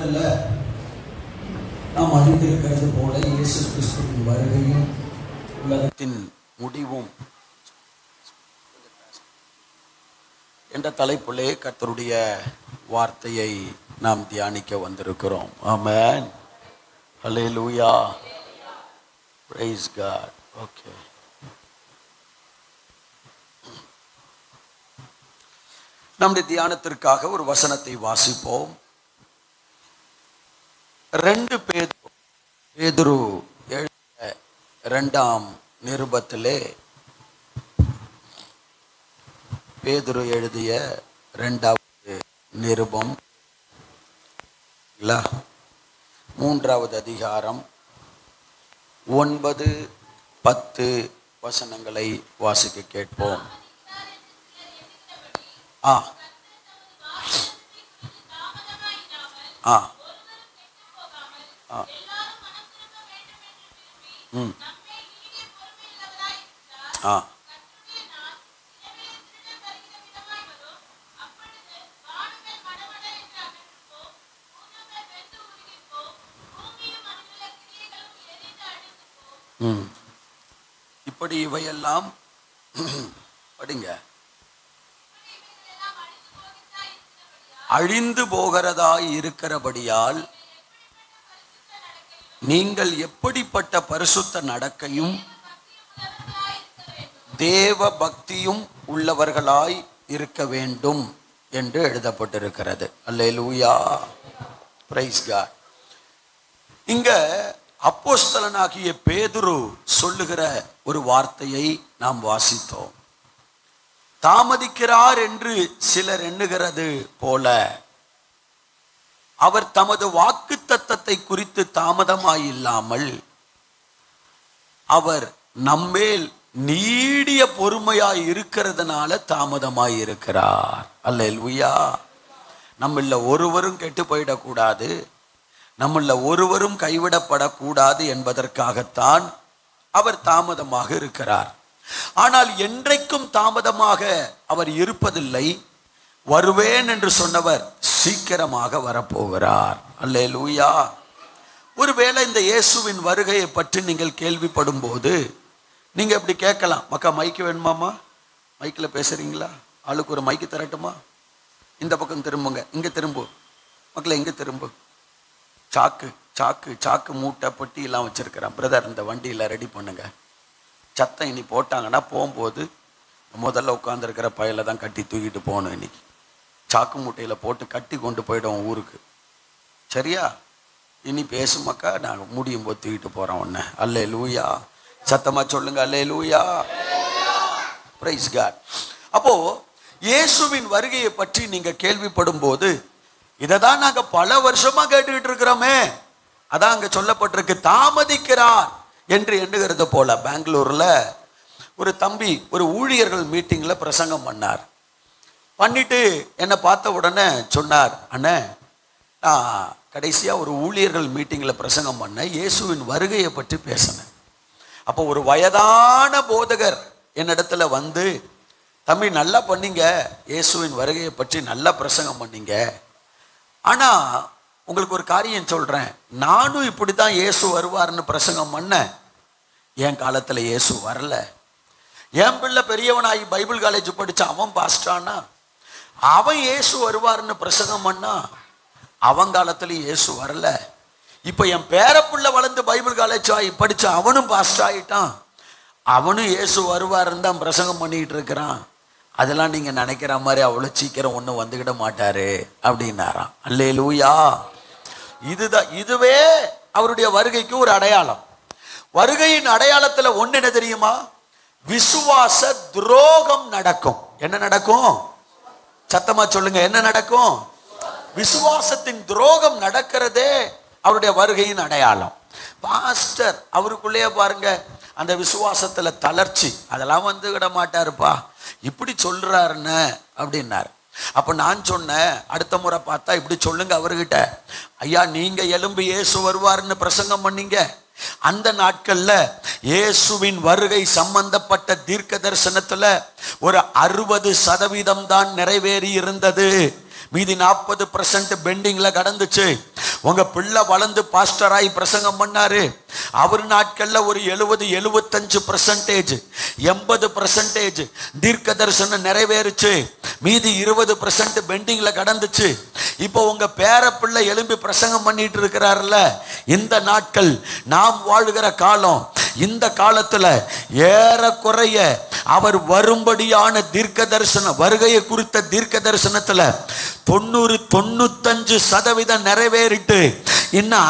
நாட்கள்ல நாம் அறிந்திருக்கிறது போல இயேசு கிறிஸ்துவின் வருகையும் உலகத்தின் முடிவும் என்ற தலைப்பிலே கர்த்தருடைய வார்த்தையை நாம் தியானிக்க வந்திருக்கிறோம். ஆமென். ஹல்லேலூயா. Praise God. ஓகே. நம்முடைய தியானத்திற்காக ஒரு வசனத்தை வாசிப்போம். 2 பேதுரு எழுதிய 2ஆம் நிருபத்திலே, பேதுரு எழுதிய 2வது நிருபம் 3வது அதிகாரம் 9, 10 வசனங்களை வாசிக்க கேட்போம். இப்படி இவையெல்லாம் படிங்க அழிந்து போகிறதாய் இருக்கிறபடியால் நீங்கள் எப்படிப்பட்ட பரிசுத்த நடக்கையும் தேவ பக்தியும் உள்ளவர்களாய் இருக்க வேண்டும் என்று எழுதப்பட்டிருக்கிறது. அல்லேலூயா. Praise God. இங்க அப்போஸ்தலனாகிய பேதுரு சொல்லுகிற ஒரு வார்த்தையை நாம் வாசித்தோம். தாமதிக்கிறார் என்று சிலர் எண்ணுகிறது போல அவர் தமது வாக்குத்தத்தத்தை குறித்து தாமதமாயில்லாமல் அவர் நம்மேல் நீடிய பொறுமையாய் இருக்கிறதுனால தாமதமாய் இருக்கிறார். அல்லேலூயா. நம்மள ஒருவரும் கெட்டு போயிடக்கூடாது, நம்மள ஒருவரும் கைவிடப்படக்கூடாது என்பதற்காகத்தான் அவர் தாமதமாக இருக்கிறார். ஆனால் என்றைக்கும் தாமதமாக அவர் இருப்பதில்லை. வருவேன் என்று சொன்னவர் சீக்கிரமாக வரப்போகிறார். அல்லேலூயா. ஒருவேளை இந்த இயேசுவின் வருகையை பற்றி நீங்கள் கேள்விப்படும் போது நீங்க இப்படி கேட்கலாம், மக்கா மைக்கு வேணுமாமா? மைக்கில் பேசுறீங்களா? ஆளுக்கு ஒரு மைக்கு தரட்டுமா? இந்த பக்கம் திரும்புங்க, இங்க திரும்பு மக்களை, இங்க திரும்பு. சாக்கு சாக்கு சாக்கு மூட்டை பொட்டி எல்லாம் வச்சிருக்கிறேன் பிரதர், இந்த வண்டியில் ரெடி பண்ணுங்க. சத்தம் இனி போட்டாங்கன்னா போகும்போது முதல்ல உட்காந்துருக்கிற பையில தான் கட்டி தூக்கிட்டு போகணும். இன்னைக்கு சாக்கு மூட்டையில் போட்டு கட்டி கொண்டு போயிடுவோம் ஊருக்கு. சரியா? இனி பேசுமாக்கா, நாங்கள் முடியும் போது தூக்கிட்டு போகிறோம் ஒன்று. அல்லேலூயா. சத்தமாக சொல்லுங்க, அல்லேலூயா. Praise God. அப்போ இயேசுவின் வருகையை பற்றி நீங்க கேள்விப்படும் போது இதை தான் நாங்கள் பல வருஷமா கேட்டுக்கிட்டு இருக்கிறோமே. அதான் அங்கே சொல்லப்பட்டிருக்கு, தாமதிக்கிறார் என்று எண்ணுகிறது போல. பெங்களூர்ல ஒரு தம்பி ஒரு ஊழியர்கள் மீட்டிங்ல பிரசங்கம் பண்ணிட்டு என்னை பார்த்த உடனே சொன்னார், அண்ணே நான் கடைசியா ஒரு ஊழியர்கள் மீட்டிங்ல பிரசங்கம் பண்ண இயேசுவின் வருகையை பற்றி பேசினேன். அப்போ ஒரு வயதான போதகர் என்னிடத்துல வந்து, தம்பி நல்லா பண்ணீங்க, இயேசுவின் வருகையை பற்றி நல்லா பிரசங்கம் பண்ணீங்க, ஆனா உங்களுக்கு ஒரு காரியம் சொல்றேன், நானும் இப்படித்தான் இயேசு வருவார்னு பிரசங்கம் பண்ண, என் காலத்துல இயேசு வரல. என் பிள்ளை பெரியவனாகி பைபிள் காலேஜ் படிச்ச அவன் பாஸ்டானா, அவன் இயேசு வருவார்னு பிரசங்கம் பண்ணா, அவன் காலத்துல இயேசு வரல. இப்ப என் பேரப்பிள்ளை வளர்ந்து பைபிள் காலேஜ் ஆகி படிச்ச அவனும் பாஸ்ட் ஆகிட்டான், அவனும் இயேசு வருவாருன்னு தான் பிரசங்கம் பண்ணிட்டு இருக்கிறான். அதெல்லாம் நீங்க நினைக்கிற மாதிரி அவ்வளவு சீக்கிரம் ஒன்றும் வந்துக்கிட மாட்டாரு அப்படின்னாராம். அல்லேலூயா. இதுவே அவருடைய வருகைக்கு ஒரு அடையாளம். வருகையின் அடையாளத்துல ஒண்ணு என்ன தெரியுமா? விசுவாச துரோகம் நடக்கும். என்ன நடக்கும்? சத்தமா சொல்லுங்க, என்ன நடக்கும்? விசுவாசத்தின் துரோகம் நடக்கிறதே அவருடைய வருகையின் அடையாளம். பாஸ்டர் அவருக்குள்ளேயே பாருங்க அந்த விசுவாசத்துல தளர்ச்சி, அதெல்லாம் வந்து விட மாட்டாருப்பா, இப்படி சொல்றாருன்னு அப்படின்னாரு. அப்ப நான் சொன்னேன், அடுத்த முறை பார்த்தா இப்படி சொல்லுங்க அவர்கிட்ட, ஐயா நீங்க எலும்பு இயேசு வருவாருன்னு பிரசங்கம் பண்ணீங்க, அந்த நாட்கள்ல இயேசுவின் வருகை சம்பந்தப்பட்ட தீர்க்க தரிசனத்துல ஒரு 60% தான் நிறைவேறி இருந்தது. மீதி 40% பெண்டிங்ல கடந்துச்சு. உங்க பிள்ளை வளர்ந்து பாஸ்டராய் பிரசங்கம் பண்ணாரு. அவர் நாட்கள்ல ஒரு 70-75% 80% தீர்க்க தரிசனம் நிறைவேறுச்சு. மீதி 20% பெண்டிங்ல கடந்துச்சு. இப்போ உங்க பேர பிள்ளை எழும்பி பிரசங்கம் பண்ணிட்டு இருக்கிறார்ல. இந்த நாட்கள் நாம் வாழ்கிற காலம். இந்த காலத்துல ஏறக்குறைய அவர் வரும்படியான தீர்க்க தரிசனம், வருகையை குறித்த தீர்க்க தரிசனத்துல 90-95% நிறைவேறிட்டு இன்னும்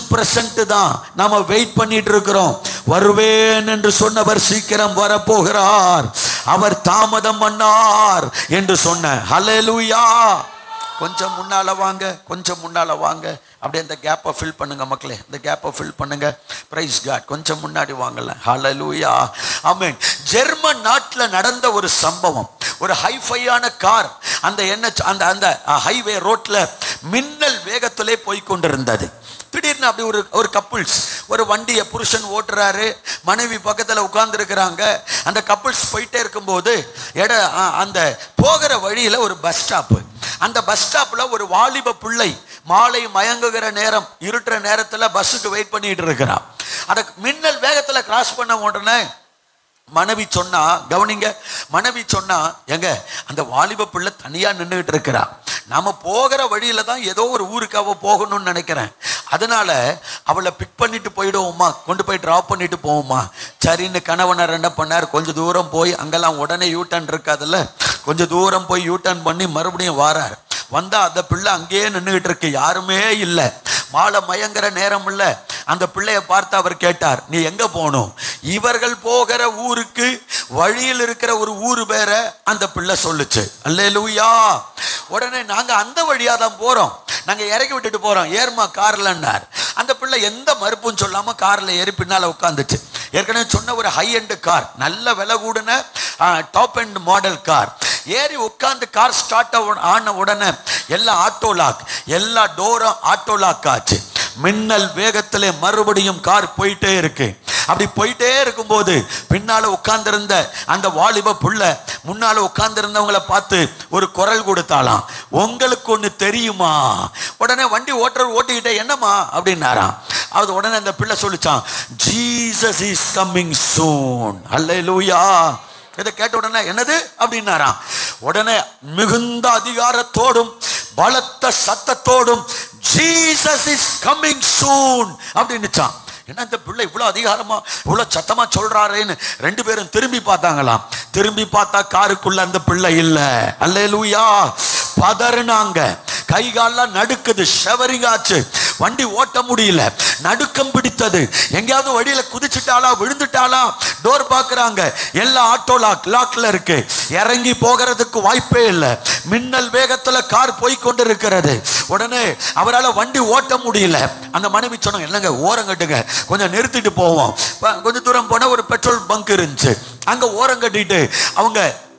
5% தான் நாம வெயிட் பண்ணிட்டு இருக்கிறோம். வருவேன் என்று சொன்னவர் சீக்கிரம் வரப்போகிறார். அவர் தாமதம் பண்ணார் என்று சொன்ன. ஹல்லேலூயா. கொஞ்சம் முன்னால வாங்க, கொஞ்சம் முன்னால வாங்க. அப்படியே இந்த கேப்பை ஃபில் பண்ணுங்க மக்களே, இந்த கேப்பை ஃபில் பண்ணுங்க. Praise God. கொஞ்சம் முன்னாடி வாங்கல. ஹல்லேலூயா. ஆமென். ஜெர்மன் நாட்டில் நடந்த ஒரு சம்பவம். ஒரு ஹைஃபையான கார் அந்த அந்த ஹைவே ரோட்ல மின்னல் வேகத்திலே போய் கொண்டிருந்தது. திடீர்னு அப்படி ஒரு கப்புள்ஸ் ஒரு வண்டியை புருஷன் ஓட்டுறாரு, மனைவி பக்கத்தில் உட்கார்ந்து இருக்கிறாங்க. அந்த கப்புள்ஸ் போயிட்டே இருக்கும்போது அந்த போகிற வழியில ஒரு பஸ் ஸ்டாப்பு. அந்த பஸ் ஸ்டாப்ல ஒரு வாலிப பிள்ளை மாலை மயங்குகிற நேரம், இருட்டுற நேரத்துல பஸ்ஸுக்கு வெயிட் பண்ணிட்டு இருக்கிறான். அந்த மின்னல் வேகத்துல கிராஸ் பண்ண உடனே மனைவி சொன்னா, கவனிங்க, மனைவி சொன்னா, எங்க அந்த வாலிப பிள்ளை தனியா நின்றுகிட்டு இருக்கிறா. நாம போகிற வழியில தான் ஏதோ ஒரு ஊருக்கு அவ போகணும்னு நினைக்கிறேன். அதனால அவளை பிக் பண்ணிட்டு போயிடுவோமா, கொண்டு போய் டிராப் பண்ணிட்டு போவோமா. சரின்னு கணவனர் என்ன பண்ணார், கொஞ்சம் தூரம் போய், அங்கெல்லாம் உடனே யூ டர்ன் இருக்காதுல்ல, கொஞ்சம் தூரம் போய் யூ டர்ன் பண்ணி மறுபடியும் வாரார். வந்தா அந்த பிள்ளை அங்கேயே நின்றுகிட்டு இருக்கு, யாருமே இல்லை. மாலை மயங்கிற நேரம் இல்லை. அந்த பிள்ளைய பார்த்து அவர் கேட்டார், நீ எங்க போகணும்? இவர்கள் போகிற ஊருக்கு வழியில் இருக்கிற ஒரு ஊர் பேர அந்த பிள்ளை சொல்லுச்சு. அல்லேலூயா. உடனே நாங்க அந்த வழியா தான் போறோம், நாங்க இறக்கி விட்டுட்டு போறோம், ஏர்மா கார்லன்னார். அந்த பிள்ளை எந்த மறுப்பும் சொல்லாம கார்ல ஏறி பின்னால உட்காந்துச்சு. ஏற்கனவே சொன்ன ஒரு ஹை எண்ட் கார், நல்ல விலை கூடின டாப் எண்ட் மாடல் கார். ஏறி உட்கார்ந்து கார் ஸ்டார்ட் ஆன உடனே எல்லா ஆட்டோ லாக், எல்லா டோரும் ஆட்டோ லாக் ஆச்சு. மின்னல் வேகத்திலே மறுபடியும் கார் போயிட்டே இருக்கு. அப்படி போயிட்டே இருக்கும்போது பின்னால உட்கார்ந்திருந்த அந்த வாலிப புள்ள முன்னால உட்கார்ந்திருந்தவங்களை பார்த்து ஒரு குரல் கொடுத்தாலாம், உங்களுக்கு ஒண்ணு தெரியுமா? உடனே வண்டி ஓட்டிக்கிட்டே, என்னமா அப்படின்னாராம். அது உடனே அந்த பிள்ளை சொல்லிச்சான், ஜீசஸ் இஸ் கம்மிங் சூன். அல்லேலூயா. இதை கேட்ட உடனே என்னது அப்படின்னாராம். உடனே மிகுந்த அதிகாரத்தோடும் பலத்த சத்தத்தோடும் ஜீசஸ் இஸ் கம்மிங் சூன் அப்படின்னுச்சான். என்ன இந்த பிள்ளை இவ்வளவு அதிகாரமா இவ்வளவு சத்தமா சொல்றாருன்னு ரெண்டு பேரும் திரும்பி பார்த்தாங்களாம். திரும்பி பார்த்தா காருக்குள்ள அந்த பிள்ளை இல்ல. அல்லேலூயா. பதறினாங்க, கை கால்லாம் நடுக்குது, ஷவரிங் ஆச்சு, வண்டி ஓட்ட முடியல, நடுக்கம் பிடித்தது. எங்கேயாவது வழியில குதிச்சுட்டாளா, விழுந்துட்டாளா, டோர் பாக்குறாங்க, எல்லா ஆட்டோ லாக்ல இருக்கு, இறங்கி போகிறதுக்கு வாய்ப்பே இல்லை. மின்னல் வேகத்துல கார் போய் கொண்டு இருக்கிறது. உடனே அவரால் வண்டி ஓட்ட முடியல. அந்த மனைவி சொன்னாங்க, என்னங்க ஓரம் கட்டுங்க, கொஞ்சம் நிறுத்திட்டு போவோம். கொஞ்சம் தூரம் போன ஒரு பெட்ரோல் பங்க் இருந்துச்சு, அங்க ஓரம் கட்டிட்டு அவங்க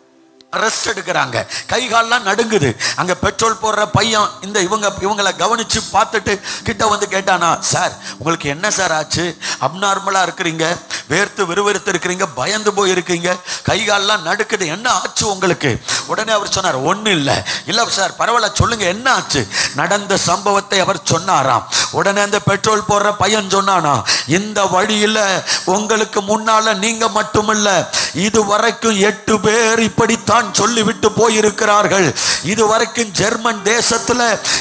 ரெஸ்ட் எடுக்கிறாங்க. கை கால்லாம் நடுங்குது. அங்க பெட்ரோல் போடுற பையன் இந்த இவங்களை கவனிச்சு பார்த்துட்டு கிட்ட வந்து கேட்டானா, சார் உங்களுக்கு என்ன சார் ஆச்சு? அப்நார்மலா இருக்கிறீங்க, வேர்த்து விறுவிறுத்து இருக்கிறீங்க, பயந்து போய் இருக்கீங்க, கை கால்லாம் நடுக்குது, என்ன ஆச்சு உங்களுக்கு? உடனே அவர் சொன்னார், ஒண்ணு இல்லை. இல்ல சார் பரவாயில்ல, சொல்லுங்க என்ன ஆச்சு? நடந்த சம்பவத்தை அவர் சொன்னாராம். உடனே அந்த பெட்ரோல் போடுற பையன் சொன்னானா, இந்த வழியில உங்களுக்கு முன்னால நீங்க மட்டுமல்ல, இதுவரைக்கும் 8 பேர் இப்படித்தான் சொல்லிவிட்டு போயிருக்கிறார்கள். இதுவரைக்கும் ஜெர்மன் தேசத்துல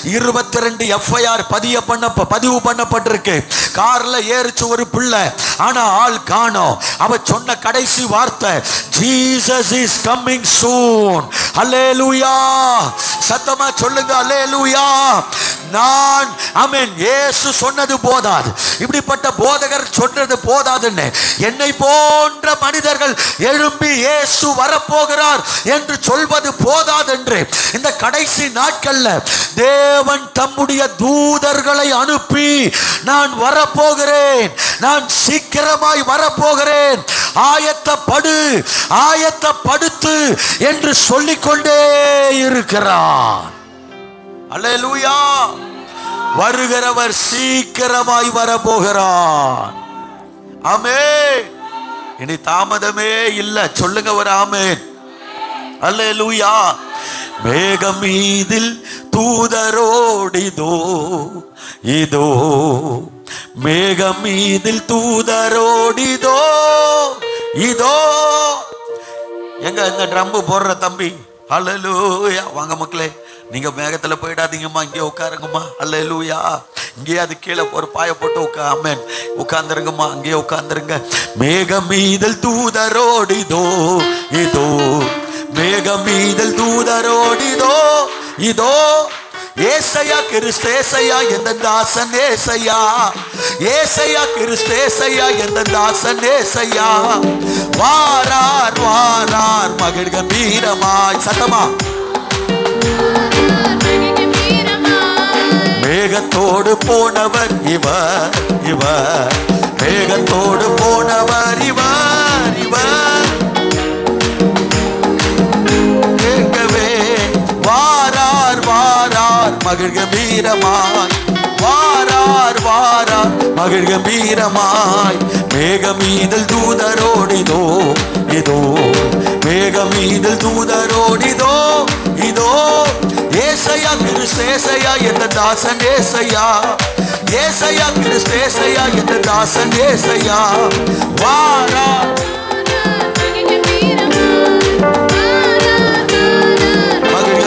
22 FIR பதிவு பண்ணப்பட்டிருக்கு. கார்ல ஏறிச்சு ஒரு பிள்ளை, ஆனா ஆள் காணோம். அவ சொன்ன கடைசி வார்த்தை, ஜீசஸ் இஸ் கம்மிங் சூன். அல்லேலூயா. சத்தமா சொல்லுங்க அல்லேலூயா. நான் ஆமென். இயேசு சொன்னது போதாது, இப்படிப்பட்ட போதகர் சொன்னது போதாதுன்னு என்னை போன்ற மனிதர்கள் எழும்பி இயேசு வரப்போகிறார் என்று சொல்வது போதாது என்று இந்த கடைசி நாட்கள்ல தேவன் தம்முடைய தூதர்களை அனுப்பி, நான் வரப்போகிறேன், நான் சீக்கிரமாய் வரப்போகிறேன், ஆயத்தப்படுத்து என்று சொல்லிக்கொண்டே இருக்கிறார். அல்லேலூயா. வருகிறவர் சீக்கிரமாய் வரப்போகிறார். ஆமென். இனி தாமதமே இல்லை. சொல்லுங்க ஒரு ஆமென். அல்லேலூயா. மேகம் மீதில் தூதரோடிதோ இதோ மேகம் மீதில் தூதரோடிதோ இதோ. எங்க இந்த ட்ரம்பு போடுற தம்பி, அல்லேலூயா. வாங்க மக்களே, நீங்க மேகத்துல போயிடாதீங்கம்மா, இங்கே உட்காருங்கம்மா. அல்லேலூயா. இங்கே அது கீழே ஒரு பாய போட்டு உட்கார்ந்துருங்கம்மா, அங்கேயே உட்கார்ந்துருங்க. மேகம் மீதில் தூதரோடிதோ இதோ மேகம் மீதில் தூதரோடிதோ இதோ. ஏசையா கிறிஸ்து ஏசையா எந்த தாசன் ஏசையா, ஏசையா கிறிஸ்து ஏசையா எந்த தாசன் ஏசையா. வாரார் வாரார் மகிழ் கம்பீரமாய். சத்தமா. மேகத்தோடு போனவர் இவர் இவர், மேகத்தோடு போனவர் இவர் இவர். கேட்கவே வாரார் வாரார் மகிழ் கம்பீரமாய், வாரார் வாரார் மகிழ் கம்பீரமாய். மேகமீதில் தூதரோடிதோ இதோ மேகமீதில் தூதரோடிதோ இதோ. ஏசையா கிறிஸ்து ஏசையா எந்த தாசன் ஏசையா, ஏசையா கிறிஸ்து ஏசையா எந்த தாசன் ஏசையா. வாரார் மகிழ்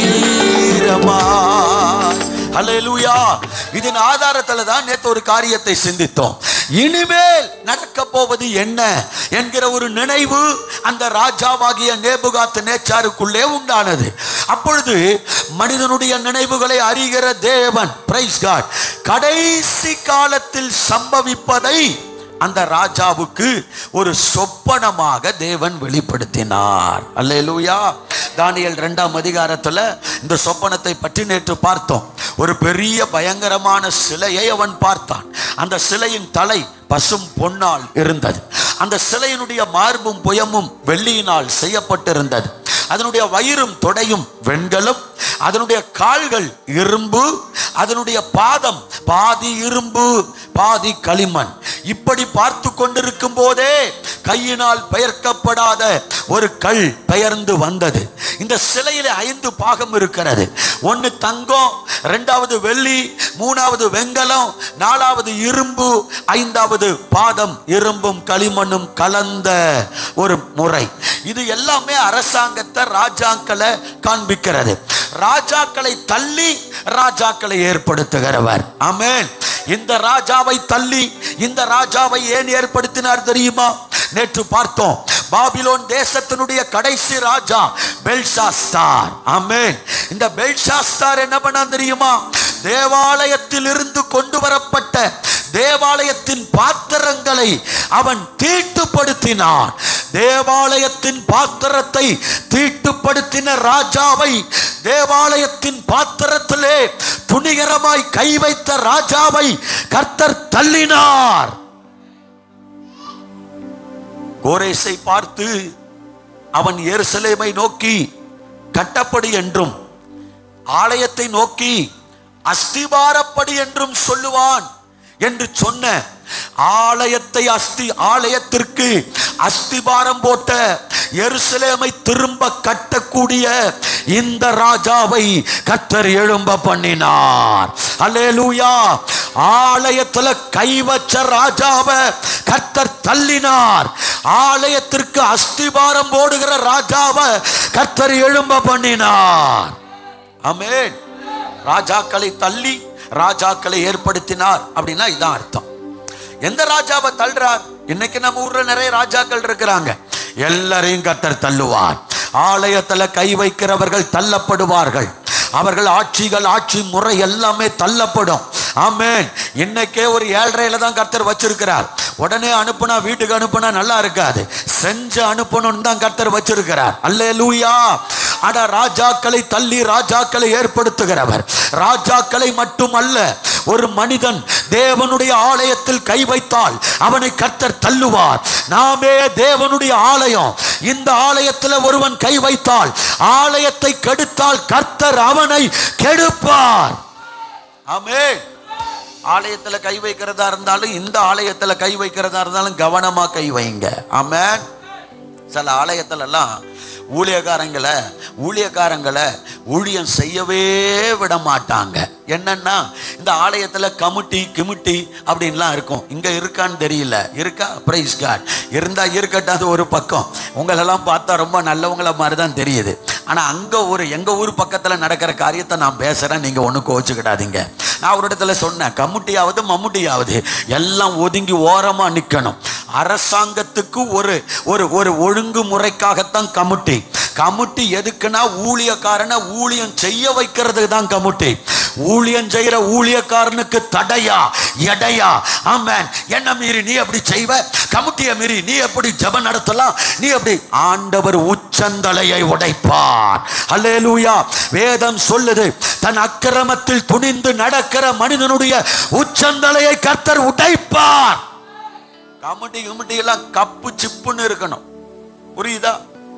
கம்பீரமாய். அல்லேலூயா. இதன் ஆதாரத்துல தான் நேற்று ஒரு காரியத்தை சிந்தித்தோம். இனிமேல் நடக்க போவது என்ன என்கிற ஒரு நினைவு அந்த ராஜாவாகிய நேபுகாத் நேச்சாருக்குள்ளே உண்டானது. அப்பொழுது மனிதனுடைய நினைவுகளை அறிகிற தேவன், பிரைஸ் காட், கடைசி காலத்தில் சம்பவிப்பதை அந்த ராஜாவுக்கு ஒரு சொப்பனமாக தேவன் வெளிப்படுத்தினார். அல்லேலூயா. தானியேல் 2ஆம் அதிகாரத்துல இந்த சொப்பனத்தை பற்றி நேற்று பார்த்தோம். ஒரு பெரிய பயங்கரமான சிலையை அவன் பார்த்தான். அந்த சிலையின் தலை பசும் பொன்னால் இருந்தது. அந்த சிலையினுடைய மார்பும் புயமும் வெள்ளியினால் செய்யப்பட்டிருந்தது. அதனுடைய வயிறும் தொடையும் வெண்கலம், அதனுடைய கால்கள் இரும்பு, அதனுடைய பாதம் பாதி இரும்பு பாதி களிமண். இப்படி பார்த்து கொண்டிருக்கும் போதே கையினால் பெயர்க்கப்படாத ஒரு கல் பெயர்ந்து வந்தது. இந்த சிலையில 5 பாகம் இருக்கிறது. 1 தங்கம், 2வது வெள்ளி, 3வது வெண்கலம், 4வது இரும்பு, 5வது பாதம் இரும்பும் களிமண்ணும் கலந்த ஒரு முறை. இது எல்லாமே அரசாங்கத்தை, ராஜாக்களை காண்பிக்கிறது. ராஜாக்களை தள்ளி ராஜாக்களை ஏற்படுத்துகிறவர். ஆமென். இந்த ராஜாவை தள்ளி இந்த ராஜாவை ஏன் ஏற்படுத்தினார் தெரியுமா? நேற்று பார்த்தோம். பாபிலோன் தேசத்தினுடைய கடைசி ராஜா பெல்ஷாஸ்தார். ஆமென். இந்த பெல்ஷாஸ்தார் என்ன பண்ணா தெரியுமா? தேவாலயத்தில் இருந்து கொண்டு வரப்பட்ட தேவாலயத்தின் பாத்திரங்களை அவன் தீட்டுப்படுத்தினான். தேவாலயத்தின் பாத்திரத்தை தீட்டுப்படுத்தின ராஜாவை, தேவாலயத்தின் பாத்திரத்திலே துணிகரமாய் கை வைத்த ராஜாவை கர்த்தர் தள்ளினார். கோரேசை பார்த்து அவன் எருசலேமை நோக்கி கட்டப்படி என்றும் ஆலயத்தை நோக்கி அஸ்திபாரப்படி என்றும் சொல்லுவான் என்று சொன்ன ஆலயத்திற்கு அஸ்திபாரம் போட்ட எருசலேமை திரும்ப கட்டக்கூடிய இந்த ராஜாவை கர்த்தர் எழும்ப பண்ணினார். அல்லேலூயா. ஆலயத்துல கை வச்ச ராஜாவை கர்த்தர் தள்ளினார். ஆலயத்திற்கு அஸ்திபாரம் போடுகிற ராஜாவை கர்த்தர் எழும்ப பண்ணினார். ஆமென். ராஜாக்களை தள்ளி ராஜாக்களை ஏற்படுத்தினார் அப்படின்னா இதான் அர்த்தம். எந்த ராஜாவை தள்ளுறார்? இன்னைக்கு நம்ம ஊர்ல நிறைய ராஜாக்கள் இருக்கிறாங்க. எல்லாரையும் கர்த்தர் தள்ளுவார். ஆலயத்துல கை வைக்கிறவர்கள் தள்ளப்படுவார்கள். அவர்கள் ஆட்சி முறை எல்லாமே தள்ளப்படும். ஆமென். இன்னைக்கே ஒரு 7:30 தான் கர்த்தர் வச்சிருக்கிறார். உடனே அனுப்புனா வீட்டுக்கு அனுப்புனா நல்லா இருக்காது. செஞ்சு அனுப்பணும் தான் கர்த்தர் வச்சிருக்கிறார். அல்லேலூயா. அட ராஜாக்களை தள்ளி ராஜாக்களை ஏற்படுத்துகிறவர். ராஜாக்களை மட்டுமல்ல, ஒரு மனிதன் தேவனுடைய ஆலயத்தில் கை வைத்தால் அவனை கர்த்தர் தள்ளுவார். நாமே தேவனுடைய ஆலயம். இந்த ஆலயத்தில் ஒருவன் கை வைத்தால், ஆலயத்தை கெடுத்தால் கர்த்தர் அவனை கெடுப்பார். ஆமென். ஆலயத்துல கை வைக்கிறதா இருந்தாலும், இந்த ஆலயத்துல கை வைக்கிறதா இருந்தாலும் கவனமா கை வைங்க. ஆமென். சில ஆலயத்துல எல்லாம் ஊழியக்காரங்களை ஊழியம் செய்யவே விட மாட்டாங்க. என்னன்னா இந்த ஆலயத்துல கமிட்டி கிமிட்டி அப்படின்லாம் இருக்கும். இங்க இருக்கான்னு தெரியல. இருக்கா? Praise God. இருந்தா இருக்கட்டும், அது ஒரு பக்கம். உங்களெல்லாம் பார்த்தா ரொம்ப நல்லவங்கள மாதிரி தான் தெரியுது. ஆனா அங்க எங்க ஊர் பக்கத்துல நடக்கிற காரியத்தை நான் பேசுறேன், நீங்க ஒண்ணு கோச்சுக்கிடாதீங்க. நான் ஒரு இடத்துல சொன்னேன், கமிட்டியாவது மம்முட்டியாவது எல்லாம் ஒதுங்கி ஓரமா நிக்கணும். அரசாங்கத்துக்கு ஒரு ஒழுங்குமுறைக்காகத்தான் கமிட்டி. கமிட்டி எதுக்குன்னா ஊழியக்காரனை ஊழியம் செய்ய வைக்கிறது தான் கமிட்டி. ஊழியம் செய்யற ஊழியக்காரனுக்கு தடையா எடையா? ஆமென். என்ன மீறி நீ அப்படி செய்வ? கமிட்டியை மீறி நீ எப்படி ஜெபம் நடத்தலாம்? நீ எப்படி? ஆண்டவர் உச்சந்தலையை உடைப்பார். அல்லேலூயா. வேதம் சொல்லுது, தன் அக்கிரமத்தில் துணிந்து நடக்கிற மனிதனுடைய உச்சந்தலையை கர்த்தர் உடைப்பார். கமிட்டி எல்லாம் கப்பு சிப்புன்னு இருக்கணும். புரியுதா?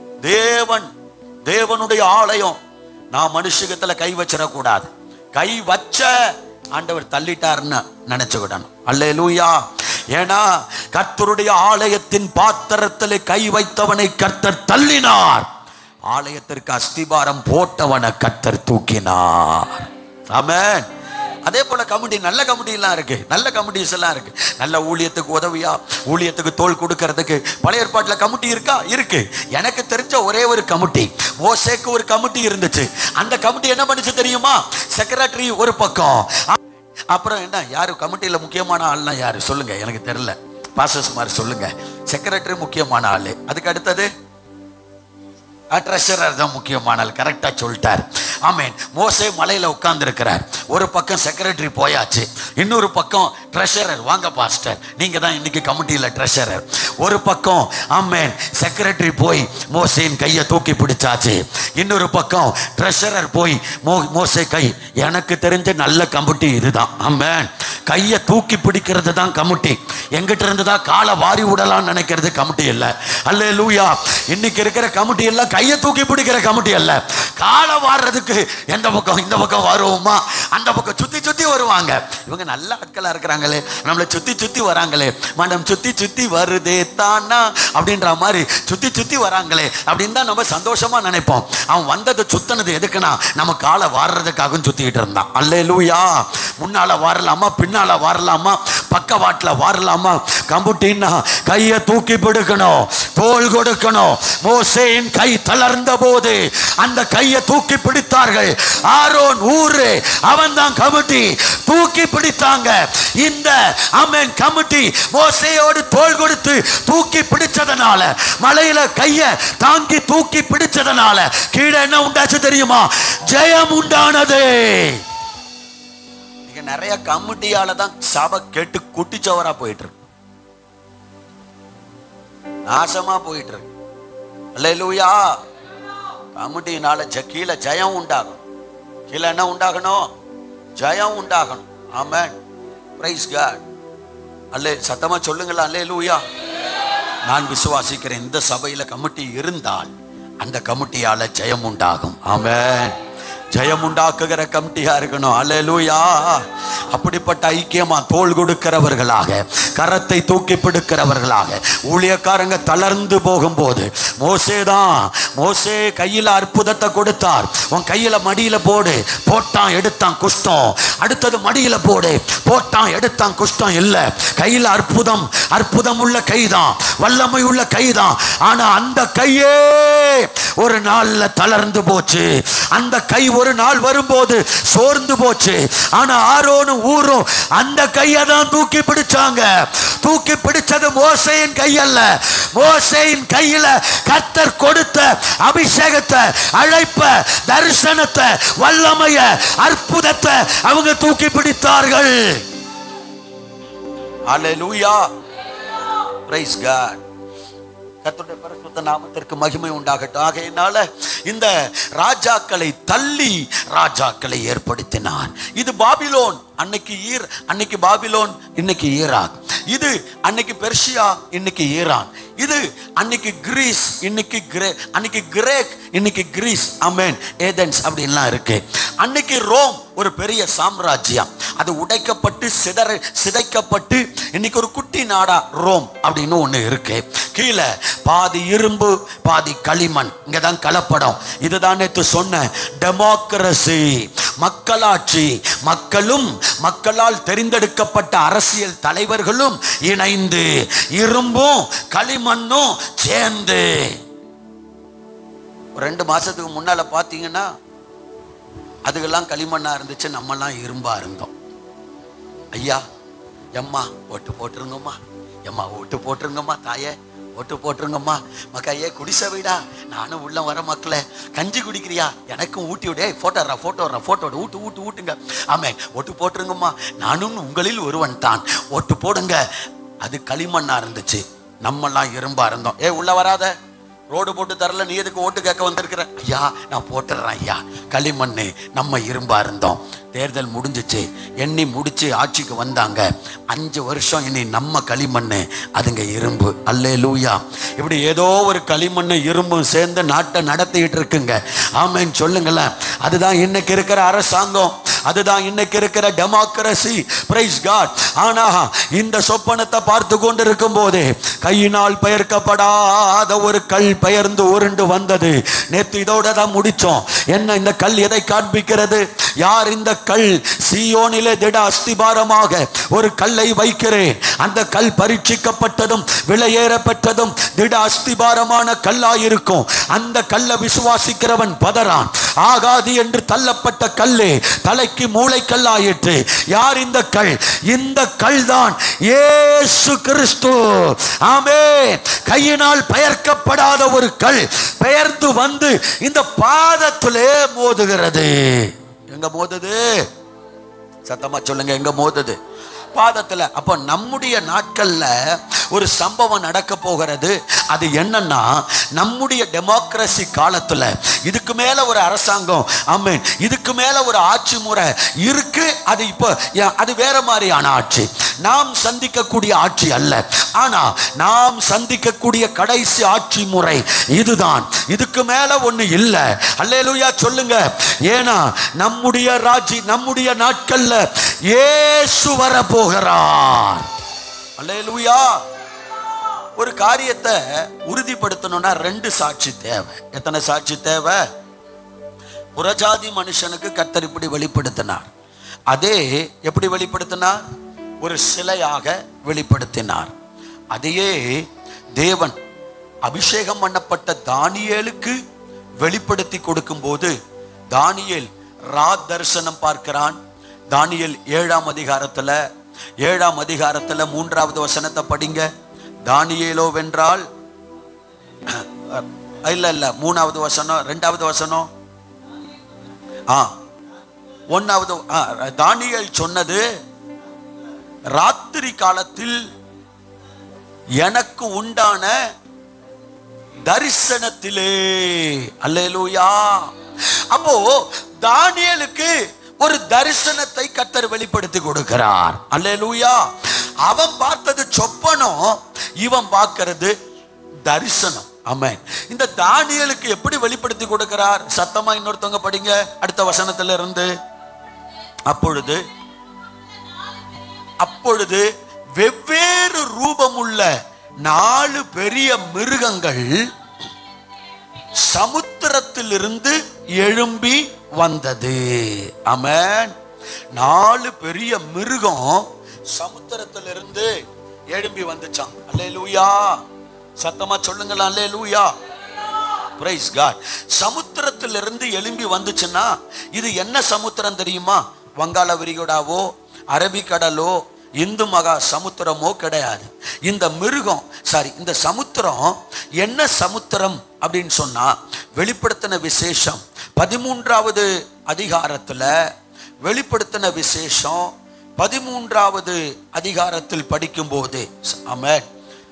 தேவனுடைய ஆலயம். நான் மனுஷகத்துல கை வச்சிடக்கூடாது. கை வச்ச ஆண்டவர் தள்ளிட்டாருன்னு நினைச்சுக்கிடணும். அல்லேலூயா. ஏன்னா கர்த்தருடைய ஆலயத்தின் பாத்திரத்தில் கை வைத்தவனை கர்த்தர் தள்ளினார், ஆலயத்திற்கு அஸ்திபாரம் போட்டவனை கர்த்தர் தூக்கினார். ஆமென். அதே போல கமிட்டி, நல்ல கமிட்டி எல்லாம் இருக்கு, நல்ல கமிட்டிஸ் எல்லாம் இருக்கு. நல்ல ஊழியத்துக்கு உதவியா, ஊழியத்துக்கு தோள் கொடுக்கறதுக்கு பழைய ஏற்பாட்டுல கமிட்டி இருக்கா? இருக்கு. எனக்கு தெரிஞ்ச ஒரே ஒரு கமிட்டி, மோசேக்கு ஒரு கமிட்டி இருந்துச்சு. அந்த கமிட்டி என்ன பண்ணுச்சு தெரியுமா? செக்ரட்டரி ஒரு பக்கம். அப்புறம் என்ன, யாரு கமிட்டியில முக்கியமான ஆள்னா யாரு சொல்லுங்க? எனக்கு தெரியல. பாஸ்டர்ஸ் மாதிரி சொல்லுங்க. செக்ரட்டரி முக்கியமான ஆளு. அதுக்கு அடுத்தது ட்ரெஷரர் தான் முக்கியமான ஆள். கரெக்டா சொல்லிட்டார். ஆமென். மோசே மலையில உட்கார்ந்து இருக்கிறார். ஒரு பக்கம் செக்ரட்டரி போயாச்சு, இன்னொரு பக்கம் ட்ரெஷரர். வாங்க பாஸ்டர், நீங்க தான் இன்னைக்கு கமிட்டியில ட்ரெஷரர். ஒரு பக்கம் ஆமென் செக்ரட்டரி போய் மோசேயின் கையை தூக்கி பிடிச்சாச்சு. இன்னொரு பக்கம் ட்ரெஷரர் போய் மோசே கை. எனக்கு தெரிஞ்ச நல்ல கமிட்டி இதுதான். ஆமென். கையை தூக்கி பிடிக்கிறது தான் கமிட்டி. எங்கிட்ட இருந்துதா காலை வாரி விடலாம் நினைக்கிறது கமிட்டி இல்ல. அல்லேலூயா. இன்னைக்கு இருக்கிற கமிட்டி எல்லாம் கையை தூக்கி பிடிக்கிற கமிட்டி அல்ல. காலை வாடுறதுக்கு எந்த பக்கம் இந்த பக்கம் வருவோமா, அந்த பக்கம் சுத்தி சுத்தி வருவாங்க. இவங்க நல்ல ஆட்களா இருக்கிறாங்களே, நம்மளை சுத்தி சுத்தி வராங்களே, மனம் சுத்தி சுத்தி வருதே தானா அப்படின்ற மாதிரி சுத்தி சுத்தி வராங்களே அப்படின்னு தான் நம்ம சந்தோஷமா நினைப்போம். அவன் வந்தது சுத்தினது எதுக்குன்னா நம்ம காலை வாடுறதுக்காகவும் சுத்திக்கிட்டு இருந்தான். அல்லேலூயா. முன்னால வாரலாமா, பின்னால வாரலாமா, பக்கவாட்டில் வாரலாமா? கமிட்டின்னா கையை தூக்கி பிடிக்கணும், தோள் கொடுக்கணும். மோசேயின் கை தளர்ந்த போது அந்த கையை தூக்கி பிடித்தார்கள். ஆரோன் ஊரு, அவன் தான் கமிட்டி, தூக்கி பிடித்தாங்க. இந்த ஆமென் கமிட்டி மோசேயோடு தோள் கொடுத்து தூக்கி பிடிச்சதனால, மலையில கையை தாங்கி தூக்கி பிடிச்சதனால கீழே என்ன உண்டாச்சு தெரியுமா? ஜெயம் உண்டானது. நிறைய கமிட்டியால தான் சபை கெட்டு குட்டிச்சவரா போயிட்டு இருக்கு, நாசமா போயிட்டு இருக்கு. அல்லேலூயா. கமிட்டினால கீழே ஜெயம் உண்டாகணும். கீழே என்ன உண்டாகணும்? ஜெயம் உண்டாகணும். ஆமென். Praise God. அல்லே சத்தமா சொல்லுங்களா? அல்லேலூயா. நான் விசுவாசிக்கிறேன், இந்த சபையில கமிட்டி இருந்தால் அந்த கமிட்டியால ஜெயம் உண்டாகும். ஆமென். ஜெயம் உண்டாக்குகிற கமிட்டியா இருக்கணும். அல்லேலூயா. அப்படிப்பட்ட ஐக்கியமா தோள் கொடுக்கிறவர்களாக, கரத்தை தூக்கி பிடிக்கிறவர்களாக. ஊழியக்காரங்க தளர்ந்து போகும்போது மோசே கையில அற்புதத்தை கொடுத்தார். உன் கையில மடியில போடு, போட்டான் எடுத்தான் குஷ்டம். அடுத்தது மடியில போடு, போட்டான் எடுத்தான் குஷ்டம். இல்ல, கையில அற்புதம் உள்ள கைதான், வல்லமை உள்ள கைதான். ஆனா அந்த கையே ஒரு நாள்ல தளர்ந்து போச்சு. அந்த கை ஒரு நாள் வரும்போது சோர்ந்து போச்சு. ஆனா ஆரோனும் ஊரும் அந்த கையை தான் தூக்கி பிடிச்சாங்க. தூக்கி பிடிச்சது மோசேயின் கை அல்ல. மோசேயின் கையில கர்த்தர் கொடுத்த அபிஷேகத்தை, அழைப்ப, தரிசனத்தை, வல்லமைய, அற்புதத்தை அவங்க தூக்கி பிடித்தார்கள். அல்லேலூயா. Praise God. கர்த்தருடைய பரிசுத்த நாமத்திற்கு மகிமை உண்டாகட்டும். ஆகையினால இந்த ராஜாக்களை தள்ளி ராஜாக்களை ஏற்படுத்தினார். இது பாபிலோன். அன்னைக்கு பாபிலோன், இன்னைக்கு ஈராக். இது அன்னைக்கு பெர்ஷியா, இன்னைக்கு ஈரான். இது அன்னைக்கு கிரீஸ், அன்னைக்கு கிரேக், இன்னைக்கு கிரீஸ். ஆமென். ஏதென்ஸ் அப்படின்லாம் இருக்கு. அன்னைக்கு ரோம் ஒரு பெரிய சாம்ராஜ்யம். அது உடைக்கப்பட்டு சிதைக்கப்பட்டு இன்னைக்கு ஒரு குட்டி நாடா ரோம் அப்படின்னு ஒண்ணு இருக்கு. கீழே பாதி இரும்பு பாதி களிமண், இங்கதான் கலப்படம். இதுதான் நேற்று சொன்ன டெமோக்ரசி, மக்களாட்சி. மக்களும் மக்களால் தெரிந்தெடுக்கப்பட்ட அரசியல் தலைவர்களும் இணைந்து, இரும்பும் களிமண்ணும் சேர்ந்து. 2 மாசத்துக்கு முன்னால பாத்தீங்கன்னா அதுக்கெல்லாம் களிமண்ணா இருந்துச்சு, நம்மெல்லாம் இரும்பா இருந்தோம். ஐயா எம்மா ஓட்டு போட்டுருங்கம்மா, எம்மா ஓட்டு போட்டுருங்கம்மா, தாயே ஓட்டு போட்டுருங்கம்மா, மக்கையே குடிசை வீடா நானும் உள்ள வர மக்களே, கஞ்சி குடிக்கிறியா எனக்கும் ஊட்டி விட, போட்டோ ஊட்டுங்க, ஆமே ஓட்டு போட்டுருங்கம்மா, நானும் உங்களில் ஒருவன் தான், ஓட்டு போடுங்க. அது களிமண்ணா இருந்துச்சு, நம்மெல்லாம் இரும்பா இருந்தோம். உள்ள வராத, ரோடு போட்டு தரல, நீ எதுக்கு ஓட்டு கேட்க வந்திருக்கிற? ஐயா நான் போட்டுறேன் ஐயா. களிமண்ணு, நம்ம இரும்பா இருந்தோம். தேர்தல் முடிஞ்சிச்சு, எண்ணி முடிச்சு ஆட்சிக்கு வந்தாங்க. 5 வருஷம் இனி நம்ம களிமண்ணு, அதுங்க இரும்பு. அல்லேலூயா. இப்படி ஏதோ ஒரு களிமண்ணு இரும்பும் சேர்ந்து நாட்டை நடத்திட்டு இருக்குங்க. ஆமென் சொல்லுங்களேன். அதுதான் இன்னைக்கு இருக்கிற அரசாங்கம், அதுதான் இன்னைக்கு இருக்கிற டெமோக்ரசி. Price God. ஆனா இந்த சொப்பனத்தை பார்த்து கொண்டு இருக்கும் போது கையினால் பெயர்க்கப்படாத ஒரு கல் பெயர்ந்து உருண்டு வந்தது. நேற்று இதோட தான் முடிச்சோம். என்ன இந்த கல் எதை காண்பிக்கிறது? யார் இந்த கல்? சீயோனிலே திட அஸ்திபாரமாக ஒரு கல்லை வைக்கிறேன். அந்த கல் பரீட்சிக்கப்பட்டதும் விலையேற பெற்றதும் திட அஸ்திபாரமான கல்லாயிருக்கும். அந்த கல்லை விசுவாசிக்கிறவன் பதறான். ஆகாது என்று தள்ளப்பட்ட கல்லே தலைக்கு மூளைக்கல்லாயிற்று. யார் இந்த கல்? இந்த கல் தான் இயேசு கிறிஸ்து. ஆமென். கையினால் பெயர்க்கப்படாத ஒரு கல் பெயர்ந்து வந்து இந்த பாதத்திலே மோதுகிறது. எங்க மோதுது? சத்தமா சொல்லுங்க, எங்க மோதுது? பாதத்துல. அப்ப நம்முடைய நாட்கள்ல ஒரு சம்பவம் நடக்க போகிறது. அது என்னன்னா, நம்முடைய டெமோக்ரசி காலத்துல இதுக்கு மேல ஒரு அரசாங்கம், ஆமென், இதுக்கு மேல ஒரு ஆட்சி முறை இருக்கு. அது இப்போ அது வேற மாதிரியான ஆட்சி, நாம் சந்திக்கக்கூடிய ஆட்சி அல்ல. ஆனா நாம் சந்திக்கக்கூடிய கடைசி ஆட்சி முறை இதுதான். இதுக்கு மேல ஒண்ணு இல்ல. அல்லேலூயா சொல்லுங்க. ஏன்னா நம்முடைய நம்முடைய நாட்கள்ல இயேசு வர போகிறார். அல்லேலூயா. ஒரு காரியத்தை உறுதிப்படுத்தணும்னா 2 சாட்சி தேவை. எத்தனை சாட்சி தேவை? புறஜாதி மனுஷனுக்கு கர்த்தர் இப்படி வெளிப்படுத்தினார். அதே எப்படி வெளிப்படுத்தினார்? ஒரு சிலையாக வெளிப்படுத்தினார். அதையே தேவன் அபிஷேகம் பண்ணப்பட்ட தானியேலுக்கு வெளிப்படுத்தி கொடுக்கும் போது தானியேல் தரிசனம் பார்க்கிறான். தானியேல் 7ஆம் அதிகாரத்துல 3வது வசனத்தை படிங்க. தானியேலோ வென்றால் இல்ல 3வது வசனம் 2வது வசனம் 1வது. தானியேல் சொன்னது, ராத்திரி காலத்தில் எனக்கு உண்டான தரிசனத்திலே. அல்லேலூயா. அப்போ தானியேலுக்கு ஒரு தரிசனத்தை கர்த்தர் வெளிப்படுத்தி கொடுக்கிறார். அல்லேலூயா. அவன் பார்த்தது சொப்பனம், இவன் பார்க்கிறது தரிசனம். ஆமென். இந்த தானியேலுக்கு எப்படி வெளிப்படுத்தி கொடுக்கிறார்? சத்தமா இன்னொருத்தவங்க படிங்க அடுத்த வசனத்துல இருந்து. அப்பொழுது வெவ்வேறு ரூபமுள்ள 4 பெரிய மிருகங்கள் சமுத்திரத்திலிருந்து எழும்பி வந்தது. ஆமென். 4 பெரிய மிருகம் சமுத்திரத்திலிருந்து எழும்பி வந்துச்சான். அல்லேலூயா. சத்தமா சொல்லுங்களா அல்லேலூயா. Praise God. சமுத்திரத்திலிருந்து எழும்பி வந்துச்சுன்னா இது என்ன சமுத்திரம் தெரியுமா? வங்காள விரிகுடாவோ அரபிக்கடலோ இந்து மகா சமுத்திரமோ கிடையாது. இந்த மிருகம் இந்த சமுத்திரம் என்ன சமுத்திரம் அப்படின்னு சொன்னா, வெளிப்படுத்தின விசேஷம் 13வது அதிகாரத்துல வெளிப்படுத்தின விசேஷம் 13வது அதிகாரத்தில் படிக்கும்போது, ஆமென்,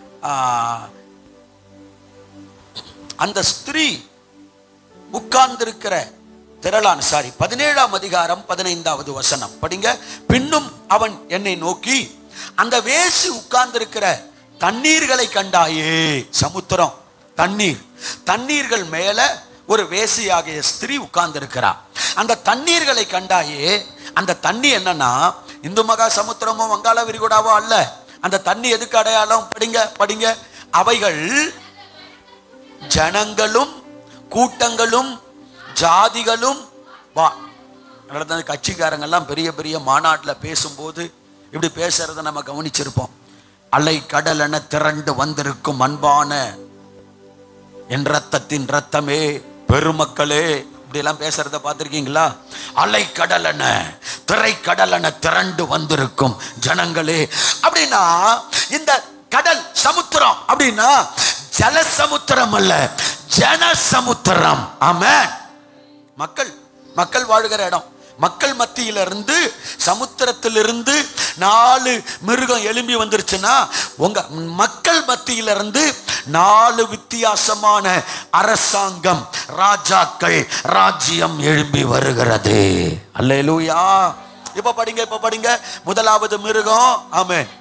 அந்த ஸ்திரீ உட்கார்ந்திருக்கிற திரளான 17ஆம் அதிகாரம் 15வது வசனம் படிங்க. பின்னும் அவன் என்னை நோக்கி, அந்த வேசி உட்கார்ந்திருக்கிற தண்ணீர்களை கண்டாயே. சமுத்திரம், தண்ணீர்கள் மேல ஒரு வேசியாகிய ஸ்திரீ உட்கார்ந்திருக்கிறார். அந்த தண்ணீர்களை கண்டாயே. அந்த தண்ணி என்னன்னா இந்து மகா சமுத்திரமோ வங்காள விரிகுடாவோ அல்ல. அந்த தண்ணி எதுக்கு அடையாளம்? படிங்க. அவைகள் ஜனங்களும் கூட்டங்களும் ஜாதிகளும் கட்சிக்காரங்கெல்லாம் பெரிய பெரிய மாநாட்டில் பேசும்போது இப்படி பேசுறத நம்ம கவனிச்சிருப்போம். அலை கடலென திரண்டு வந்திருக்கும் அன்பான என் ரத்தத்தின் ரத்தமே பெருமக்களே, இப்படி எல்லாம் பேசுறத பார்த்திருக்கீங்களா? அலை கடலென திரை கடலென திரண்டு வந்திருக்கும் ஜனங்களே அப்படின்னா இந்த கடல் சமுத்திரம் அப்படின்னா ஜல சமுத்திரம் அல்ல, ஜன சமுத்திரம். ஆமென். மக்கள் வாழ்கிற இடம். மக்கள் மத்தியிலிருந்து சமுத்திரத்திலிருந்து 4 மிருகம் எழும்பி வந்துருச்சுன்னா உங்க மக்கள் மத்தியிலிருந்து 4 வித்தியாசமான அரசாங்கம், ராஜாக்கள், ராஜ்யம் எழும்பி வருகிறது. அல்லேலூயா. இப்ப படிங்க. முதலாவது மிருகம். ஆமென்.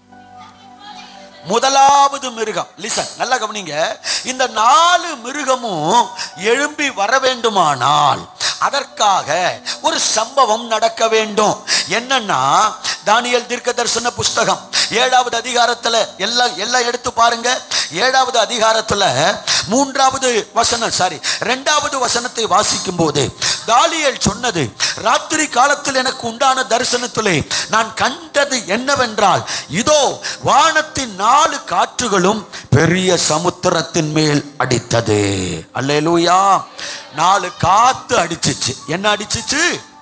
முதலாவது மிருகம். லிசன், நல்லா கவனிங்க. இந்த 4 மிருகமும் எழும்பி வர வேண்டுமானால் அதற்காக ஒரு சம்பவம் நடக்க வேண்டும். என்னன்னா தானியேல் தீர்க்கதரிசன புஸ்தகம் 7வது அதிகாரத்துல எல்லாம் எடுத்து பாருங்க. 7வது அதிகாரத்துல 2வது வசனத்தை வாசிக்கும் போது தானியேல் சொன்னது, ராத்திரி காலத்தில் எனக்கு உண்டான தரிசனத்திலே நான் கண்டது என்னவென்றால், இதோ வானத்தின் 4 காற்றுகளும் பெரிய சமுத்திரத்தின் மேல் அடித்தது. அல்லேலூயா. 4 காத்து அடிச்சிச்சு. என்ன அடிச்சிச்சு?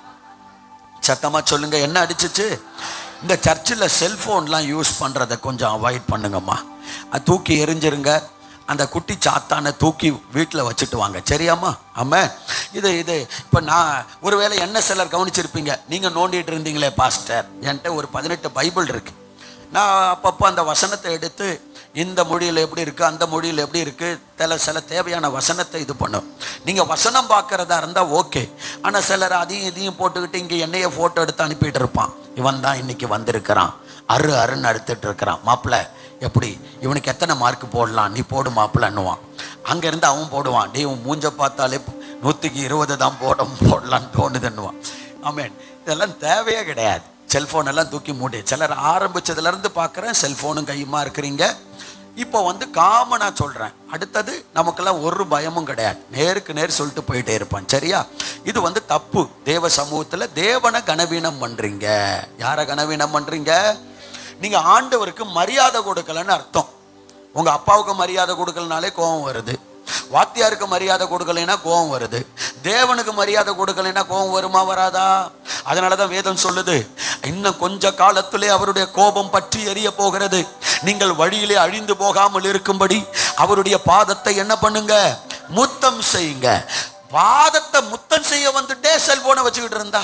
சத்தமா சொல்லுங்க, என்ன அடிச்சிச்சு? இந்த சர்ச்சில் செல்போன்லாம் யூஸ் பண்றதை கொஞ்சம் அவாய்ட் பண்ணுங்கம்மா. தூக்கி எரிஞ்சிருங்க. அந்த குட்டி சாத்தானை தூக்கி வீட்டில் வச்சுட்டு வாங்க. சரியாம்மா? ஆமாம். இது இப்போ நான் ஒருவேளை என்ன சிலர் கவனிச்சிருப்பீங்க, நீங்கள் நோண்டிட்டு இருந்தீங்களே பாஸ்டர், என்கிட்ட ஒரு 18 பைபிள் இருக்கு. நான் அப்பப்போ அந்த வசனத்தை எடுத்து இந்த மொழியில் எப்படி இருக்குது, அந்த மொழியில் எப்படி இருக்குது, சில தேவையான வசனத்தை இது பண்ணும். நீங்கள் வசனம் பார்க்குறதா இருந்தால் ஓகே. ஆனால் சிலர் அதையும் இதையும் போட்டுக்கிட்டு இங்கே என்னைய ஃபோட்டோ எடுத்து அனுப்பிட்டு இருப்பான். இவன் தான் இன்னைக்கு வந்திருக்கிறான், அருன்னு அறுத்துட்டு இருக்கிறான். மாப்பிள்ளை எப்படி, இவனுக்கு எத்தனை மார்க் போடலாம், நீ போடு மாப்பிள்ளைன்னுவான். அங்கேருந்து அவன் போடுவான், டே உன் மூஞ்ச பார்த்தாலே 100க்கு 20 தான் போடலான்னு தோணுதுன்னுவான். ஆமேன். இதெல்லாம் தேவையே கிடையாது. செல்ஃபோன் எல்லாம் தூக்கி மூடி. சிலர் ஆரம்பிச்சதுலேருந்து பார்க்குறேன் செல்ஃபோனும் கையுமா இருக்கிறீங்க. இப்போ காமனாக சொல்கிறேன். அடுத்தது நமக்கெல்லாம் ஒரு பயமும் கிடையாது, நேருக்கு நேர் சொல்லிட்டு போயிட்டே இருப்பான். சரியா? இது தப்பு. தேவ சமூகத்தில் தேவனை கனவீனம் பண்ணுறீங்க. யாரை கனவீனம் பண்ணுறீங்க? நீங்கள் ஆண்டவருக்கு மரியாதை கொடுக்கலன்னு அர்த்தம். உங்கள் அப்பாவுக்கு மரியாதை கொடுக்கலனாலே கோபம் வருது, வாத்தியாருக்கு மரியாதை கொடுக்கலைன்னா கோபம் வருது, தேவனுக்கு மரியாதை கொடுக்கலைன்னா கோபம் வருமா வராதா? அதனாலதான் வேதம் சொல்லுது, இன்னும் கொஞ்ச காலத்திலே அவருடைய கோபம் பற்றி எரிய போகிறது, நீங்கள் வழியிலே அழிந்து போகாமல் இருக்கும்படி அவருடைய பாதத்தை என்ன பண்ணுங்க? முத்தம் செய்யுங்க. பாதத்தை முத்தம் செய்ய வந்துட்டே செல்போனை வச்சுக்கிட்டு இருந்தா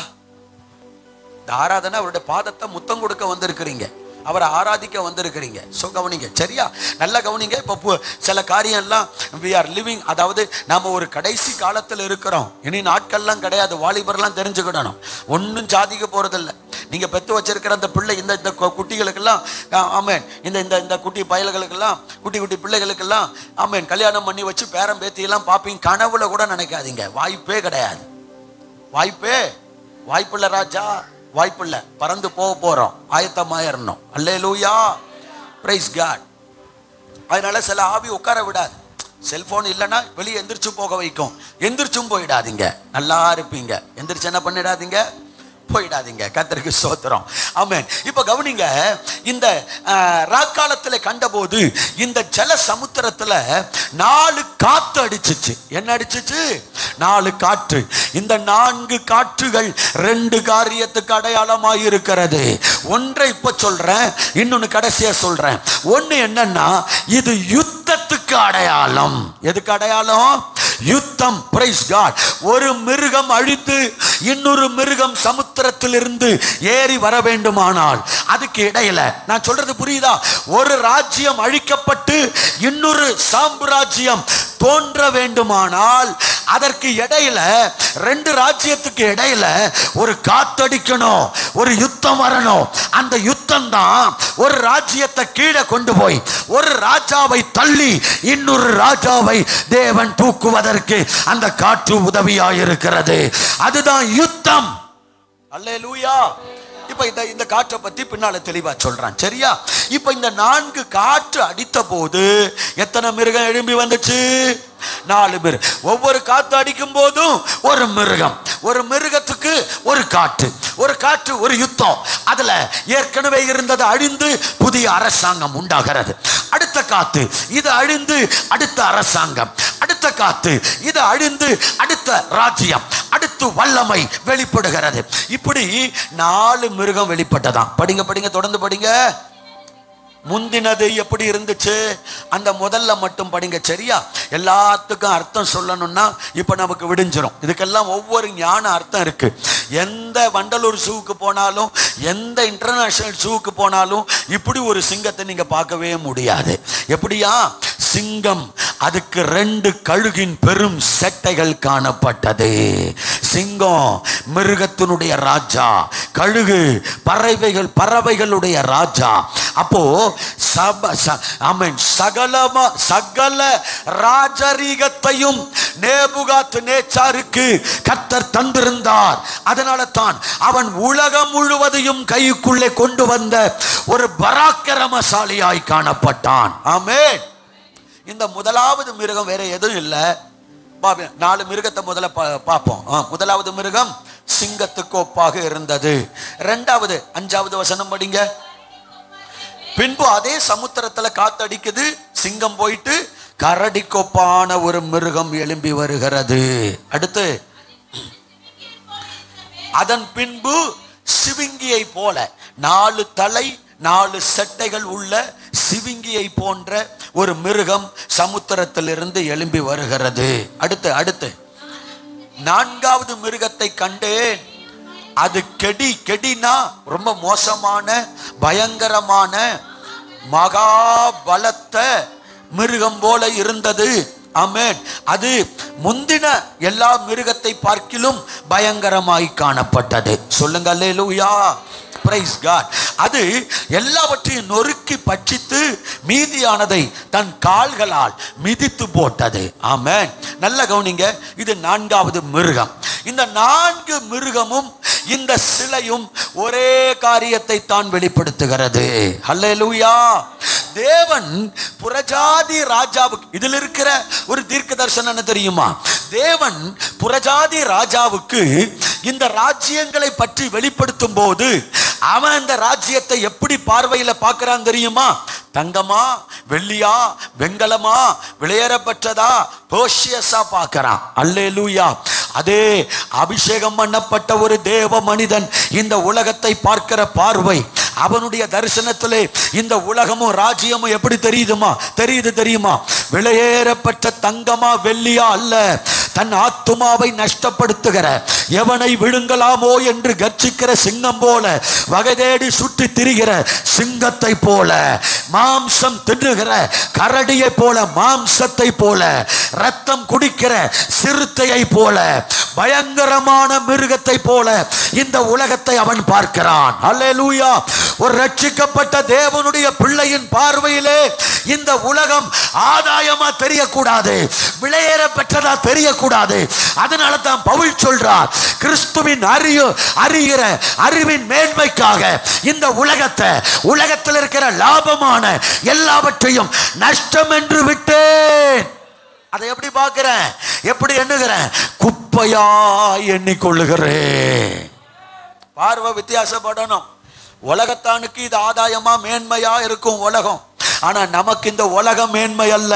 ஆராதனை, அவருடைய பாதத்தை முத்தம் கொடுக்க வந்திருக்கிறீங்க, அவரை ஆராதிக்க வந்திருக்கிறீங்க. ஸோ கவனிங்க. சரியா? நல்லா கவனிங்க. இப்போ சில காரியம்லாம் we are living, அதாவது நாம் ஒரு கடைசி காலத்தில் இருக்கிறோம். இனி நாட்கள்லாம் கிடையாது. வாலிபர்லாம் தெரிஞ்சுக்கிடணும், ஒன்றும் சாதிக்க போகிறதில்ல. நீங்கள் பெற்று வச்சிருக்கிற அந்த பிள்ளை இந்த குட்டிகளுக்கெல்லாம் ஆமேன், இந்த குட்டி பயல்களுக்கெல்லாம், குட்டி பிள்ளைகளுக்கெல்லாம் ஆமேன் கல்யாணம் பண்ணி வச்சு பேரம் பேத்தியெல்லாம் பார்ப்பீங்க. கனவுல கூட நினைக்காதீங்க. வாய்ப்பே கிடையாது. வாய்ப்பில்லை ராஜா, வாய்ப்பில்லை. பறந்து போறோம், ஆயத்தமாயிரணும். அல்லேலூயா, பிரைஸ் காட். அதனால சில ஆவி உட்கார விடாது. செல்போன் இல்லைன்னா வெளியே எந்திரிச்சு போக வைக்கும். எந்திரிச்சும் போயிடாதீங்க, நல்லா இருப்பீங்க. எந்திரிச்சு என்ன பண்ணிடாதீங்க, போயிடாதீங்க. கர்த்தருக்கு ஸ்தோத்திரம். ஆமென். இப்ப கவனிங்க. இந்த ராக்காலத்தில் கண்டபோது இந்த ஜல சமுத்திரத்துல 4 காத்து அடிச்சிச்சு. என்ன அடிச்சிச்சு? 4 காற்று. இந்த 4 காற்றுகள் 2 காரியத்துக்கு அடையாளமாய் இருக்கிறது. ஒன்றை இப்ப சொல்றேன், இன்னொன்னு கடைசியா சொல்றேன். ஒண்ணு என்னன்னா, இது யுத்தத்துக்கு அடையாளம். எதுக்கு அடையாளம்? யுத்தம். Praise God. ஒரு மிருகம் அழித்து இன்னொரு மிருகம் சமுத்திரத்திலிருந்து ஏறி வர வேண்டுமானால் அதுக்கு இடையில, நான் சொல்றது புரியுதா? ஒரு ராஜ்யம் அழிக்கப்பட்டு இன்னொரு சாம்ராஜ்யம் தோன்ற வேண்டுமானால் அதற்கு இடையில, 2 ராஜ்யத்துக்கு இடையில ஒரு காத்தடிக்கணும், ஒரு யுத்தம் வரணும். அந்த யுத்தம் தான் ஒரு ராஜ்யத்தை கீழே கொண்டு போய் ஒரு ராஜாவை தள்ளி இன்னொரு ராஜாவை தேவன் தூக்குவதற்கு அந்த காற்று உதவியாயிருக்கிறது. அதுதான் யுத்தம். அல்லேலூயா. இப்ப இந்த காற்றை பத்தி பின்னால தெளிவா சொல்றான். சரியா? இப்ப இந்த 4 காற்று அடித்த போது எத்தனை மிருகம் எழும்பி வந்துச்சு? 4 மிருகம். ஒவ்வொரு காற்று அடிக்கும் போதும் ஒரு மிருகம், ஒரு மிருகத்துக்கு ஒரு காற்று, ஒரு காற்று ஒரு யுத்தம். அதுல ஏற்கனவே இருந்தது அழிந்து புதிய அரசாங்கம் உண்டாகிறது. அடுத்த காத்து இது அழிந்து அடுத்த அரசாங்கம், அடுத்த காத்து இது அழிந்து அடுத்த ராஜ்யம், அடுத்து வல்லமை வெளிப்படுகிறது. இப்படி 4 மிருகம் வெளிப்பட்டதாம். படிங்க படிங்க, தொடர்ந்து படிங்க. முந்தினது எப்படி இருந்துச்சு? அந்த முதல்ல மட்டும் படிங்க. சரியா? எல்லாத்துக்கும் அர்த்தம் சொல்லணும்னா இப்ப நமக்கு விடிஞ்சிரும். இதுக்கெல்லாம் ஒவ்வொரு ஞான அர்த்தம் இருக்கு. எந்த வண்டலூர் ஜூவுக்கு போனாலும், எந்த இன்டர்நேஷனல் ஜூவுக்கு போனாலும் இப்படி ஒரு சிங்கத்தை நீங்க பார்க்கவே முடியாது. எப்படியா? சிங்கம், அதுக்கு 2 கழுகின் பெரும் செட்டைகள் காணப்பட்டது. சிங்கம் மிருகத்தினுடைய ராஜா, கழுகு பறவைகளுடைய ராஜா. அப்போ சகல ராஜரீகத்தையும் நேபுகாத் நேச்சாருக்கு கர்த்தர் தந்திருந்தார். அதனால தான் அவன் உலகம் முழுவதையும் கைக்குள்ளே கொண்டு வந்த ஒரு பராக்கிரமசாலியாய் காணப்பட்டான். ஆமென். இந்த முதலாவது மிருகம் வேற எதுவும் இல்லை. 4 மிருகத்தை முதல்ல பார்ப்போம். முதலாவது மிருகம் சிங்கத்துக்கு ஒப்பாக இருந்தது. 2வது 5வது வசனம் படிங்க. பின்பு அதே சமுத்திரத்துல காத்தடிக்குது, சிங்கம் போயிட்டு கரடி கொப்பான ஒரு மிருகம் எழும்பி வருகிறது. அடுத்து அதன் பின்பு சிவிங்கியை போல 4 தலை 4 செட்டைகள் உள்ள சிவிங்கியை போன்ற ஒரு மிருகம் சமுத்திரத்திலிருந்து எழும்பி வருகிறது. அடுத்து 4வது மிருகத்தை கண்டேன். அது கெடினா ரொம்ப மோசமான பயங்கரமான மகாபலத்த மிருகம் போல இருந்தது. ஆமென். அது முந்தின எல்லா மிருகத்தை பார்க்கிலும் பயங்கரமாய் காணப்பட்டது. சொல்லுங்க அல்லேலூயா, பிரைஸ் காட். அது எல்லாவற்றையும் நொறுக்கி பட்சித்து மீதியானதை தன் கால்களால் மிதித்து போட்டது. ஆமென். நல்ல கவனிங்க, இது 4வது மிருகம். இந்த 4 மிருகமும் இந்த சிலையும் ஒரே காரியத்தை தான் வெளிப்படுத்துகிறது. அல்லேலூயா. தேவன் புறஜாதி ராஜாவுக்கு, இதில் இருக்கிற ஒரு தீர்க்க தரிசனம் என்ன தெரியுமா? தேவன் புறஜாதி ராஜாவுக்கு இந்த ராஜ்யங்களை பற்றி வெளிப்படுத்தும் போது அவன் இந்த ராஜ்யத்தை எப்படி பார்வையில பார்க்கிறான் தெரியுமா? தங்கமா, வெள்ளியா, வெங்கலமா, விளையேறப்பட்டதா, போஷியஸா பார்க்கிறான். அல்லேலூயா. அதே அபிஷேகம் பண்ணப்பட்ட ஒரு தேவ மனிதன் இந்த உலகத்தை பார்க்கிற பார்வை, அவனுடைய தரிசனத்திலே இந்த உலகமும் ராஜ்யமும் எப்படி தெரியுமா? விலையேறப்பட்ட தங்கமா வெள்ளியா அல்ல, தன் ஆத்துமாவை நஷ்டப்படுத்துகிற எவனை விழுங்கலாமோ என்று கர்ச்சிக்கிற சிங்கம் போல, வகை தேடி சுற்றி திரிகிற சிங்கத்தை போல, மாம்சம் தின்னுகிற கரடியை போல, மாம்சத்தை போல, ரத்தம் குடிக்கிற சிறுத்தையை போல, பயங்கரமான மிருகத்தை போல இந்த உலகத்தை அவன் பார்க்கிறான். அல்லேலூயா. ஒரு ரட்சிக்கப்பட்ட தேவனுடைய பிள்ளையின் பார்வையிலே இந்த உலகம் ஆதாயமா தெரியக்கூடாது, விலையேற பெற்றதா தெரியக்கூடாது. அதனால தான் பவுல் சொல்றார், கிறிஸ்துவின் அறிகிற அறிவின் மேன்மைக்காக இந்த உலகத்தில் இருக்கிற லாபமான எல்லாவற்றையும் நஷ்டம் என்று விட்டேன். அதை எப்படி பார்க்கிறேன், எப்படி எண்ணுகிறேன்? குப்பையா எண்ணிக்கொள்ளுகிறேன். பார்வை வித்தியாசப்படணும். உலகத்தானுக்கு இது ஆதாயமா மேன்மையா இருக்கும் உலகம். ஆனா நமக்கு இந்த உலகம் மேன்மை அல்ல,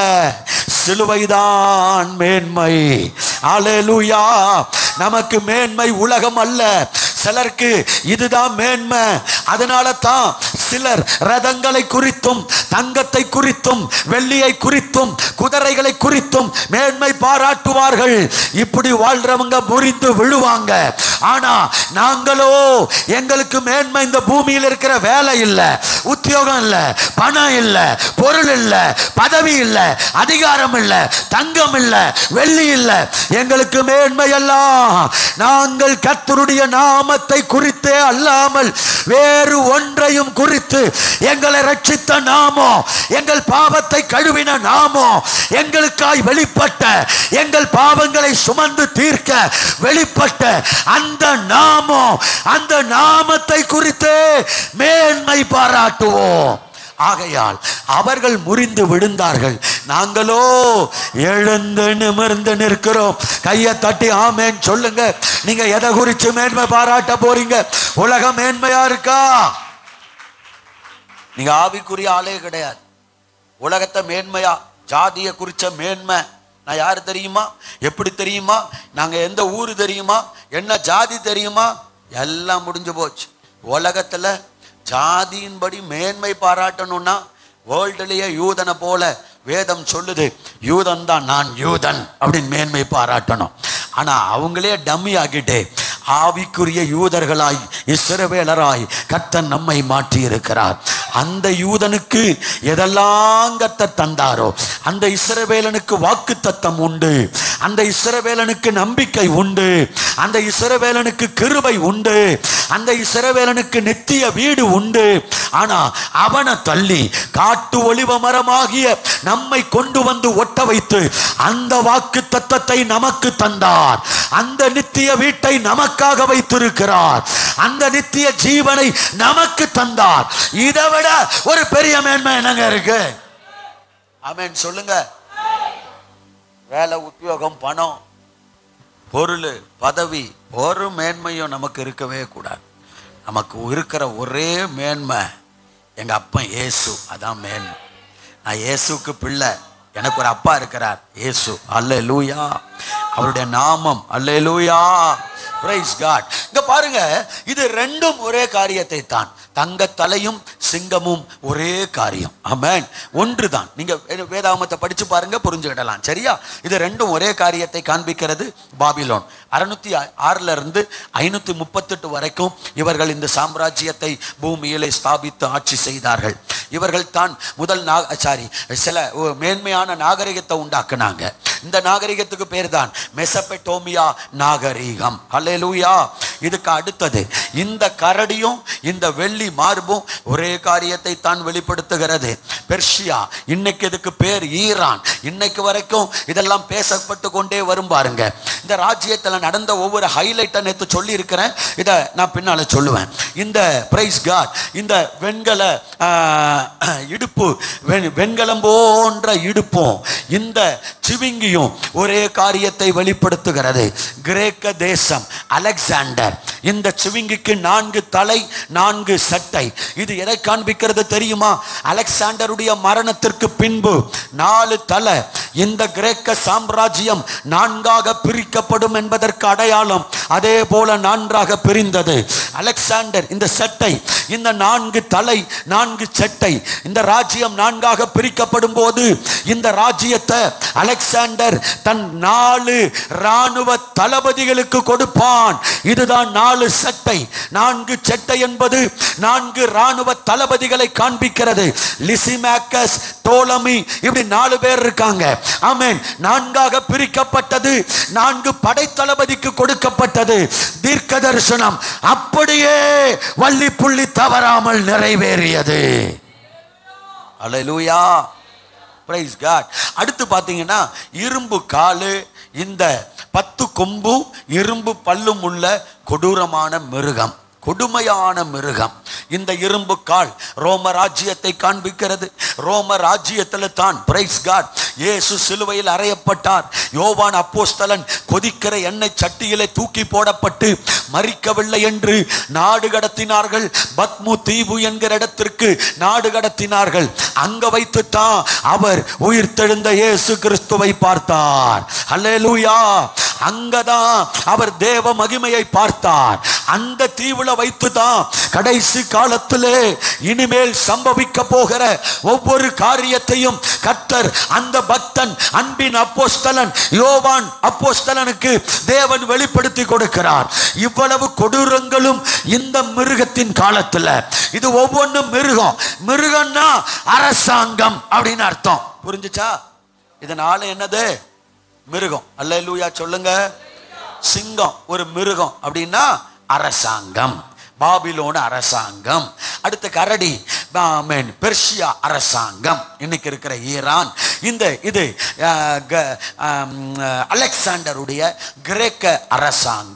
சிலுவைதான் மேன்மை. அல்லேலூயா. நமக்கு மேன்மை உலகம் அல்ல, சிலருக்கு இதுதான் மேன்மை. அதனால தான் சிலர் ரதங்களை குறித்தும், தங்கத்தை குறித்தும், வெள்ளியை குறித்தும், குதிரைகளை குறித்தும் மேன்மை பாராட்டுவார்கள். இப்படி வாழ்றவங்க முறிந்து விழுவாங்க. ஆனா நாங்களோ, எங்களுக்கு மேன்மை இந்த பூமியில் இருக்கிற வேலை இல்ல, உத்தியோகம் இல்ல, பணம் இல்ல, பொருள் இல்ல, பதவி இல்ல, அதிகாரம் இல்ல, தங்கம் இல்ல, வெள்ளி இல்ல. எங்களுக்கு மேன்மை எல்லாம் நாங்கள் கர்த்தருடைய நாமத்தை குறித்தே அல்லாமல் வேறு ஒன்றையும் குறித்து, எங்களை ரட்சித்த நாமோ, எங்கள் பாவத்தை கழுவின நாமோ, எங்களுக்காய் வெளிப்பட்ட, எங்கள் பாவங்களை சுமந்து தீர்க்க வெளிப்பட்ட அந்த நாமம், அந்த நாமத்தை குறித்து மேன்மை பாராட்டுவோம். ஆகையால் அவர்கள் முறிந்து விழுந்தார்கள், நாங்களோ எழுந்து நிமிர்ந்து நிற்கிறோம். கையை தட்டி ஆமேன் சொல்லுங்க. நீங்க எதை குறித்து மேன்மை பாராட்ட போறீங்க? உலகம் மேன்மையா இருக்கா? நீங்க ஆவிக்குரிய ஆளே கிடையாது. உலகத்தை மேன்மையா, ஜாதியை குறிச்ச மேன்மை நான் யாரு தெரியுமா, எப்படி தெரியுமா, நாங்க எந்த ஊரு தெரியுமா, என்ன ஜாதி தெரியுமா, எல்லாம் முடிஞ்சு போச்சு. உலகத்துல ஜாதியின்படி மேன்மை பாராட்டணும்னா வேர்ல்டுலயே யூதனை போல வேதம் சொல்லுது, யூதன் தான் நான் யூதன் அப்படின்னு மேன்மை பாராட்டணும். ஆனா அவங்களே டம்மி ஆகிட்டே ஆவிக்குரிய யூதர்களாய் இஸ்ரவேலராய் கர்த்தர் நம்மை மாற்றி இருக்கிறார். அந்த யூதனுக்கு எதெல்லாம் கர்த்தர் தந்தாரோ அந்த இஸ்ரவேலனுக்கு வாக்குத்தத்தம் உண்டு, அந்த இஸ்ரவேலனுக்கு நம்பிக்கை உண்டு, அந்த இஸ்ரவேலனுக்கு கிருபை உண்டு, அந்த இஸ்ரவேலனுக்கு நித்திய வீடு உண்டு. ஆனா அவனை தள்ளி காட்டு ஒலிவ மரமாகிய நம்மை கொண்டு வந்து ஒட்ட வைத்து அந்த வாக்குத்தத்தத்தை நமக்கு தந்தார். அந்த நித்திய வீட்டை நமக்காக வைத்திருக்கிறார். அந்த நித்திய ஜீவனை நமக்கு தந்தார். இதை விட ஒரு பெரிய மேன்மை என்னங்க இருக்கு? ஆமென் சொல்லுங்க. வேலை, உத்தியோகம், பணம், பொருள், பதவி, ஒரு மேன்மையும் நமக்கு இருக்கவே கூடாது. நமக்கு இருக்கிற ஒரே மேன்மை எங்க அப்பன் இயேசு. அதான் மேன்மை. நான் இயேசுக்கு பிள்ளை, எனக்கு ஒரு அப்பா இருக்கிறார், இயேசு. அல்லேலூயா. அவருடைய நாமம் அல்லேலூயா. Praise God. இங்க பாருங்க, இது ரெண்டும் ஒரே காரியத்தை தான். தங்க தலையும் சிங்கமும் ஒரே காரியம். ஆமென். ஒன்றுதான். நீங்க வேதாகமத்தை படிச்சு பாருங்க, புரிஞ்சுக்கிடலாம். சரியா? இது ரெண்டும் ஒரே காரியத்தை காண்பிக்கிறது. பாபிலோன் 606 இருந்து 538 வரைக்கும் இவர்கள் இந்த சாம்ராஜ்யத்தை பூமியிலே ஸ்தாபித்து ஆட்சி செய்தார்கள். இவர்கள் தான் முதல் சில மேன்மையான நாகரிகத்தை உண்டாக்குனாங்க. இந்த நாகரிகத்துக்கு பேர் தான் மெசபெட்டோமியா நாகரிகம். அல்லேலூயா. இதுக்கு அடுத்தது இந்த கரடியும் இந்த வெள்ளி மார்பும் ஒரே காரியத்தை தான் வெளிப்படுத்துகிறது. பெர்ஷியா, இன்னைக்கு இதுக்கு பேர் ஈரான். இன்னைக்கு வரைக்கும் இதெல்லாம் பேசப்பட்டு கொண்டே வரும். பாருங்க, இந்த ராஜ்யத்தில் நடந்த ஒவ்வொரு ஹைலைட்டை நேற்று சொல்லி இருக்கிறேன், இதை நான் பின்னால சொல்லுவேன். இந்த பிரைஸ் காட், இந்த வெண்கல இடுப்பு, வெண்கலம் போன்ற இடுப்பும் இந்த சிவிங்கியும் ஒரே காரியத்தை வெளிப்படுத்துகிறது. கிரேக்க தேசம், அலெக்சாண்டர், இந்த சிவிங்கிக்கு 4 தலை 4 சட்டை. இது எதை காண்பிக்கிறது தெரியுமா? அலெக்சாண்டருடைய மரணத்திற்கு பின்பு 4 தலை. இந்த கிரேக்க சாம்ராஜ்யம் 4ஆக பிரிக்கப்படும் என்பதற்கு அடையாளம். அதே போல 4ஆக பிரிந்தது. அலெக்சாண்டர் இந்த சட்டை, இந்த 4 தலை 4 சட்டை, இந்த ராஜ்யம் 4ஆக பிரிக்கப்படும் போது இந்த ராஜ்யத்தை அலெக்சாண்டர் தன் 4 ராணுவ தளபதிகளுக்கு கொடுப்பான். இதுதான் 4 சட்டை. 4 சட்டை என்பது 4 ராணுவ தளபதிகளை காண்பிக்கிறது. லிசிமேக்கஸ், டோலமி, இப்படி 4 பேர் இருக்காங்க. ஆமென். 4ஆக பிரிக்கப்பட்டது. 4 படை தளபதிக்கு கொடுக்கப்பட்டது. தீர்க்க தரிசனம் அப்படியே வள்ளி புள்ளி தவறாமல் நிறைவேறியது. அல்லேலூயா. Praise God. அடுத்து பாத்தீங்கன்னா இரும்பு காலு, இந்த 10 கொம்பு இரும்பு பல்லும் உள்ள கொடூரமான மிருகம், கொடுமையான மிருகம். இந்த இரும்பு கால் ரோம ராஜ்யத்தை காண்பிக்கிறது. ரோம ராஜ்யத்தில் தான் பிரைஸ் காட் இயேசு சிலுவையில் அறையப்பட்டார். யோவான் அப்போஸ்தலன் கொதிக்கிற எண்ணெய் சட்டியிலே தூக்கி போடப்பட்டு மரிக்கவில்லை என்று நாடு கடத்தினார்கள். பத்மு தீவு என்கிற இடத்திற்கு நாடு கடத்தினார்கள். அங்க வைத்துத்தான் அவர் உயிர்த்தெழுந்த இயேசு கிறிஸ்துவை பார்த்தார். அல்லேலூயா. அங்கதான் அவர் தேவ மகிமையை பார்த்தார். அந்த தீவுல வைத்துதான் கடைசி காலத்திலே இனிமேல் சம்பவிக்க போகிற ஒவ்வொரு காரியத்தையும் கர்த்தர் அந்த பக்தன், அன்பின் அப்போஸ்தலன் யோவான் அப்போஸ்தலனுக்கு தேவன் வெளிப்படுத்தி கொடுக்கிறார். இவ்வளவு கொடூரங்களும் இந்த மிருகத்தின் காலத்துல. இது ஒவ்வொன்றும் மிருகம். மிருகம்னா அரசாங்கம் அப்படின்னு அர்த்தம். புரிஞ்சுச்சா? இதனால என்னது? மிருகம். அல்லேலூயா சொல்லுங்க. சிங்கம் ஒரு மிருகம் அப்படின்னா அரசாங்கம். பாபிலோன் அரசாங்கம். அடுத்த கரடி, பெர்ஷியா அரசாங்கம். இன்னைக்கு இருக்கிற ஈரான். இது அலெக்சாண்டருடைய கிரேக்க அரசாங்கம்.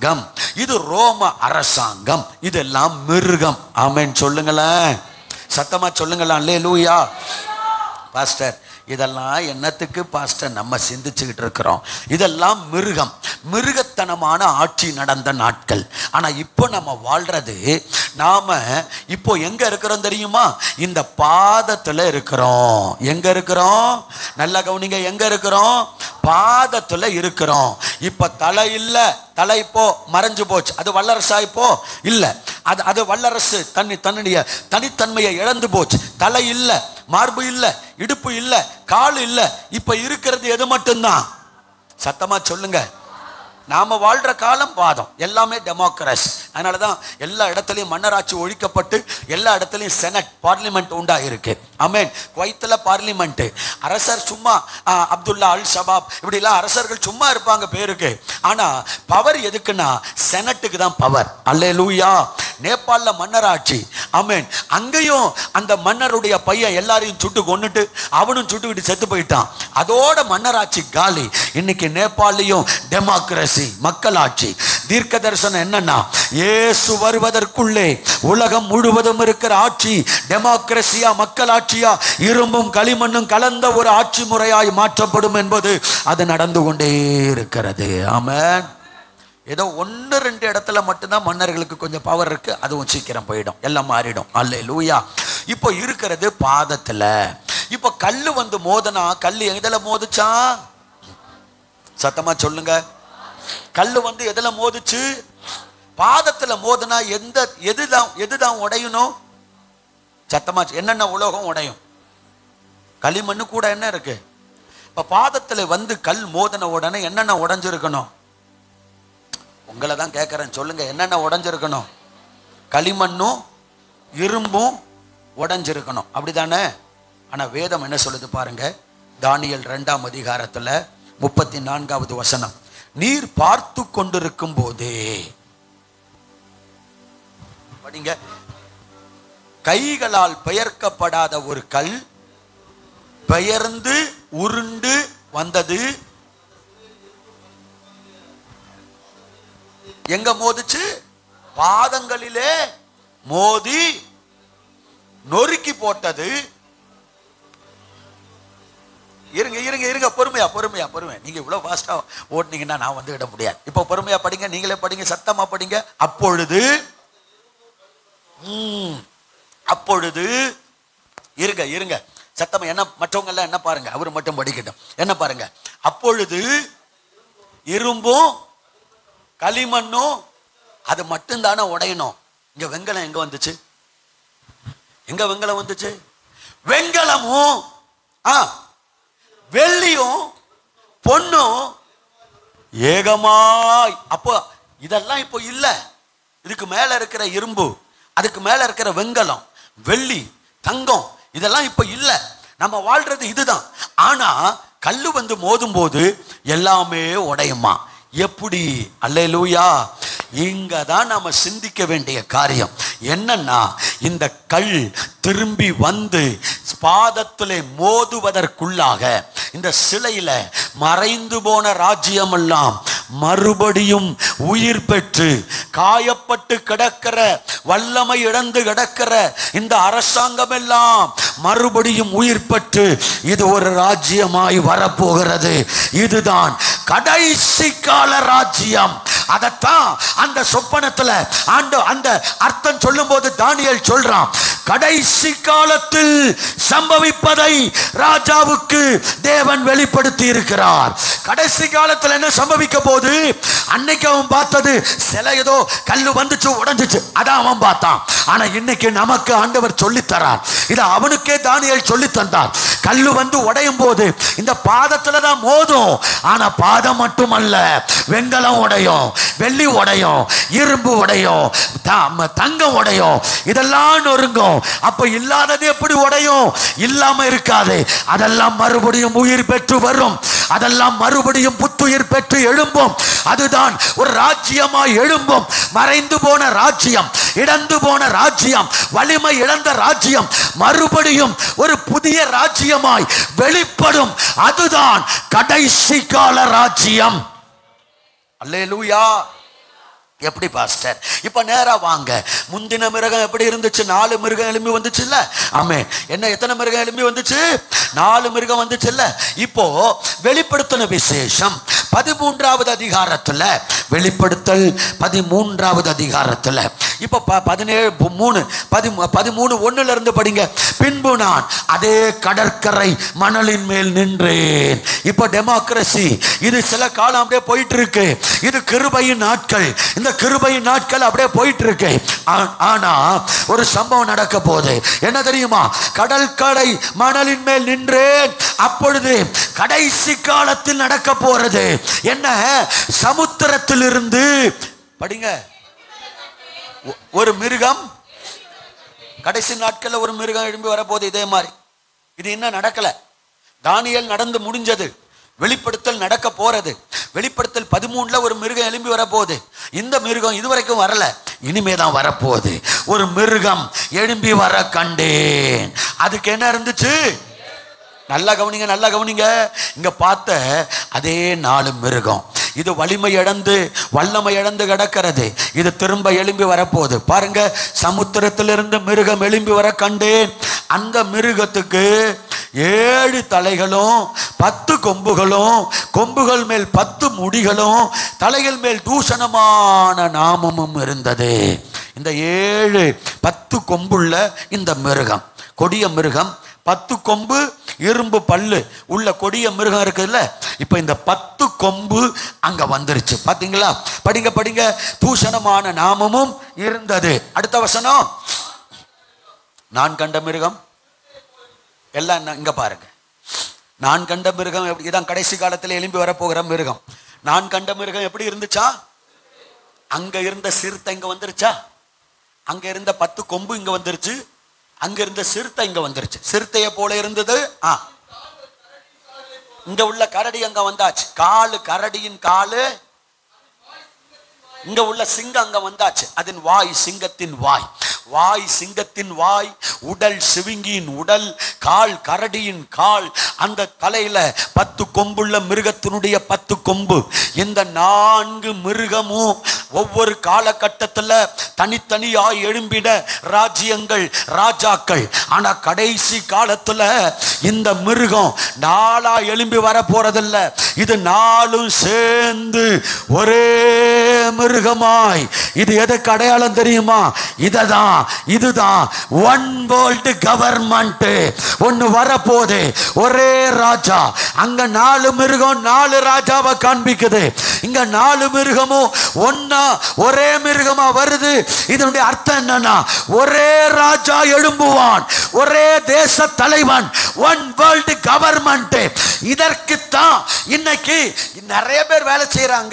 இது ரோம அரசாங்கம், இதெல்லாம் மிருகம். ஆமென் சொல்லுங்களேன், சத்தமா சொல்லுங்களேன். அல்லேலூயா. பாஸ்டர், இதெல்லாம் என்னத்துக்கு பாஸ்டர் நம்ம சிந்திச்சுக்கிட்டு இருக்கிறோம்? இதெல்லாம் மிருகம், மிருகத்தனமான ஆட்சி நடந்த நாட்கள். ஆனா இப்போ நம்ம வாழ்றது, நாம இப்போ எங்க இருக்கிறோம் தெரியுமா? இந்த பாதத்துல இருக்கிறோம். எங்க இருக்கிறோம்? நல்லா கவனிங்க, எங்க இருக்கிறோம்? பாதத்துல இருக்கிறோம். இப்ப தலை இல்ல, தலை இப்போ மறைஞ்சு போச்சு. அது வல்லரசா இப்போ இல்ல, அது வல்லரசு தன்னுடைய தனித்தன்மையை இழந்து போச்சு. தலை இல்ல, மார்பு இல்ல, இடுப்பு இல்ல, கால் இல்ல. இப்ப இருக்கிறது எது மட்டும்தான்? சத்தமா சொல்லுங்க. நாம வாழ்ற காலம் பாதம், எல்லாமே டெமோக்ரஸி. அதனாலதான் எல்லா இடத்துலையும் மன்னராட்சி ஒழிக்கப்பட்டு எல்லா இடத்துலையும் செனட், பார்லிமெண்ட் உண்டாயிருக்கு. ஆமென். குவைத்துல பார்லிமெண்ட், அரசர் சும்மா அப்துல்லா அல் ஷபாப் இப்படிலாம் அரசர்கள் சும்மா இருப்பாங்க பேருக்கு. ஆனா பவர் எதுக்குன்னா செனட்டுக்கு தான் பவர். அல்லேலூயா. நேபாளில் மன்னராட்சி. ஆமென். அங்கேயும் அந்த மன்னருடைய பையன் எல்லாரையும் சுட்டு கொன்னுட்டு அவனும் சுட்டுக்கிட்டு செத்து போயிட்டான். அதோட மன்னராட்சி காலி. இன்னைக்கு நேபாளிலையும் டெமோக்ரஸி, மக்களாட்சி. தீர்க்க தரிசனம் என்னன்னா, இயேசு வருவதற்குள்ளே உலகம் முழுவதும் இருக்கிற ஆட்சி டெமோக்ரஸியா, மக்களாட்சியா, இரும்பும் களிமண்ணும் கலந்த ஒரு ஆட்சி முறையாய் மாற்றப்படும் என்பது அது நடந்து கொண்டே இருக்கிறது. ஆமென். ஏதோ 1-2 இடத்துல மட்டும்தான் மன்னர்களுக்கு கொஞ்சம் பவர் இருக்கு, அதுவும் சீக்கிரம் போயிடும், எல்லாம் மாறிடும். அல்லேலூயா. இப்போ இருக்கிறது பாதத்துல. இப்போ கல்லு வந்து மோதனா, கல்லு எதுல மோதுச்சா? சத்தமா சொல்லுங்க. கல்லு வந்து எதுல மோதுச்சு? பாதத்துல மோதுனா எதுதான் உடையணும்? சத்தமா, என்னென்ன உலோகம் உடையும்? களிமண்ணு கூட என்ன இருக்கு? இப்ப பாதத்துல வந்து கல் மோதன உடனே என்னென்ன உடைஞ்சிருக்கணும்? உங்களை தான் கேட்கறேன், சொல்லுங்க. என்னென்ன உடைஞ்சிருக்கணும்? களிமண்ணும் இரும்பும் உடைஞ்சிருக்கணும், அப்படிதானே? ஆனா வேதம் என்ன சொல்லுது பாருங்க. தானியேல் 2ஆம் அதிகாரத்துல 34வது வசனம். நீர் பார்த்து கொண்டிருக்கும் போதே படிங்க. கைகளால் பெயர்க்கப்படாத ஒரு கல் பெயர்ந்து உருண்டு வந்தது. எங்க மோதிச்சு? பாதங்களிலே மோதி நொறுக்கி போட்டது. இருங்க பொறுமையா. நீங்க இவ்வளவு ஃபாஸ்டா ஓடுனீங்கன்னா நான் வந்து விட முடியாது. இப்ப பொறுமையா படிங்க, நீங்களே படிங்க, சத்தமா படிங்க. அப்பொழுது இருங்க சத்தமா. என்ன மற்றவங்க எல்லாம் என்ன பாருங்க, அவரு மட்டும் படிக்கட்டும். என்ன பாருங்க? அப்பொழுது இரும்பும் களிமண்ணும் அது மட்டும் தானே உடையணும். இங்க வெங்கலம் எங்க வந்துச்சு? எங்க வெங்கலம் வந்துச்சு? வெங்கலமும் வெள்ளியும் பொன்னும் ஏகமாய். அப்போ இதெல்லாம் இப்போ இல்ல. இதுக்கு மேல இருக்கிற இரும்பு, அதுக்கு மேல இருக்கிற வெங்கலம், வெள்ளி, தங்கம், இதெல்லாம் இப்ப இல்ல. நம்ம வாழ்றது இதுதான். ஆனா கல்லு வந்து மோதும் போது எல்லாமே உடையுமா? எப்படி? அல்லேலூயா. இங்க தான் நாம சிந்திக்க வேண்டிய காரியம் என்னன்னா, இந்த கல் திரும்பி வந்து பாதத்திலே மோதுவதற்குள்ளாக இந்த சிலையில மறைந்து போன ராஜ்யம் எல்லாம் மறுபடியும் உயிர் பெற்று, காயப்பட்டு கிடக்கிற, வல்லமை இழந்து கிடக்கிற இந்த அரசாங்கம் எல்லாம் மறுபடியும் உயிர் பெற்று இது ஒரு ராஜ்யமாய் வரப்போகிறது. இதுதான் கடைசி கால ராஜ்யம். அதத்தான் அந்த சொப்பனத்துல அந்த அர்த்தம் சொல்லும் போது தானியேல் சொல்றான், கடைசி காலத்தில் சம்பவிப்பதை ராஜாவுக்கு தேவன் வெளிப்படுத்தி இருக்கிறார். கடைசி காலத்தில் என்ன சம்பவிக்க போது? அன்னைக்கு அவன் பார்த்தது சில ஏதோ கல்லு வந்துச்சு உடைஞ்சிச்சு, அதான் அவன் பார்த்தான். ஆனா இன்னைக்கு நமக்கு ஆண்டவர் சொல்லித்தரார். இதை அவனுக்கே தானியேல் சொல்லி தந்தார். கல்லு வந்து உடையும் போது இந்த பாதத்துல தான் மோதும். ஆனா பாதம் மட்டுமல்ல, வெங்கலம் உடையும், வெள்ளி உடையும், இரும்பு உடையும், தங்கம் உடையும், இதெல்லாம் நொறுங்கும். அப்ப இல்லாதது எப்படி உடையும்? இல்லாம இருக்காது. அதெல்லாம் மறுபடியும் உயிர் பெற்று வரும். அதெல்லாம் மறுபடியும் புத்துயிர் பெற்று எழும்பும். அதுதான் ஒரு ராஜ்யமாய் எழும்பும். மறைந்து போன ராஜ்யம், இழந்து போன ராஜ்யம், வலிமை இழந்த ராஜ்யம் மறுபடியும் ஒரு புதிய ராஜ்யமாய் வெளிப்படும். அதுதான் கடைசி கால ராஜ்யம். அல்லேலூயா. எப்படி பாஸ்டர்? இப்ப நேரா வாங்க. முந்தின மிருகம் எப்படி இருந்துச்சு? 4 மிருகம் எழும்பி வந்துச்சு இல்ல? ஆமே. என்ன, எத்தனை மிருகம் எழும்பி வந்துச்சு? 4 மிருகம் வந்துச்சு இல்ல? இப்போ வெளிப்படுத்தின விசேஷம் 13வது அதிகாரத்துல, வெளிப்படுத்தல் 13வது அதிகாரத்துல இப்ப 13:1 இருந்து படிங்க. பின்பு நான் அதே கடற்கரை மணலின் மேல் நின்றேன். இப்ப டெமோக்ரசி இது சில காலம் அப்படியே போயிட்டு இருக்கு. இது கிருபையின் நாட்கள். இந்த கிருபையின் நாட்கள் அப்படியே போயிட்டு இருக்கு. ஆனா ஒரு சம்பவம் நடக்க போகுது. என்ன தெரியுமா? கடற்கரை மணலின் மேல் நின்றேன். அப்பொழுது கடைசி காலத்தில் நடக்க போறது என்ன? சமுத்திரத்திலிருந்து படிங்க, ஒரு மிருகம், கடைசி நாட்கள்ல ஒரு மிருகம் எழும்பி வரப்போகுது. இதே மாதிரி இது இன்னும் நடக்கல. தானியேல் நடந்து முடிஞ்சது. வெளிப்படுத்தல் நடக்க போறது. வெளிப்படுத்தல் 13ல ஒரு மிருகம் எழும்பி வரப்போகுது. இந்த மிருகம் இதுவரைக்கும் வரல, இனிமேதான் வரப்போகுது. ஒரு மிருகம் எழும்பி வர கண்டேன். அதுக்கு என்ன இருந்துச்சு? நல்லா கவனிங்க, நல்லா கவனிங்க. இங்க பார்த்த அதே 4 மிருகம் இது வலிமை இழந்து வல்லமை இழந்து கிடக்கிறது. இது திரும்ப எழும்பி வரப்போகுது. பாருங்க, சமுத்திரத்திலிருந்து மிருகம் எழும்பி வர கண்டேன். அந்த மிருகத்துக்கு 7 தலைகளும் 10 கொம்புகளும், கொம்புகள் மேல் 10 முடிகளும், தலைகள் மேல் தூஷணமான நாமமும் இருந்தது. இந்த 7 10 கொம்புள்ள இந்த மிருகம், கொடிய மிருகம், 10 கொம்பு இரும்பு பல்லு உள்ள கொடிய மிருகம் இருக்குல்ல. இப்ப இந்த 10 கொம்பு அங்க வந்துருச்சு. பாத்தீங்களா? படிங்க படிங்க. தூஷணமான நாமமும் இருந்தது. அடுத்த வசனம். நான் கண்ட மிருகம் எல்லாம் இங்க பாருங்க. நான் கண்ட மிருகம் இதான் கடைசி காலத்தில் எழும்பி வரப்போகிற மிருகம். நான் கண்ட மிருகம் எப்படி இருந்துச்சா? அங்க இருந்த சிறுத்தை இங்க வந்துருச்சா? அங்க இருந்த 10 கொம்பு இங்க வந்துருச்சு. அங்க இருந்த சிறுத்தை இங்க வந்துருச்சு. சிறுத்தைய போல இருந்தது. இங்க உள்ள கரடி அங்க வந்தாச்சு. காலு, கரடியின் காலு. இங்க உள்ள சிங்கம் அங்க வந்தாச்சு. அதன் வாய் சிங்கத்தின் வாய், வாய் சிங்கத்தின் வாய், உடல் சிவிங்கியின் உடல், கால் கரடியின் கால். அந்த தலையில 10 கொம்புள்ள மிருகத்தினுடைய 10 கொம்பு. இந்த 4 மிருகமும் ஒவ்வொரு காலகட்டத்தில் தனித்தனியாய் எழும்பின ராஜ்யங்கள், ராஜாக்கள். ஆனா கடைசி காலத்துல இந்த மிருகம் 4 எழும்பி வர போறதில்ல. இது 4 சேர்ந்து ஒரே மிருகமாய். இது எதுக்கு அடையாளம் தெரியுமா? இதுதான் ஒன் வேர்ல்ட் கவர்மெண்ட். ஒன்னு வரப்போது, ஒரே ராஜா. அங்க 4 மிருகம் 4 ராஜாவை காண்பிக்குது. இங்க 4 மிருகமும் ஒன்னா ஒரே மிருகமா வருது. இதனுடைய அர்த்தம் என்னன்னா, ஒரே ராஜா எழும்புவான், ஒரே தேச தலைவன், ஒன் வேர்ல்ட் கவர்மெண்ட். இதற்குத்தான் இன்னைக்கு நிறைய பேர் வேலை செய்யறாங்க.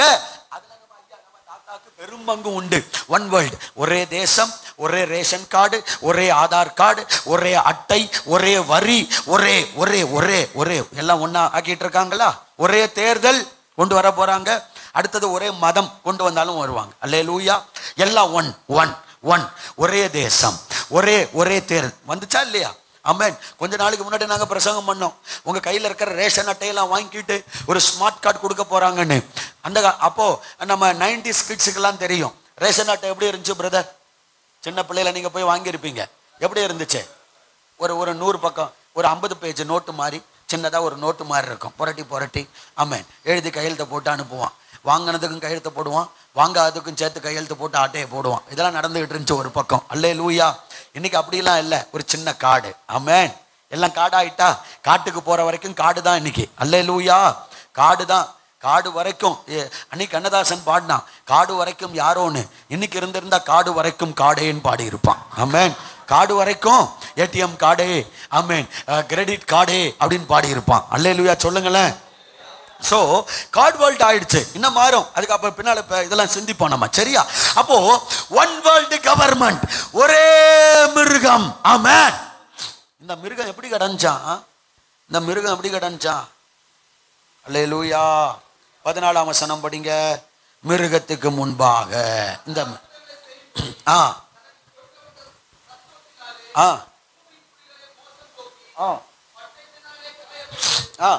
பெரும் பங்கு உண்டு. ஒன் வேர்ல்ட், ஒரே தேசம், ஒரே ரேஷன் கார்டு, ஒரே ஆதார் கார்டு, ஒரே அட்டை, ஒரே வரி, ஒரே ஒரே ஒரே ஒரே எல்லாம் ஒன்னா ஆக்கிட்டு இருக்காங்களா? ஒரே தேர்தல் கொண்டு வர போறாங்க. அடுத்தது ஒரே மதம் கொண்டு வந்தாலும் வருவாங்க. அல்லேலூயா. எல்லாம் ஒன் ஒன் ஒன். ஒரே தேசம், ஒரே ஒரே தேர்தல். வந்துச்சா இல்லையா? ஆமென். கொஞ்ச நாளைக்கு முன்னாடி நாங்கள் பிரசங்கம் பண்ணோம். உங்க கையில் இருக்கிற ரேஷன் அட்டையெல்லாம் வாங்கிட்டு ஒரு ஸ்மார்ட் கார்டு கொடுக்க போறாங்கன்னு. அப்போ நம்ம 90s கிட்ஸுக்கெல்லாம் தெரியும் ரேஷன் அட்டை எப்படி இருந்துச்சு பிரதர். சின்ன பிள்ளையில நீங்க போய் வாங்கியிருப்பீங்க. எப்படி இருந்துச்சு? ஒரு 100 பக்கம், ஒரு 50 பேஜ் நோட்டு மாதிரி, சின்னதா ஒரு நோட்டு மாதிரி இருக்கும். புரட்டி புரட்டி ஆமென் எழுதி கையெழுத்தை போட்டு அனுப்புவான். வாங்கினதுக்கும் கையெழுத்து போடுவான், வாங்காததுக்கும் சேர்த்து கையெழுத்து போட்டு ஆட்டையை போடுவான். இதெல்லாம் நடந்துகிட்டு இருந்துச்சு ஒரு பக்கம். அல்லேலூயா. இன்னைக்கு அப்படிலாம் இல்லை. ஒரு சின்ன கார்டு. ஆமென். எல்லாம் காடாயிட்டா. காட்டுக்கு போற வரைக்கும் காடு தான் இன்னைக்கு. அல்லேலூயா. காடு தான். காடு வரைக்கும். அன்னைக்கு கண்ணதாசன் பாடினான், காடு வரைக்கும் யாரோன்னு. இன்னைக்கு இருந்திருந்தா காடு வரைக்கும் காடேன்னு பாடி இருப்பான். ஆமென். காடு வரைக்கும் ஏடிஎம் காடே, ஆமென், கிரெடிட் காடே அப்படின்னு பாடி இருப்பான். அல்லேலூயா சொல்லுங்களேன். சோ கார்டு வேர்ல்ட் ஆயிடுச்சு. இன்னும் மாறும். அதுக்கப்புறம் பின்னால இதெல்லாம் சிந்திப்போம் நம்ம. சரியா? அப்போ ஒன் வேர்ல்ட் கவர்மெண்ட், ஒரே மிருகம். ஆமென். இந்த மிருகம் எப்படி கடந்துச்சான்? இந்த மிருகம் எப்படி கடந்துச்சான்? அல்லேலூயா. 14ஆம் வசனம் படிங்க. மிருகத்துக்கு முன்பாக இந்த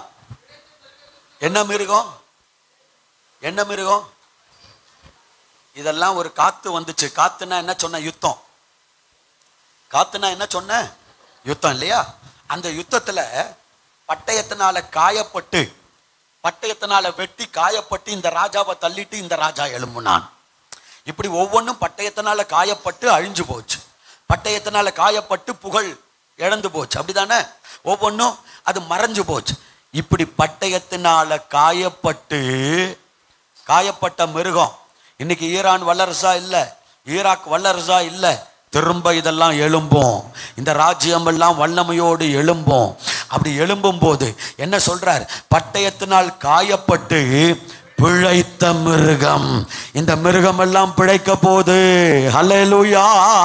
என்ன மிருகம்? என்ன மிருகம்? இதெல்லாம் ஒரு காத்து வந்துச்சு. காத்துனா என்ன சொன்ன? யுத்தம். காத்துனா என்ன சொன்ன? யுத்தம் இல்லையா? அந்த யுத்தத்துல பட்டயத்தினால காயப்பட்டு, பட்டயத்தினால வெட்டி காயப்பட்டு இந்த ராஜாவை தள்ளிட்டு இந்த ராஜா எழும்புனான். இப்படி ஒவ்வொன்றும் பட்டயத்தினால காயப்பட்டு அழிஞ்சு போச்சு, பட்டயத்தினால காயப்பட்டு புகழ் இழந்து போச்சு. அப்படிதானே? ஒவ்வொன்றும் அது மறைஞ்சு போச்சு. இப்படி பட்டயத்தினால காயப்பட்ட மிருகம் இன்னைக்கு ஈரான் வல்லரசா இல்லை, ஈராக் வல்லரசா இல்லை, திரும்ப இதெல்லாம் எழும்பும். இந்த ராஜ்யம் எல்லாம் வல்லமையோடு எழும்பும். அப்படி எழும்பும் போது என்ன சொல்றார்? பட்டயத்தினால் காயப்பட்டு பிழைத்த மிருகம், இந்த மிருகம் எல்லாம் பிழைக்க போகுது. அல்லேலூயா,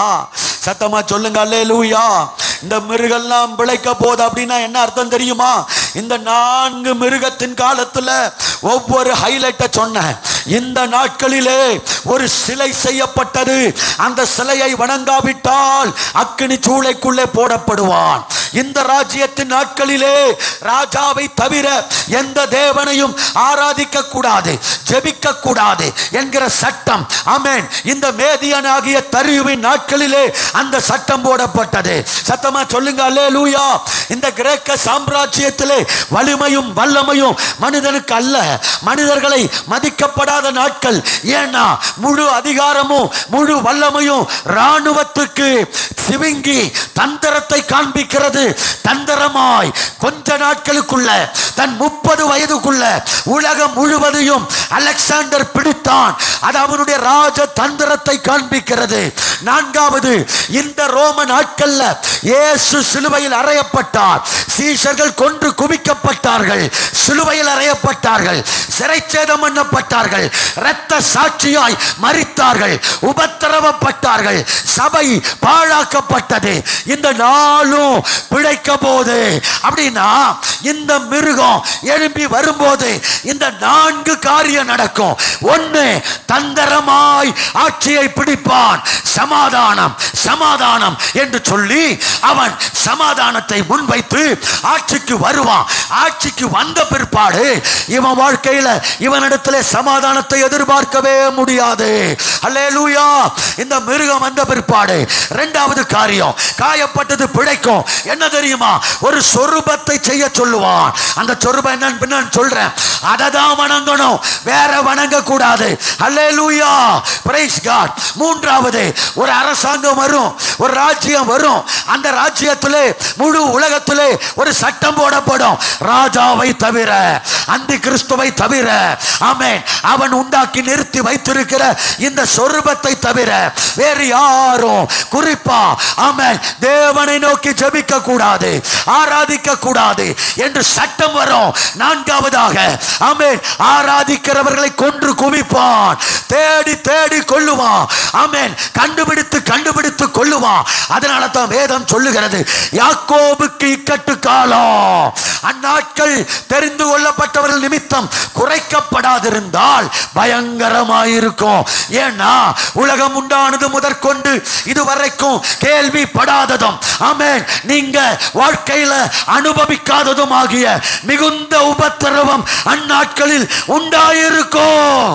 சத்தமா சொல்லுங்க அல்லேலூயா. இந்த மிருகெல்லாம் பிழைக்க போகுது அப்படின்னா என்ன அர்த்தம் தெரியுமா? இந்த 4 மிருகத்தின் காலத்துல ஒவ்வொரு ஹைலைட்ட சொன்னேன். இந்த நாட்களிலே ஒரு சிலை செய்யப்பட்டது. அந்த சிலையை வணங்காவிட்டால் அக்கினி சூளைக்குள்ளே போடப்படுவான். இந்த ராஜ்யத்தின் நாட்களிலே ராஜாவை தவிர எந்த தேவனையும் ஆராதிக்க கூடாது, ஜெபிக்க கூடாது என்கிற சட்டம். ஆமென். இந்த மேதியன் ஆகிய தரியுவின் நாட்களிலே அந்த சட்டம் போடப்பட்டது. சத்தமா சொல்லுங்க அல்லேலூயா. இந்த கிரேக்க சாம்ராஜ்யத்திலே வலிமையும் வல்லமையும் மனிதனுக்கு அல்ல, மனிதர்களை மதிக்கப்படாத நாட்கள். ஏன்னா முழு அதிகாரமும் முழு வல்லமையும் ராணுவத்துக்கு சிவிங்கி தந்திரத்தை காண்பிக்கிறது. தந்திரமாய் கொஞ்ச நாட்களுக்குள்ள தன் 30 வயதுக்குள்ள உலகம் முழுவதையும் அலெக்சாண்டர் பிடித்தான். அது அவனுடைய ராஜ தந்திரத்தை காண்பிக்கிறது. 4வது, இந்த ரோம நாட்கள்ல இயேசு சிலுவையில் அறையப்பட்டார். சீஷர்கள் கொன்று குவிக்கப்பட்டார்கள், சிலுவையில் அறையப்பட்டார்கள், சிறைச்சேதம் பண்ணப்பட்டார்கள், இரத்த சாட்சியாய் மரித்தார்கள், உபத்திரவப்பட்டார்கள், சபை பாழாக்கப்பட்டது. இந்த நாளும் பிழைக்க போது அப்படின்னா இந்த மிருகம் எழும்பி வரும்போது இந்த 4 காரியம் நடக்கும். 1, தந்திரமாய் ஆட்சியை பிடிப்பான். சமாதானம் சமாதானம் என்று சொல்லி அவன் சமாதானத்தை முன்வைத்து ஆட்சிக்கு வருவான். ஆட்சிக்கு வந்த பிற்பாடு இவன் வாழ்க்கையில இவனிடத்திலே சமாதானத்தை எதிர்பார்க்கவே முடியாது. அல்லேலூயா. இந்த மிருகம் வந்த பிற்பாடு 2வது காரியம், காயப்பட்டது பிழைக்கும். என்ன தெரியுமா? ஒரு சொரூபத்தை செய்ய சொல்லுவான். அந்த சொரூபம் என்னன்னு சொல்றேன். அதை தான் வணங்கணும், வேற வணங்க கூடாது. அல்லேலூயா, பிரைஸ் காட். 3வது, ஒரு அரசாங்கம் வரும், ஒரு ராஜ்யம் வரும். அந்த ராஜ்யத்திலே முழு உலகத்திலே ஒரு சட்டம் போடப்படும். ராஜாவை தவிர, அந்தி கிறிஸ்துவை தவிர, ஆமென், அவன் உண்டாக்கி நிறுத்தி வைத்திருக்கிற இந்த சொரூபத்தை தவிர வேறு யாரும், குறிப்பா ஆமென், தேவனை நோக்கி ஜெபிக்க கூடாது, ஆராதிக்க கூடாது என்று சட்டம் வரும். 4வதாக, ஆமென், ஆராதிக்கிறவர்களை கொன்று குவிப்பான், தேடி தேடி கொல்லுவான். ஆமென், கண்டுபிடித்து கொல்லுவான். அதனால தான் வேதம் சொல்லுகிறது, யாக்கோபுக்கு இக்கட்டு காலம். அந்நாட்கள் தெரிந்து கொள்ளப்பட்டவர்கள் நிமித்தம் குறைக்கப்படாதிருந்தால் பயங்கரமாயிருக்கும். ஏன்னா உலகம் உண்டானது முதற்கொண்டு இதுவரைக்கும் கேள்விப்படாததும், ஆமென், நீங்க வாழ்க்கையில அனுபவிக்காததும் ஆகிய மிகுந்த உபத்திரவம் அந்நாட்களில் உண்டாயிருக்கும்.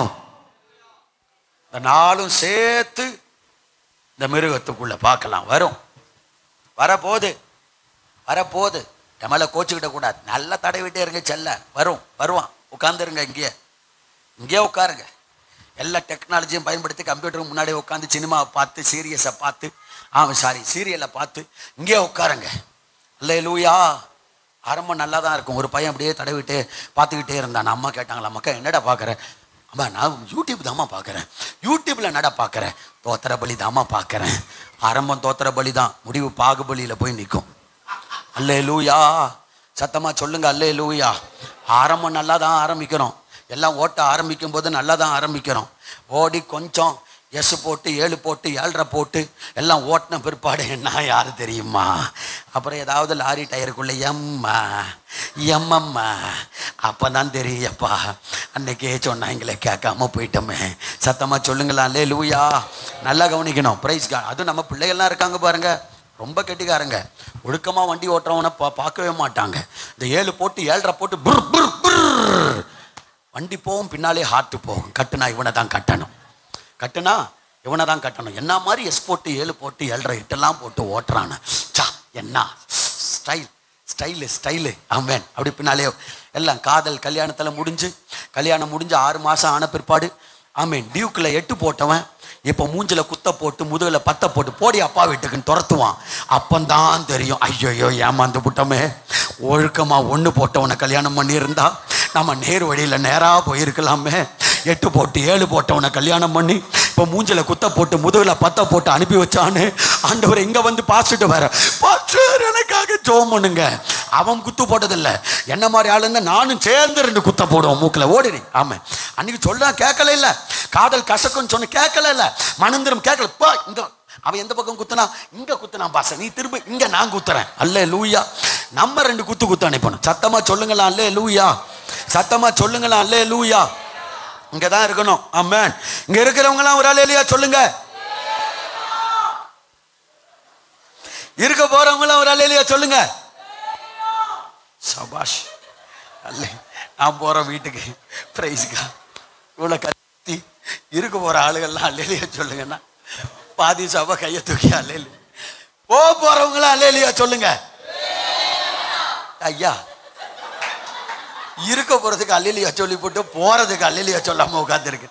இந்த நாளும் சேர்த்து இந்த மிருகத்துக்குள்ள பார்க்கலாம். வரும், வரப்போது நம்மள கோச்சுக்கிட்ட கூடாது. நல்லா தடவிட்டே இருங்க, செல்ல வருவான். உட்காந்துருங்க, இங்கே உட்காருங்க. எல்லா டெக்னாலஜியும் பயன்படுத்தி கம்ப்யூட்டருக்கு முன்னாடி உட்காந்து சினிமாவை பார்த்து, சீரியஸை பார்த்து, சீரியலை பார்த்து இங்கே உட்காருங்க. அல்லேலூயா. ஆரம்பம் நல்லா தான் இருக்கும். ஒரு பையன் அப்படியே தடவிட்டே பார்த்துக்கிட்டே இருந்தான். அம்மா கேட்டாங்களா, மக்கா என்னடா பார்க்குறேன்? அம்மா நான் யூடியூப் தாம்மா பார்க்குறேன். யூடியூப்பில் என்னடா பார்க்குறேன்? தோத்திர பலி தாம்மா பார்க்குறேன். ஆரம்பம் தோத்திர பலி தான், முடிவு பாகுபலியில் போய் நிற்கும். அல்லேலூயா, சத்தமாக சொல்லுங்க அல்லேலூயா. ஆரம்பம் நல்லா தான் ஆரம்பிக்கிறோம். எல்லாம் ஓட்ட ஆரம்பிக்கும் போது நல்லா தான் ஆரம்பிக்கிறோம். ஓடி கொஞ்சம் எஸ் போட்டு 7 போட்டு 7.5 போட்டு எல்லாம் ஓட்டின பிற்பாடு என்ன யாரு தெரியுமா? அப்புறம் ஏதாவது லாரி டயருக்குள்ளே எம்மம்மா அப்போ தான் தெரியுப்பா, அன்னைக்கே சொன்னாங்களே கேட்காம போயிட்டோமே. சத்தமாக சொல்லுங்களா அல்லேலூயா. நல்லா கவனிக்கணும். Praise God. அதுவும் நம்ம பிள்ளைகள்லாம் இருக்காங்க பாருங்க, ரொம்ப கெட்டிக்காரங்க. ஒழுக்கமாக வண்டி ஓட்டுறவனை பார்க்கவே மாட்டாங்க. இந்த 7 போட்டு 7.5 போட்டு புர் புர் புர் வண்டி போகும், பின்னாலே ஹார்ட்டு போகும். கட்டுனா இவனை தான் கட்டணும். கட்டுனா இவனை தான் கட்டணும். என்ன மாதிரி எஸ் போட்டு 7 போட்டு 7.5 8 போட்டு ஓட்டுறான்னு. சா என்ன ஸ்டைலு. ஆமென். அப்படி பின்னாலே எல்லாம் காதல் கல்யாணத்தில் கல்யாணம் முடிஞ்சு 6 மாதம் ஆன பிற்பாடு ஆமென் டியூக்கில் 8 போட்டவன் இப்போ மூஞ்சில குத்த போட்டு முதுகில் 10 போட்டு போடி அப்பா வீட்டுக்குன்னு துரத்துவான். அப்பந்தான் தெரியும், ஐயோ ஏமாந்து விட்டோமே. ஒழுக்கமாக 1 போட்டவனை கல்யாணம் பண்ணியிருந்தா நம்ம நேர் வழியில் நேராக போயிருக்கலாமே. 8 போட்டு 7 போட்டவனை கல்யாணம் பண்ணி இப்போ மூஞ்சில குத்த போட்டு முதுகில் 10 போட்டு அனுப்பி வச்சான்னு ஆண்டவர் இங்கே வந்து பாஸ்ட்டு வேற பாஸ்டர் எனக்காக ஜெபம் பண்ணுங்க. அவன் குத்து போட்டதில்லை, என்ன மாதிரி ஆளுங்க நானும் சேர்ந்து 2 குத்த போடுவோம் மூக்கில் ஓடினி. ஆமாம் அன்னைக்கு சொல்ல கேட்கல இல்லை, காதல் கசக்குன்னு சொன்ன கேட்கல இல்லை, மனந்திரம் கேட்கல. பா இங்கே அவன் எந்த பக்கம் குத்துனா இங்கே குத்துனா பாச, நீ திரும்ப இங்கே நான் குத்துறேன். அல்லேலூயா. நம்ம 2 குத்து அனுப்பணும். சத்தமாக சொல்லுங்களா அல்லேலூயா, சத்தமாக சொல்லுங்களா அல்லேலூயா. இங்கே தான் இருக்கணும். ஆமென். இங்கே இருக்கிறவங்களாம் ஒரு அல்லேலூயா சொல்லுங்க. இருக்க போறவங்களாம் ஒரு அல்லேலூயா சொல்லுங்க. சபாஷ். அல்ல நான் போற வீட்டுக்கு பிரைஸ்க்கா இவ்வளோ கத்தி இருக்க போற ஆளுகள்லாம் அல்லேலூயா சொல்லுங்கன்னா பாதி சபை கையை தூக்கி அல்லேலூயா. போறவங்களாம் அல்லேலூயா சொல்லுங்க. ஐயா இருக்க போறதுக்கு அல்லேலூயா சொல்லி போட்டு போறதுக்கு அல்லேலூயா சொல்லாம உட்கார்ந்துருக்கு.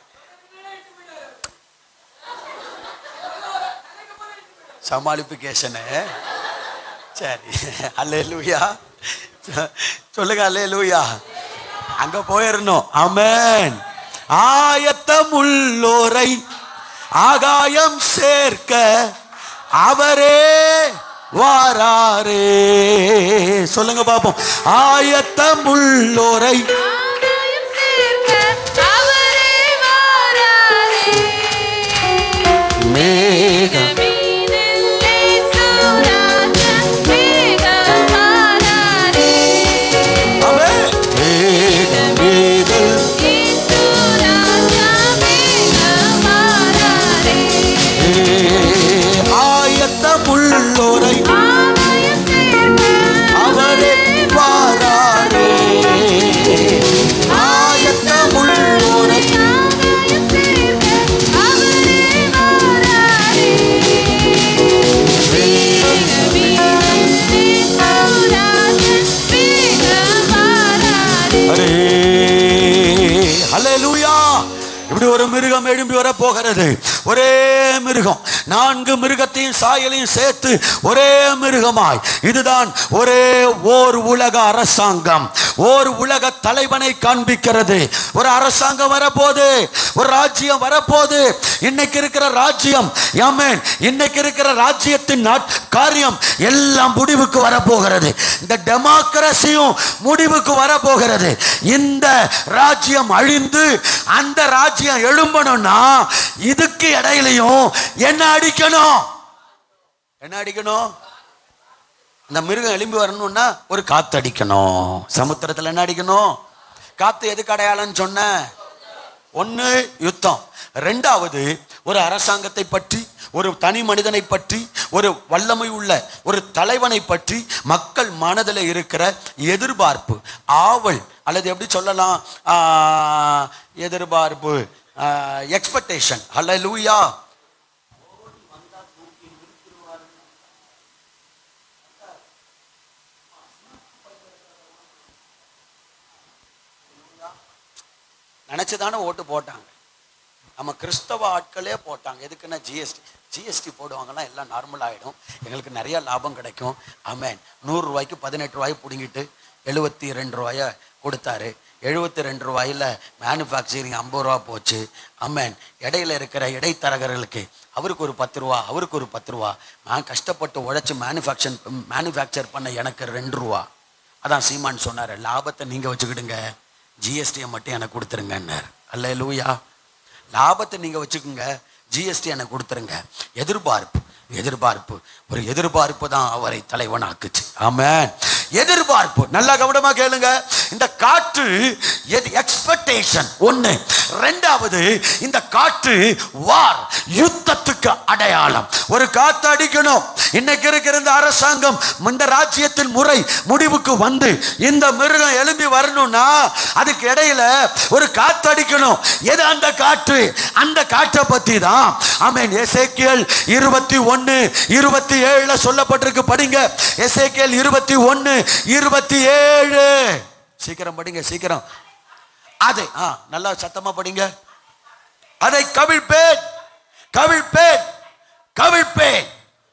சமாளிப்பிகேஷனு. சரி அல்லேலூயா சொல்லுங்க அல்லேலூயா. அங்க போயிடணும். ஆமென். ஆயத்தம் உள்ளோரை ஆகாயம் சேர்க்க அவரே வாராரே. சொல்லுங்க பாப்போம். ஆயத்தம் உள்ளோரை மேகம் உள்ளோரை அவரே வாராரே. ஆயத்தம் உள்ளோரை அல்லேலூயா. இப்படி ஒரு மிருகம் எழும்பி வர போகிறது. ஒரே மிருகம், 4 மிருகத்தையும் சாயலையும் சேர்த்து ஒரே மிருகமாய். இதுதான் ஒரே ஓர் உலக அரசாங்கம், ஓர் உலக தலைவனை காண்பிக்கிறது. ஒரு அரசாங்கம் வரப்போது, ஒரு ராஜ்யம் வரப்போது. இன்னைக்கு இருக்கிற ராஜ்யம், ஆமென், இன்னைக்கு இருக்கிற ராஜ்யத்தின் காரியம் எல்லாம் முடிவுக்கு வரப்போகிறது. இந்த டெமோக்ரஸியும் முடிவுக்கு வரப்போகிறது. இந்த ராஜ்யம் அழிந்து அந்த ராஜ்யம் எழும்பணும்னா இதுக்கு இடையிலையும் என்ன அடிக்கணும்? என்ன அடிக்கணும்? இந்த மிருகம் எழும்பி வரணும்னா ஒரு காத்து அடிக்கணும். சமுத்திரத்தில் என்ன அடிக்கணும்? காத்து. எதுக்கு அடையாளம்னு சொன்ன? 1 யுத்தம், 2வது ஒரு அரசாங்கத்தை பற்றி, ஒரு தனி மனிதனை பற்றி, ஒரு வல்லமை உள்ள ஒரு தலைவனை பற்றி மக்கள் மனதில் இருக்கிற எதிர்பார்ப்பு, ஆவல், அல்லது எப்படி சொல்லலாம், எதிர்பார்ப்பு, எக்ஸ்பெக்டேஷன். அல்லேலூயா. நினைச்சுதானே ஓட்டு போட்டாங்க. நம்ம கிறிஸ்தவ ஆட்களே போட்டாங்க. எதுக்குன்னா ஜிஎஸ்டி போடுவாங்கன்னா எல்லாம் நார்மல் ஆகிடும், எங்களுக்கு நிறைய லாபம் கிடைக்கும். ஆமென். 100 ரூபாய்க்கு 18 ரூபாய் பிடுங்கிட்டு 72 ரூபாயை கொடுத்தாரு. 72 ரூபாயில் மேனுஃபேக்சரிங் 50 ரூபா போச்சு. ஆமென். இடையில இருக்கிற இடைத்தரகர்களுக்கு அவருக்கு ஒரு 10 ரூபா, அவருக்கு ஒரு 10 ரூபா. நான் கஷ்டப்பட்டு உழைச்சி மேனுஃபேக்சர் பண்ண எனக்கு 2 ரூபா. அதான் சீமான் சொன்னார், லாபத்தை நீங்கள் வச்சுக்கிடுங்க, ஜிஎஸ்டியை மட்டும் எனக்கு கொடுத்துருங்கன்னார். அல்லேலூயா. லாபத்தை நீங்கள் வச்சுக்கோங்க, ஜிஎஸ்டி எனக்கு கொடுத்துருங்க. எதிர்பார்ப்பு ஒரு எதிர்பார்ப்பு தான் அவரை தலைவனாக்குச்சு. ஆமென். எதிர்பார்ப்பு. நல்லா கவனமா கேளுங்க. இந்த காற்று எக்ஸ்பெக்டேஷன் 1, 2வது இந்த காற்று வார், யுத்தத்துக்கு யுத்தத்துக்கு அடையாளம். ஒரு காத்து அடிக்கணும். இன்னைக்கு இருக்கிற இந்த அரசாங்கம், இந்த ராஜ்யத்தின் முறை முடிவுக்கு வந்து இந்த மிருகம் எழும்பி வரணும்னா அதுக்கு இடையில ஒரு காத்து அடிக்கணும். எது அந்த காற்று? அந்த காற்றை பத்தி தான் ஆமென் எசேக்கியேல் 21:27 சொல்லப்பட்டிருக்கு. படிங்க, எசேக்கியேல் 21:27. சீக்கிரம் படிங்க, சீக்கிரம். அதை நல்லா சத்தமா படிங்க. அதை கவிழ்ப்பேன், கவிழ்ப்பேன், கவிழ்ப்பேன்.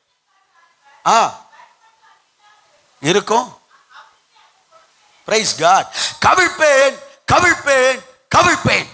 இருக்கும். Price God. கவிழ்ப்பேன், கவிழ்ப்பேன், கவிழ்ப்பேன்.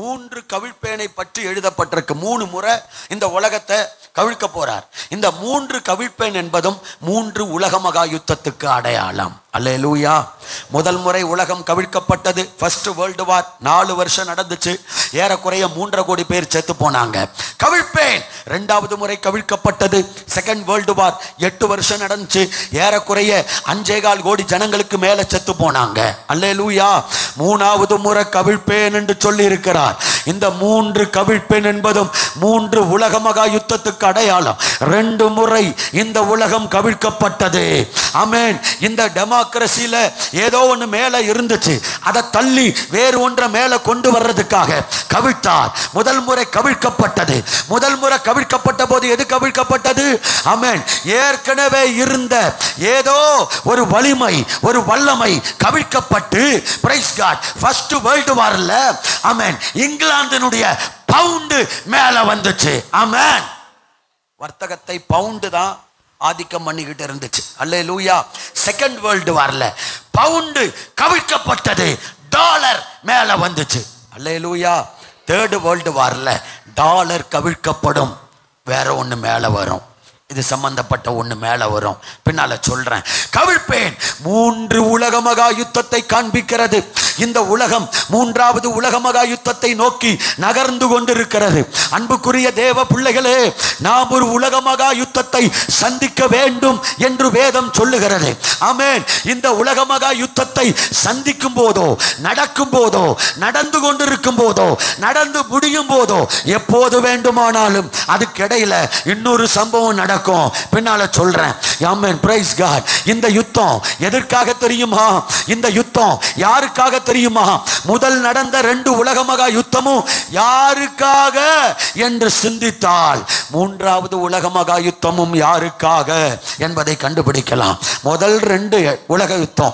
3 கவிழ்ப்பேனை பற்றி எழுதப்பட்டிருக்கு. 3 முறை இந்த உலகத்தை கவிழ்க்க போறார். இந்த 3 கவிழ்ப்பேன் என்பதும் 3 உலக மகா யுத்தத்துக்கு அடையாளம். அல்லேலூயா. முதல் முறை உலகம் கவிழ்க்கப்பட்டது, ஃபர்ஸ்ட் வேர்ல்டு வார். 4 வருஷம் நடந்துச்சு. ஏறக்குறைய 3.5 கோடி பேர் செத்து போனாங்க. கவிழ்ப்பேன். 2வது முறை கவிழ்க்கப்பட்டது, செகண்ட் வேர்ல்டு வார். 8 வருஷம் நடந்துச்சு. ஏறக்குறைய 5.25 கோடி ஜனங்களுக்கு மேல செத்து போனாங்க. அல்லேலூயா. 3வது முறை கவிழ்ப்பேன் என்று சொல்லி இருக்கிறார். இந்த 3 கவிழ்ப்பேன் என்பதும் 3 உலக மகா யுத்தத்துக்கு அடையாளம். 2 முறை இந்த உலகம் கவிழ்க்கப்பட்டது. ஆமென். இந்த டெமோக்ரசியில ஏதோ ஒன்று மேல இருந்துச்சு, அதை தள்ளி வேறு ஒன்றை மேல கொண்டு வர்றதுக்காக கவிழ்த்தார். முதல் முறை கவிழ்க்கப்பட்டது. முதல் முறை கவிழ்க்கப்பட்ட போது எது கவிழ்க்கப்பட்டது? ஆமென். ஏற்கனவே இருந்த ஏதோ ஒரு வலிமை, ஒரு வல்லமை கவிழ்க்கப்பட்டு, பிரைஸ் காட், ஃபர்ஸ்ட் வேர்ல்டு வார்ல ஆமென் இங்கிலாந்தினுடைய பவுண்டு மேல வந்துச்சு. ஆமென். வர்த்தகத்தை பவுண்டு தான் ஆதிக்கம் பண்ணிக்கிட்டு இருந்துச்சு. அல்லேலூயா. செகண்ட் வேர்ல்டு வார்ல பவுண்டு கவிழ்க்கப்பட்டது, டாலர் மேல வந்துச்சு. அல்லேலூயா. தேர்ட் வேர்ல்டு வார்ல டாலர் கவிழ்க்கப்படும், வேற ஒண்ணு மேல வரும். இது சம்பந்தப்பட்ட ஒண்ணு மேல வரும், பின்னால சொல்றேன். கவிழ்ப்பேன் 3 உலக மகா யுத்தத்தை காண்பிக்கிறது. இந்த உலகம் 3வது உலக மகா யுத்தத்தை நோக்கி நகர்ந்து கொண்டிருக்கிறது. அன்புக்குரிய தேவ பிள்ளைகளே, நாம் ஒரு உலக மகா யுத்தத்தை சந்திக்க வேண்டும் என்று வேதம் சொல்லுகிறது. ஆமென். இந்த உலக மகா யுத்தத்தை சந்திக்கும் போதோ, நடக்கும் போதோ, நடந்து கொண்டிருக்கும் போதோ, நடந்து முடியும் போதோ, எப்போது வேண்டுமானாலும் அதுக்கிடையில இன்னொரு சம்பவம் நடக்கும். பின்னால சொல்றேன். ஆமென். Praise God. இந்த யுத்தம் எதற்காக தெரியுமா? இந்த யுத்தம் யாருக்காக தெரியுமா? முதல் நடந்த 2 உலக மகா யுத்தமும் யாருக்காக என்று சிந்தித்தால் 3வது உலக மகா யுத்தமும் யாருக்காக என்பதை கண்டுபிடிக்கலாம். முதல் 2 உலக யுத்தம்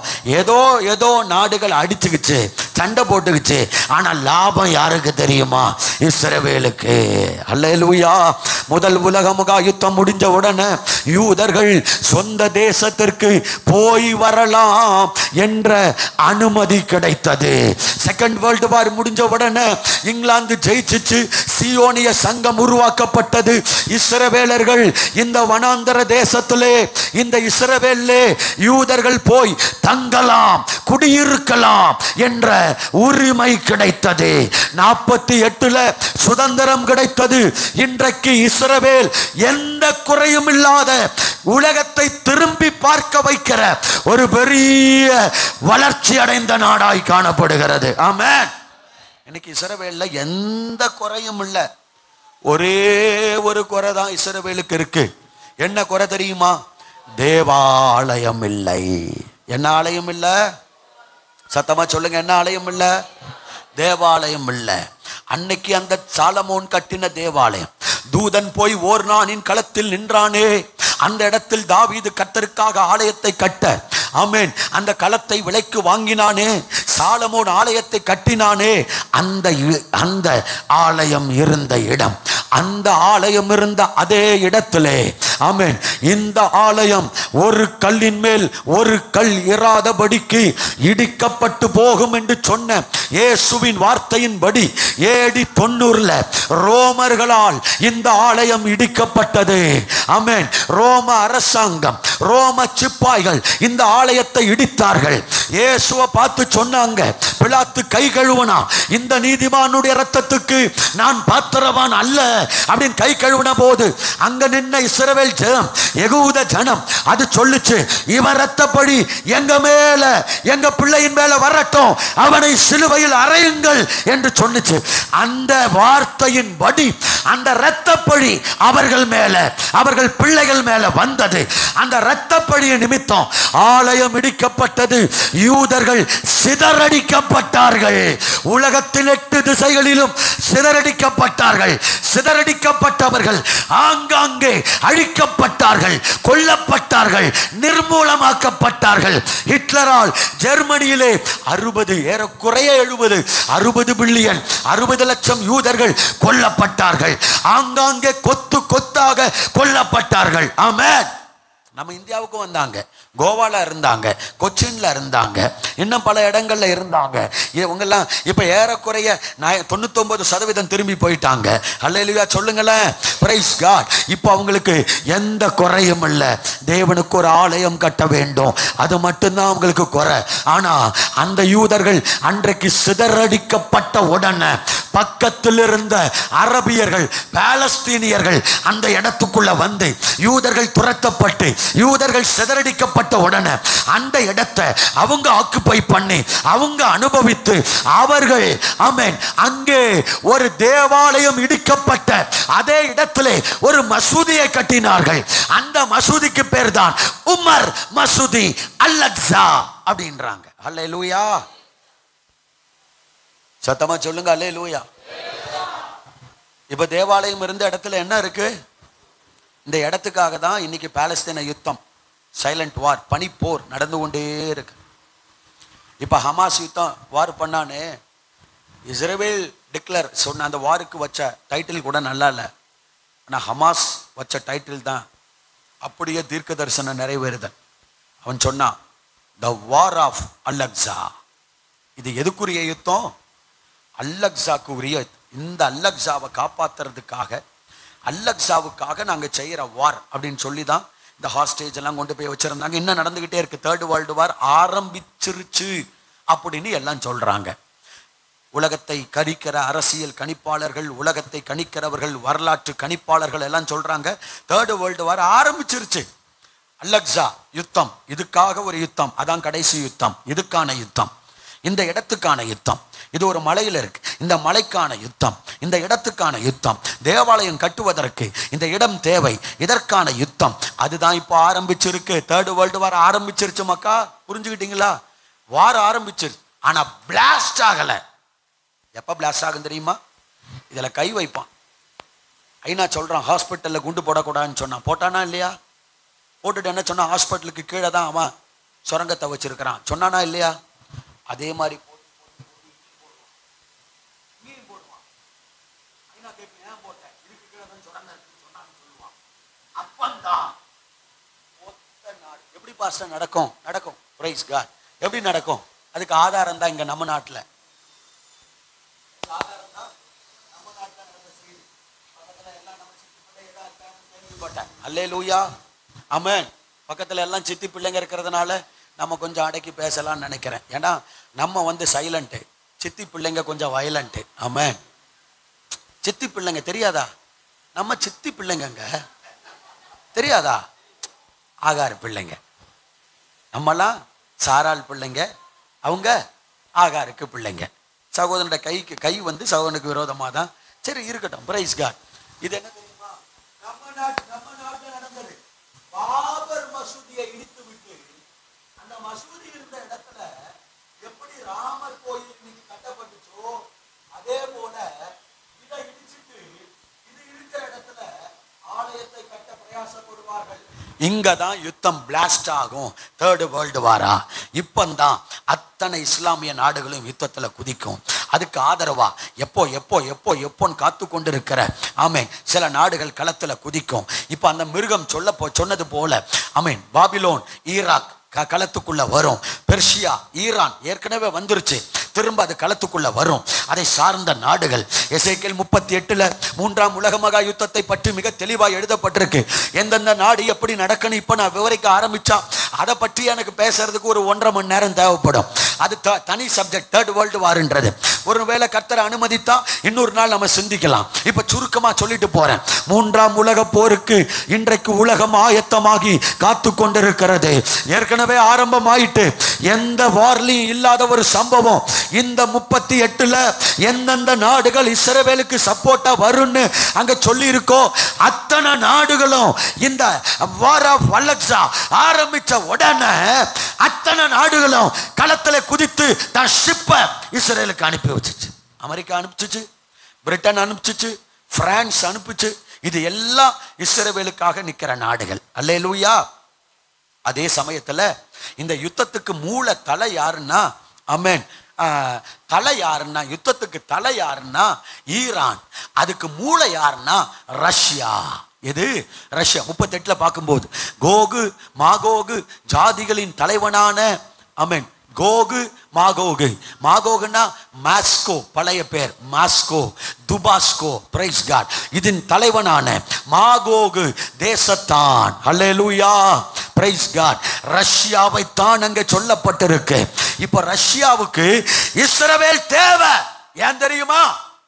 ஏதோ நாடுகள் அடிச்சுக்கிச்சு, சண்டை போட்டுக்கிச்சு. ஆனா லாபம் யாருக்கு தெரியுமா? இஸ்ரவேலுக்கு. அல்லேலூயா. முதல் உலக மகா யுத்தம் முடிஞ்ச உடனே யூதர்கள் சொந்த தேசத்திற்கு போய் வரலாம் என்ற அனுமதி கிடைத்தது. செகண்ட் வேர்ல்டு வார் முடிஞ்ச உடனே இங்கிலாந்து ஜெயிச்சிச்சு, சியோனிய சங்கம் உருவாக்கப்பட்டது. இஸ்ரவேலர்கள் இந்த வனாந்தர தேசத்திலே, இந்த இஸ்ரவேலிலே யூதர்கள் போய் தங்கலாம், குடியிருக்கலாம் என்ற உரிமை கிடைத்தது. 48ல சுதந்திரம் கிடைத்தது. இன்றைக்கு இஸ்ரவேல் எந்த குறையும் இல்லாத உலகத்தை திரும்பி பார்க்க வைக்கிற ஒரு பெரிய வளர்ச்சி அடைந்த நாடாய் காணப்படுகிறது. ஆமென். இன்னைக்கு இஸ்ரவேல்ல எந்த குறையும் இல்லை. ஒரே ஒரு குறை தான் இஸ்ரவேலுக்கு இருக்கு. என்ன குறை தெரியுமா? தேவாலயம் இல்லை. என்ன ஆலயம் இல்லை? சத்தமா சொல்லுங்க. என்ன ஆலயம் இல்லை? தேவாலயம் இல்லை. அன்னைக்கு அந்த சாலமோன் கட்டின தேவாலயம், தூதன் போய் ஓர்னானின் களத்தில் நின்றானே, அந்த இடத்தில் தாவீது கர்த்தருக்காக ஆலயத்தை கட்ட, ஆமென், அந்த களத்தை விலைக்கு வாங்கினானே, சாலமோன் ஆலயத்தை கட்டினானே, அந்த ஆலயம் இருந்த இடம், அந்த ஆலயம் இருந்த அதே இடத்திலே, ஆமென், இந்த ஆலயம் ஒரு கல்லின் மேல் ஒரு கல் இராதபடிக்கு இடிக்கப்பட்டு போகும் என்று சொன்ன இயேசுவின் வார்த்தையின்படி AD 90ல ரோமர்களால் இந்த ஆலயம் இடிக்கப்பட்டது. ஆமென். ரோம அரசாங்கம், ரோம சிப்பாய்கள் இந்த ஆலயத்தை இடித்தார்கள். இயேசுவை பார்த்து சொன்னாங்க, பிலாத்து கை கழுவனா, இந்த நீதிமானுடைய இரத்தத்துக்கு நான் பாத்திரவான் அல்ல அப்படின்னு கை கழுவின போது அங்க நின்ன இஸ்ரவேல் இஸ்ரவேல் ஜனம், யெகூத ஜனம் அது சொல்லுச்சு, இவன் ரத்தப்படி எங்க மேல, எங்க பிள்ளையின் மேல வரட்டும், அவனை சிலுவையில் அறையுங்கள் என்று சொன்னுச்சு. அந்த வார்த்தையின் படி அந்த இரத்தப்பழி அவர்கள் மேல, அவர்கள் பிள்ளைகள் மேல வந்தது. அந்த இரத்தப்பழி நிமித்தம் ஆலயம் இடிக்கப்பட்டது. யூதர்கள் சிதறடிக்கப்பட்டார்கள். உலகத்தின் 8 திசைகளிலும் சிதறடிக்கப்பட்டார்கள். சிதறடிக்கப்பட்டவர்கள் ஆங்காங்கே அழிக்கப்பட்டார்கள், கொல்லப்பட்டார்கள், நிர்மூலமாக்கப்பட்டார்கள். ஹிட்லரால் ஜெர்மனியிலே 60, ஏறக்குறைய 60 பில்லியன் 60 லட்சம் யூதர்கள் கொல்லப்பட்டார்கள். ஆங்காங்கே கொத்து கொத்தாக கொல்லப்பட்டார்கள். ஆமென். நம்ம இந்தியாவுக்கு வந்தாங்க, கோவால இருந்தாங்க, கொச்சின்ல இருந்தாங்க, இன்னும் பல இடங்கள்ல இருந்தாங்க. இவங்கெல்லாம் இப்ப ஏறக்குறைய 99% திரும்பி போயிட்டாங்க. அல்லேலூயா சொல்லுங்களேன். Praise God. இப்போ அவங்களுக்கு எந்த குறையும் இல்லை. தேவனுக்கு ஒரு ஆலயம் கட்ட வேண்டும், அது மட்டும்தான் அவங்களுக்கு குறை. ஆனா அந்த யூதர்கள் அன்றைக்கு சிதறடிக்கப்பட்ட உடனே பக்கத்தில் இருந்த அரபியர்கள், பாலஸ்தீனியர்கள் அந்த இடத்துக்குள்ள வந்து யூதர்கள் துரத்தப்பட்டு, யூதர்கள் சிதறடிக்கப்பட்ட உடனே அந்த இடத்தை அவங்க ஆக்குபை பண்ணி, அவங்க அனுபவித்து, அவர்கள் ஆமென் அங்கே ஒரு தேவாலயம் இடிக்கப்பட்ட அதே இடத்திலே ஒரு மசூதியை கட்டினார்கள். அந்த மசூதிக்கு பேர் தான் உமர் மசூதி அல் அக்ஸா அப்படின்றாங்க. அல்லேலூயா. சத்தமா சொல்லுங்க அல்லேலூயா. இப்ப தேவாலயம் இருந்த இடத்துல என்ன இருக்கு? இந்த இடத்துக்காக தான் இன்னைக்கு பாலஸ்தீன யுத்தம், சைலண்ட் வார், பனிப்போர் நடந்து கொண்டே இருக்கு. இப்ப ஹமாஸ் யுத்தம் வார் பண்ணானே, இஸ்ரேல் டிக்ளேர் சொன்ன அந்த வாருக்கு வச்ச டைட்டில் கூட நல்லா இல்லை. ஆனா ஹமாஸ் வச்ச டைட்டில் தான் அப்படியே தீர்க்க தரிசனம் நிறைவேறுதல். அவன் சொன்னான், த வார் ஆஃப் அல் அக்ஸா. இது எதுக்குரிய யுத்தம்? அல் அக்ஸாக்கு உரிய. இந்த அல் அக்ஸாவை காப்பாத்துறதுக்காக, அல் அக்ஸாவுக்காக நாங்கள் செய்கிற வார் அப்படின்னு சொல்லி தான் இந்த ஹாஸ்டேஜ் எல்லாம் கொண்டு போய் வச்சிருந்தாங்க. இன்னும் நடந்துகிட்டே இருக்கு. 3rd வேர்ல்டு வார் ஆரம்பிச்சிருச்சு அப்படின்னு எல்லாம் சொல்றாங்க. உலகத்தை கணிக்கிற அரசியல் கணிப்பாளர்கள், உலகத்தை கணிக்கிறவர்கள், வரலாற்று கணிப்பாளர்கள் எல்லாம் சொல்றாங்க 3rd வேர்ல்டு வார் ஆரம்பிச்சிருச்சு. அல் அக்ஸா யுத்தம் இதுக்காக ஒரு யுத்தம், அதான் கடைசி யுத்தம், இதுக்கான யுத்தம், இந்த இடத்துக்கான யுத்தம். இது ஒரு மலையில் இருக்கு, இந்த மலைக்கான யுத்தம், இந்த இடத்துக்கான யுத்தம். தேவாலயம் கட்டுவதற்கு இந்த இடம் தேவை, இதற்கான யுத்தம். அதுதான் இப்போ ஆரம்பிச்சிருக்கு. 3rd வேர்ல்டு வார் ஆரம்பிச்சிருச்சு. மக்கா புரிஞ்சுக்கிட்டீங்களா? வார் ஆரம்பிச்சிருச்சு, ஆனா பிளாஸ்ட் ஆகல. எப்ப பிளாஸ்ட் ஆகும் தெரியுமா? இதுல கை வைப்பான். ஐநா சொல்றான் ஹாஸ்பிட்டல்ல குண்டு போடக்கூடாதுன்னு சொன்னான். போட்டானா இல்லையா? போட்டுட்டு என்ன சொன்னா, ஹாஸ்பிட்டலுக்கு கீழே தான் அவன் சுரங்கத்தை வச்சிருக்கிறான். சொன்னானா இல்லையா? அதே மாதிரி எப்படி பாஸ்டர் நடக்கும்? நடக்கும். Praise God. எப்படி நடக்கும்? அதுக்கு ஆதாரம் தான் இங்க நம்ம நாட்டில். அல்லேலூயா. ஆமென். பக்கத்துல எல்லாம் சித்தி பிள்ளைங்க இருக்கிறதுனால நம்ம கொஞ்சம் அடக்கி பேசலாம்னு நினைக்கிறேன். ஏன்னா நம்ம சைலண்ட்டு, சித்தி பிள்ளைங்க கொஞ்சம் வயலண்ட்டு. ஆமென். சித்தி பிள்ளைங்க தெரியாதா? நம்ம சித்தி பிள்ளைங்க தெரியாதா? ஆகார பிள்ளைங்க. நம்மலாம் சாராள் பிள்ளைங்க, அவங்க ஆகாருக்கு பிள்ளைங்க. சகோதரனுடைய கை சகோதரனுக்கு விரோதமாக தான். சரி இருக்கட்டும். Praise God. இது என்ன தெரியுமா? நம்ம நாட்டில் நடந்தது. பாபர் மசூதியை இடித்து விட்டு அந்த மசூதி இருந்த இடத்துல எப்படி ராமர் கோயில் இன்னைக்கு கட்டப்பட்டுச்சோ அதே போல இதை இடிச்சிட்டு இது இருக்கிற இடத்துல ஆலயத்தை கட்ட பிரயாசப்படுவார்கள். இங்கதான் யுத்தம் பிளாஸ்ட் ஆகும். 3rd வேர்ல்டு வாரா. இப்பந்தான் அத்தனை இஸ்லாமிய நாடுகளும் யுத்தத்துல குதிக்கும். அதுக்கு ஆதரவா எப்போ எப்போ எப்போ எப்போன்னு காத்து கொண்டு இருக்கிற ஆமேன் சில நாடுகள் களத்துல குதிக்கும். இப்ப அந்த மிருகம் சொன்னது போல ஆமேன் பாபிலோன் ஈராக் களத்துக்குள்ள வரும். பெர்ஷியா ஈரான் ஏற்கனவே வந்துருச்சு. திரும்ப அது களத்துக்குள்ள வரும். அதை சார்ந்த நாடுகள். எசேக்கியேல் 38 மூன்றாம் உலக மகா யுத்தத்தை பற்றி மிக தெளிவாக எழுதப்பட்டிருக்கு. எந்தெந்த நாடு எப்படி நடக்கணும் இப்ப நான் விவரிக்க ஆரம்பிச்சா அதை பற்றி எனக்கு பேசுறதுக்கு ஒரு 1.5 மணி நேரம் தேவைப்படும். அது தனி சப்ஜெக்ட். Third world வார்ன்றது. ஒருவேளை கர்த்தர் அனுமதித்தா இன்னொரு நாள் நம்ம சிந்திக்கலாம். இப்ப சுருக்கமா சொல்லிட்டு போறேன். மூன்றாம் உலக போருக்கு இன்றைக்கு உலகம் ஆயத்தமாகி காத்து கொண்டிருக்கிறது. ஏற்கனவே ஆரம்பமாயிட்டு எந்த வார்லையும் இல்லாத ஒரு சம்பவம். இந்த 38 எந்தெந்த நாடுகள் இஸ்ரவேலுக்கு சப்போர்ட்டா வரும்னு அங்க சொல்லி இருக்கோ அத்தனை நாடுகளும் இந்த வார் ஆஃப் அலெக்சா ஆரம்பிச்ச உடனே அத்தனை நாடுகளும் களத்துல குதித்து தான் ஷிப்பை இஸ்ரேலுக்கு அனுப்பி வச்சுச்சு. அமெரிக்கா அனுப்பிச்சு, பிரிட்டன் அனுப்பிச்சு, பிரான்ஸ் அனுப்பிச்சு. இது எல்லாம் இஸ்ரவேலுக்காக நிக்கிற நாடுகள். அல்லேலூயா. அதே சமயத்துல இந்த யுத்தத்துக்கு மூல தலை யாருன்னா, ஆமென், தலை யாருன்னா, யுத்தத்துக்கு தலை யாருன்னா ஈரான். அதுக்கு மூளை யாருன்னா ரஷ்யா. எது? ரஷ்யா. 38 பார்க்கும்போது கோகு மாகோகு ஜாதிகளின் தலைவனான, ஆமென், கோகு மாகோகு. மாகோகுனா மாஸ்கோ, பழைய பேர் மாஸ்கோ, துபாஸ்கோ, பிரைஸ் காட். இதன் தலைவனான மாகோகு தேசத்தான், ஹல்லேலூயா, பிரைஸ் காட், ரஷ்யாவை தான் அங்கே சொல்லப்பட்டிருக்கு. இப்ப ரஷ்யாவுக்கு இஸ்ரவேல் தேவை. ஏன் தெரியுமா?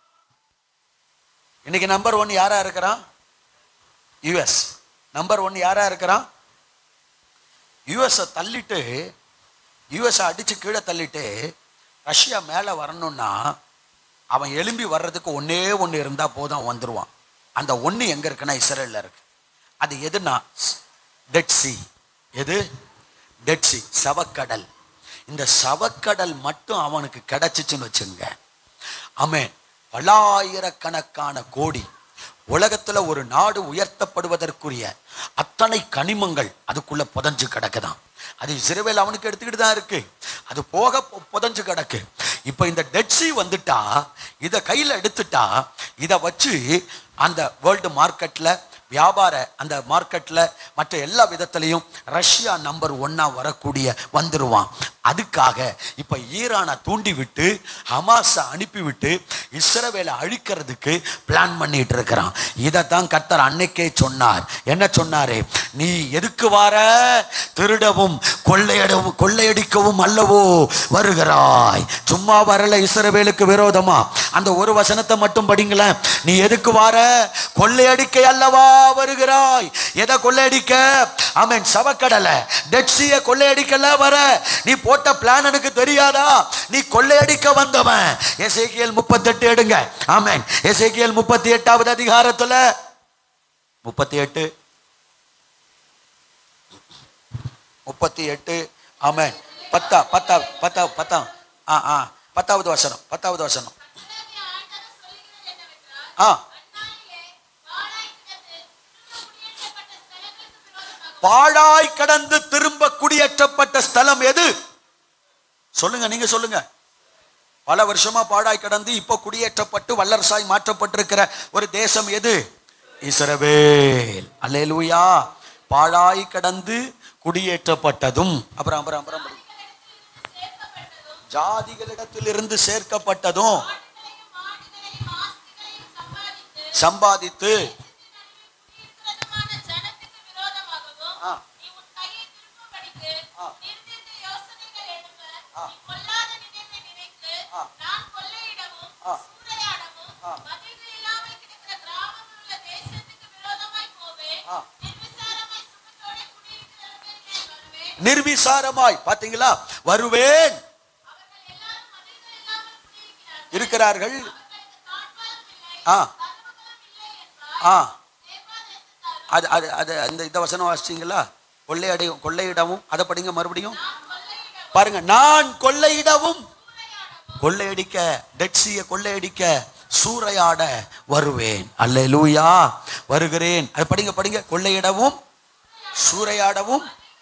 இன்னைக்கு நம்பர் 1 யாரா இருக்கிறான்? யுஎஸ். நம்பர் 1 யாரா இருக்கிறான்? யுஎஸ் தள்ளிட்டு, யுஎஸ் அடிச்சு கீழே தள்ளிட்டு ரஷ்யா மேலே வரணும்னா அவன் எழும்பி வர்றதுக்கு ஒன்னே ஒன்று இருந்தால் போதும், வந்துடுவான். அந்த ஒன்று எங்கே இருக்குன்னா இஸ்ரேலில் இருக்கு. அது எதுனா டெட் சி. எது? டெட் சி, சவக்கடல். இந்த சவக்கடல் மட்டும் அவனுக்கு கிடைச்சிச்சுன்னு வச்சுங்க, ஆமென், பல்லாயிரக்கணக்கான கோடி உலகத்துல ஒரு நாடு உயர்த்தப்படுவதற்குரிய அத்தனை கனிமங்கள் அதுக்குள்ள புதஞ்சு கிடக்குதான். அது இஸ்ரவேல் அவனுக்கு எடுத்துக்கிட்டு தான் இருக்கு. அது போக புதஞ்சு கிடக்கு. இப்ப இந்த டெட் சி வந்துட்டா, இதை கையில எடுத்துட்டா, இதை வச்சு அந்த வேர்ல்டு மார்க்கெட்ல வியாபார அந்த மார்க்கெட்ல மற்ற எல்லா விதத்திலையும் ரஷ்யா நம்பர் 1 வரக்கூடிய வந்துருவான். அதுக்காக இப்ப ஈரானை தூண்டி விட்டு ஹமாஸை அனுப்பிவிட்டு இஸ்ரவேலை அழிக்கிறதுக்கு பிளான் பண்ணிட்டு இருக்கிறான். இதைத்தான் கர்த்தர் அன்னைக்கே சொன்னார். என்ன சொன்னாரு? நீ எதுக்கு வார? திருடவும் கொள்ளையடிக்கவும் அல்லவோ வருகிறாய். சும்மா வரல இஸ்ரவேலுக்கு விரோதமா. அந்த ஒரு வசனத்தை மட்டும் படிங்களேன். நீ எதுக்கு வார? கொள்ளையடிக்க அல்லவா வருகிறாய். எதை கொள்ளையடிக்க? ஆமென், சவக்கடலை, டெட் சீயை கொள்ளையடிக்கல வர. நீ போட்ட பிளான் எனக்கு தெரியாதா? நீ கொள்ளையடிக்க வந்தவன். எசேக்கியேல் 38 எடுங்க. ஆமென். எசேக்கியேல் 38வது அதிகாரத்துல 38 ஆமென், 10வது வசனம். 10வது வசனம். பாழாய் கடந்து திரும்ப குடியேற்றப்பட்ட ஸ்தலம் எது? சொல்லுங்க, நீங்க சொல்லுங்க. பல வருஷமா பாழாய் கடந்து இப்ப குடியேற்றப்பட்டு வல்லரசாய் மாற்றப்பட்டிருக்கிற ஒரு தேசம் எது? இஸ்ரவேல். அல்லேலூயா. பாழாய் கடந்து குடியேற்றப்பட்டதும், அப்புறம் ஜாதிகளிடத்திலிருந்து சேர்க்கப்பட்டதும், சம்பாதித்து நிர்விசாரமாய், பாத்தீங்களா, வருவேன் இருக்கிறார்கள். இந்த வசனம் வாசிச்சீங்களா? கொள்ளையிடவும். அதை படிங்க மறுபடியும் பாருங்க. நான் கொள்ளையிடவும், கொள்ளையடிக்க, டெட் சீயை கொள்ளையடிக்க, சூறையாட வருவேன். அல்லேலூயா. வருகிறேன். அது படிங்க. கொள்ளையிடவும் சூறையாடவும்.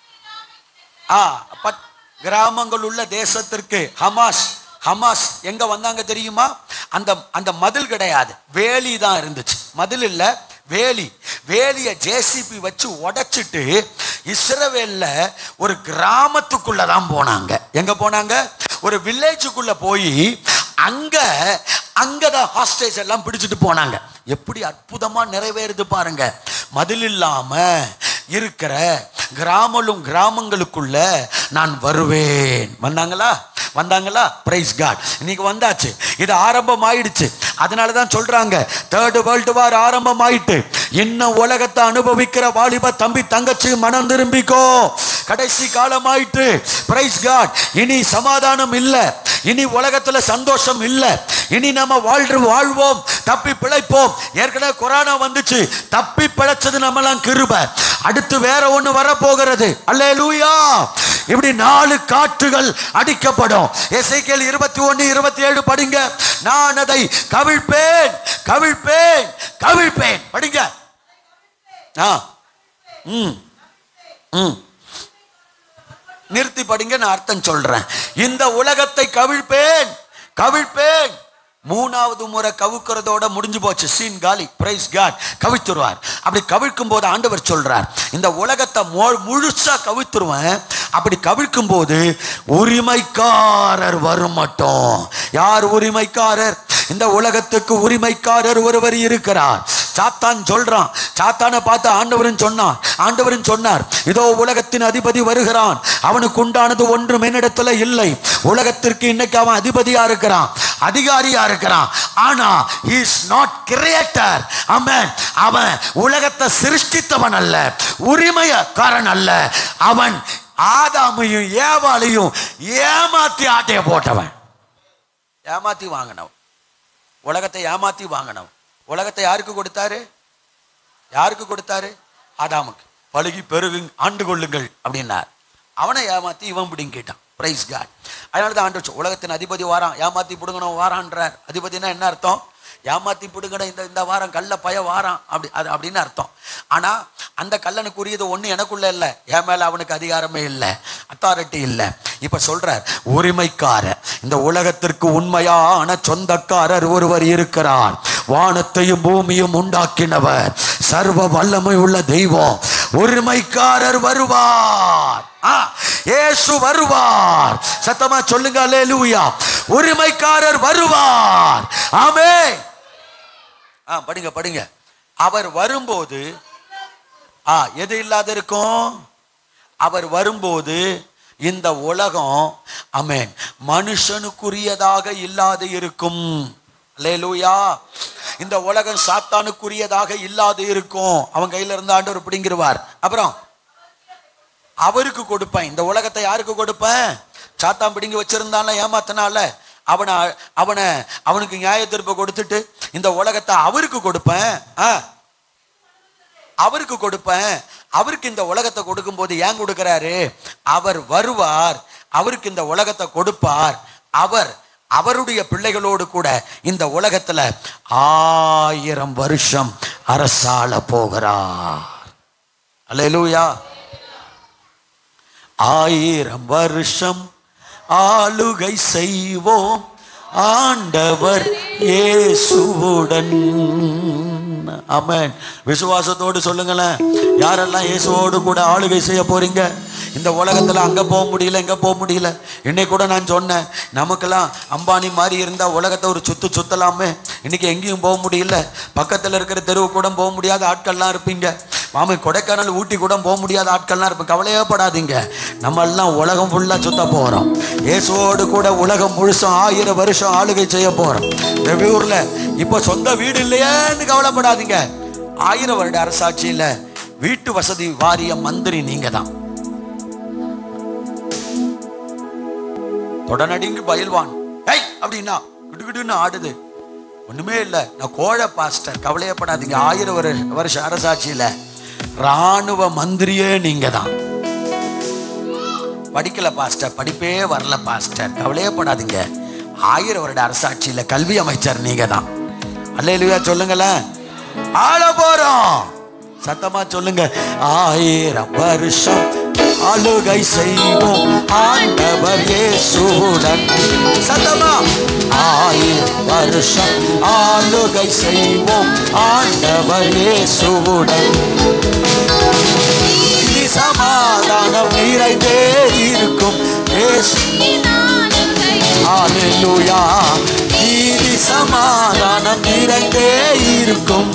கிராமங்கள் உள்ள தேசத்திற்கு ஹமாஸ் எங்க வந்தாங்க தெரியுமா? அந்த மதில் கிடையாது, வேலி தான் இருந்துச்சு. மதில் இல்ல, வேலிய ஜேசிபி வச்சு உடைச்சிட்டு இஸ்ரவேல்ல ஒரு கிராமத்துக்குள்ளதான் போனாங்க. எங்க போனாங்க? ஒரு வில்லேஜுக்குள்ள போய் அங்கதான் ஹாஸ்டேஜ் எல்லாம் பிடிச்சிட்டு போனாங்க. எப்படி அற்புதமா நிறைவேறுது பாருங்க. மதில் இல்லாம இருக்கிற கிராமங்களுக்குள்ள நான் வருவேன். வந்தாங்களா? Praise God. இன்னைக்கு வந்தாச்சு. இது ஆரம்பம் ஆயிடுச்சு. அதனாலதான் சொல்றாங்க தேர்ட் வேர்ல்டு வார் ஆரம்பம் ஆயிட்டு. இன்னும் உலகத்தை அனுபவிக்கிற வாலிப தம்பி தங்கச்சி மனம் திரும்பிக்கோ. கடைசி காலம் ஆயிட்டு. Praise God. இனி சமாதானம் இல்ல, இனி உலகத்துல சந்தோஷம் இல்ல. இனி நம்ம வாழ்வோம், தப்பி பிழைப்போம். ஏற்கனவே கொரோனா வந்துச்சு, தப்பி பிழைச்சது நம்மலாம் கிருபை. அடுத்து வேற ஒண்ணு வர போகிறது. அல்லேலூயா. இப்படி 4 காற்றுகள் அடிக்கப்படும். எசேக்கியேல் 21:27 படிங்க. நான் அதை கவிழ்ப்பேன் கவிழ்ப்பேன் கவிழ்ப்பேன். படிங்க. நிறுத்தி படிங்க, நான் அர்த்தம் சொல்றேன். இந்த உலகத்தை கவிழ்ப்பேன் கவிழ்ப்பேன். 3வது முறை கவுக்கிறதோட முடிஞ்சு போச்சு. சீன் காலி. Praise God. கவிழ்த்துருவார். அப்படி கவிழ்க்கும் போது ஆண்டவர் சொல்றார், இந்த உலகத்தை முழுசா கவிழ்த்துருவேன். அப்படி கவிழ்க்கும் போது உரிமைக்காரர் வரும் மட்டும். யார் உரிமைக்காரர்? இந்த உலகத்துக்கு உரிமைக்காரர் ஒருவர் இருக்கிறார். சாத்தான் சொல்றான். சாத்தானை பார்த்து ஆண்டவரும் சொன்னார், இதோ உலகத்தின் அதிபதி வருகிறான், அவனுக்கு உண்டானது ஒன்றும் என்னிடத்துல இல்லை. உலகத்திற்கு இன்னைக்கு அவன் அதிபதியா இருக்கிறான், அதிகாரியா இருக்கிறான். ஆனா he is not creator. ஆமென். அவன் உலகத்தை சிருஷ்டித்தவன் அல்ல, உரிமைக்காரன் அல்ல. அவன் ஆதாமையும் ஏவாளையும் ஏமாத்தி ஆட்டைய போட்டவன், ஏமாத்தி வாங்கினவன், உலகத்தை ஏமாத்தி வாங்கினவன். உலகத்தை யாருக்கு கொடுத்தாரு? ஆதாமுக்கு. பழுகி பெருகு ஆண்டு கொள்ளுங்கள் அப்படின்னார். அவனை ஏமாத்தி இவன் பிடிங்கிட்டான். Price God. அதனாலதான் ஆண்டவர் உலகத்தின் அதிபதி வாரான், ஏமாத்தி பிடுங்கணும் வாரான்றார். அதிபதினா என்ன அர்த்தம்? ஏமாத்தி பிடுங்கணும், இந்த வாரம் கள்ள பய வாரான் அப்படின்னு அர்த்தம். ஆனா அந்த கல்லனுக்கு உரியது ஒண்ணு எனக்குள்ள இல்லை, என் மேல அவனுக்கு அதிகாரமே இல்லை, அத்தாரிட்டி இல்லை. இப்ப சொல்றார் உரிமைக்காரர். இந்த உலகத்திற்கு உண்மையான சொந்தக்காரர் ஒருவர் இருக்கிறார். வானத்தையும் பூமியும் உண்டாக்கினவர், சர்வ வல்லமை உள்ள தெய்வம். உரிமைக்காரர் வருவார். இயேசு வருவார். சத்தமா சொல்லுங்க அல்லேலூயா. உரிமைக்காரர் வருவார். ஆமென். படிங்க. அவர் வரும்போது எது இல்லாத இருக்கும்? அவர் வரும்போது இந்த உலகம் ஆமென் மனுஷனுக்குரியதாக இல்லாது இருக்கும். அல்லேலூயா. இந்த உலகம் சாத்தானுக்குரியதாக இல்லாது இருக்கும். அவன் கையில இருந்து ஆண்டவர் பிடிங்கிருவார். அப்புறம் அவருக்கு கொடுப்பேன். இந்த உலகத்தை யாருக்கு கொடுப்பேன்? சாத்தான் பிடிங்கி வச்சிருந்தால, ஏமாத்தினால அவனுக்கு நியாய தீர்ப்பு கொடுத்துட்டு இந்த உலகத்தை அவருக்கு கொடுப்பேன். அவருக்கு கொடுப்பேன். அவருக்கு இந்த உலகத்தை கொடுக்கும் போது ஏன் கொடுக்கிறாரு? அவர் வருவார், அவருக்கு இந்த உலகத்தை கொடுப்பார். அவருடைய பிள்ளைகளோடு கூட இந்த உலகத்துல 1000 வருஷம் அரசாள போகிறார். அல்லேலூயா. 1000 வருஷம் ஆளுகை செய்வோம் ஆண்டவர் இயேசுவுடன். ஆமென். விசுவாசத்தோடு சொல்லுங்களேன். யாரெல்லாம் இயேசுவோடு கூட ஆளுகை செய்ய போறீங்க? இந்த உலகத்துல அங்க போக முடியல, இங்க போக முடியல. இன்னைக்கு கூட நான் சொன்னேன், நமக்கெல்லாம் அம்பானி மாதிரி இருந்தா உலகத்தை ஒரு சுத்தலாமே. இன்னைக்கு எங்கேயும் போக முடியல. பக்கத்துல இருக்கிற தெருவு கூட போக முடியாத ஆட்கள்லாம் இருப்பீங்க. கொடைக்கானல் ஊட்டி கூட போக முடியாத ஆட்கள்லாம் இருப்ப. கவலையே படாதீங்க. நம்ம எல்லாம் உலகம் ஃபுல்லா சுத்த போறோம். இயேசுவோடு கூட உலகம் முழுசும் 1000 வருஷம் ஆளுகை செய்ய போறோம். இந்த ஊர்ல இப்ப சொந்த வீடு இல்லையேன்னு கவலைப்படாதீங்க. 1000 வருட அரசாட்சியில வீட்டு வசதி வாரிய மந்திரி நீங்க தான். தொடனடிங்கு பயில்வான் அப்படின்னா கிடுகிடுன்னு ஆடுது. ஒண்ணுமே இல்லை. நான் கோழ பாஸ்டர். கவலையப்படாதீங்க. 1000 வருஷ அரசாட்சியில ராணுவ மந்திரியே நீங்க தான். படிக்கல பாஸ்டர், படிப்பே வரல பாஸ்டர், கவலையப்படாதீங்க. 1000 வருட அரசாட்சியில கல்வி அமைச்சர் நீங்க தான். அல்லேலூயா சொல்லுங்களேன். ஆள போறோம். சத்தமா சொல்லுங்க. 1000 வருஷம் ஆளுகை செய்வோம் ஆண்டவர் இயேசுவுடன். சத்தமா 1000 வருஷம் ஆளுகை செய்வோம் ஆண்டவர் இயேசுவுடன். சமாதானம் நிறைந்தே இருக்கும். சமாதானம் நிறைந்தே இருக்கும்.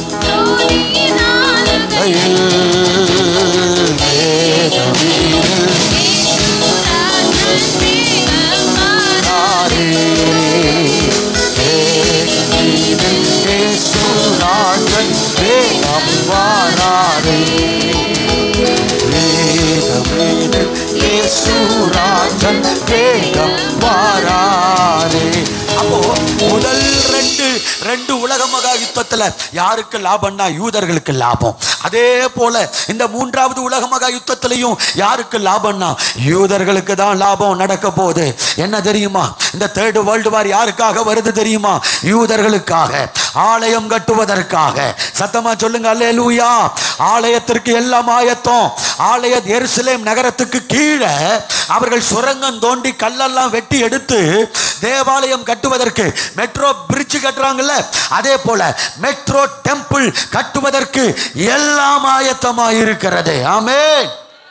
அப்போ முதல் ரெண்டு உலக மகா யுத்தத்துல யாருக்கு லாபம்னா யூதர்களுக்கு லாபம். அதே போல இந்த மூன்றாவது உலக மகா யுத்தத்திலையும் யாருக்கு லாபம்னா யூதர்களுக்கு தான் லாபம் நடக்க போகுது. என்ன தெரியுமா? இந்த தேர்ட் வேர்ல்டு வார் யாருக்காக வருது தெரியுமா? யூதர்களுக்காக, ஆலயம் கட்டுவதற்காக. சத்தமா சொல்லுங்க அல்லேலூயா. ஆலயத்திற்கு எல்லாம் ஆயத்தம். ஆலய எருசலேம் நகரத்துக்கு கீழே அவர்கள் சுரங்கம் தோண்டி கல்லெல்லாம் வெட்டி எடுத்து தேவாலயம் கட்டுவதற்கு மெட்ரோ பிரிட்ஜ் கட்டுறாங்கல்ல, அதே போல மெட்ரோ டெம்பிள் கட்டுவதற்கு எல்லாம் ஆயத்தமாக இருக்கிறது. ஆமென்.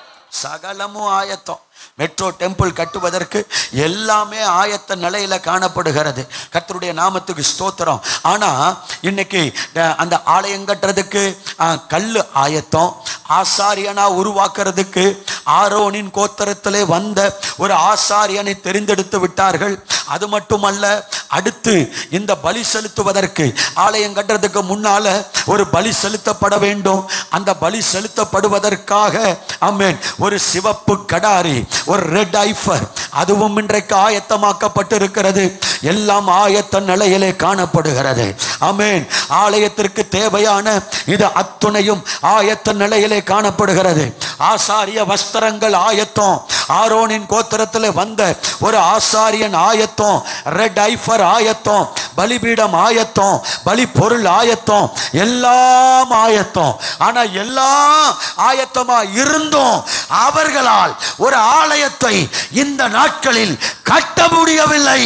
சகலமும் ஆயத்தம். மெட்ரோ டெம்பிள் கட்டுவதற்கு எல்லாமே ஆயத்த நிலையில காணப்படுகிறது. கர்த்தருடைய நாமத்துக்கு ஸ்தோத்திரம். ஆனா இன்னைக்கு அந்த ஆலயம் கட்டுறதுக்கு கல்லு ஆயத்தம். ஆசாரியனா உருவாக்குறதுக்கு ஆரோனின் கோத்திரத்திலே வந்த ஒரு ஆசாரியனை தெரிந்தெடுத்து விட்டார்கள். அது மட்டுமல்ல, அடுத்து இந்த பலி செலுத்துவதற்கு ஆலயம் கட்டுறதுக்கு முன்னால ஒரு பலி செலுத்தப்பட வேண்டும். அந்த பலி செலுத்தப்படுவதற்காக ஆமென் ஒரு சிவப்பு கடாரி, ஒரு ரெட் ஐஃபர், அதுவும் இன்றைக்கு ஆயத்தமாக்கப்பட்டிருக்கிறது. எல்லாம் ஆயத்த நிலையிலே காணப்படுகிறது. ஆமென். ஆலயத்திற்கு தேவையான இது அத்துணையும் ஆயத்த நிலையிலே காணப்படுகிறது. ஆசாரிய வஸ்திரங்கள் ஆயத்தம். ஆரோனின் கோத்திரத்தில் வந்த ஒரு ஆசாரியன் ஆயத்தம். ரெட் ஐஃபர் ஆயத்தம். பலிபீடம் ஆயத்தம். பலி பொருள் ஆயத்தம். எல்லாம் ஆயத்தம். ஆனா எல்லாம் ஆயத்தமா இருந்தும் அவர்களால் ஒரு ஆலயத்தை இந்த நாட்களில் கட்ட முடியவில்லை.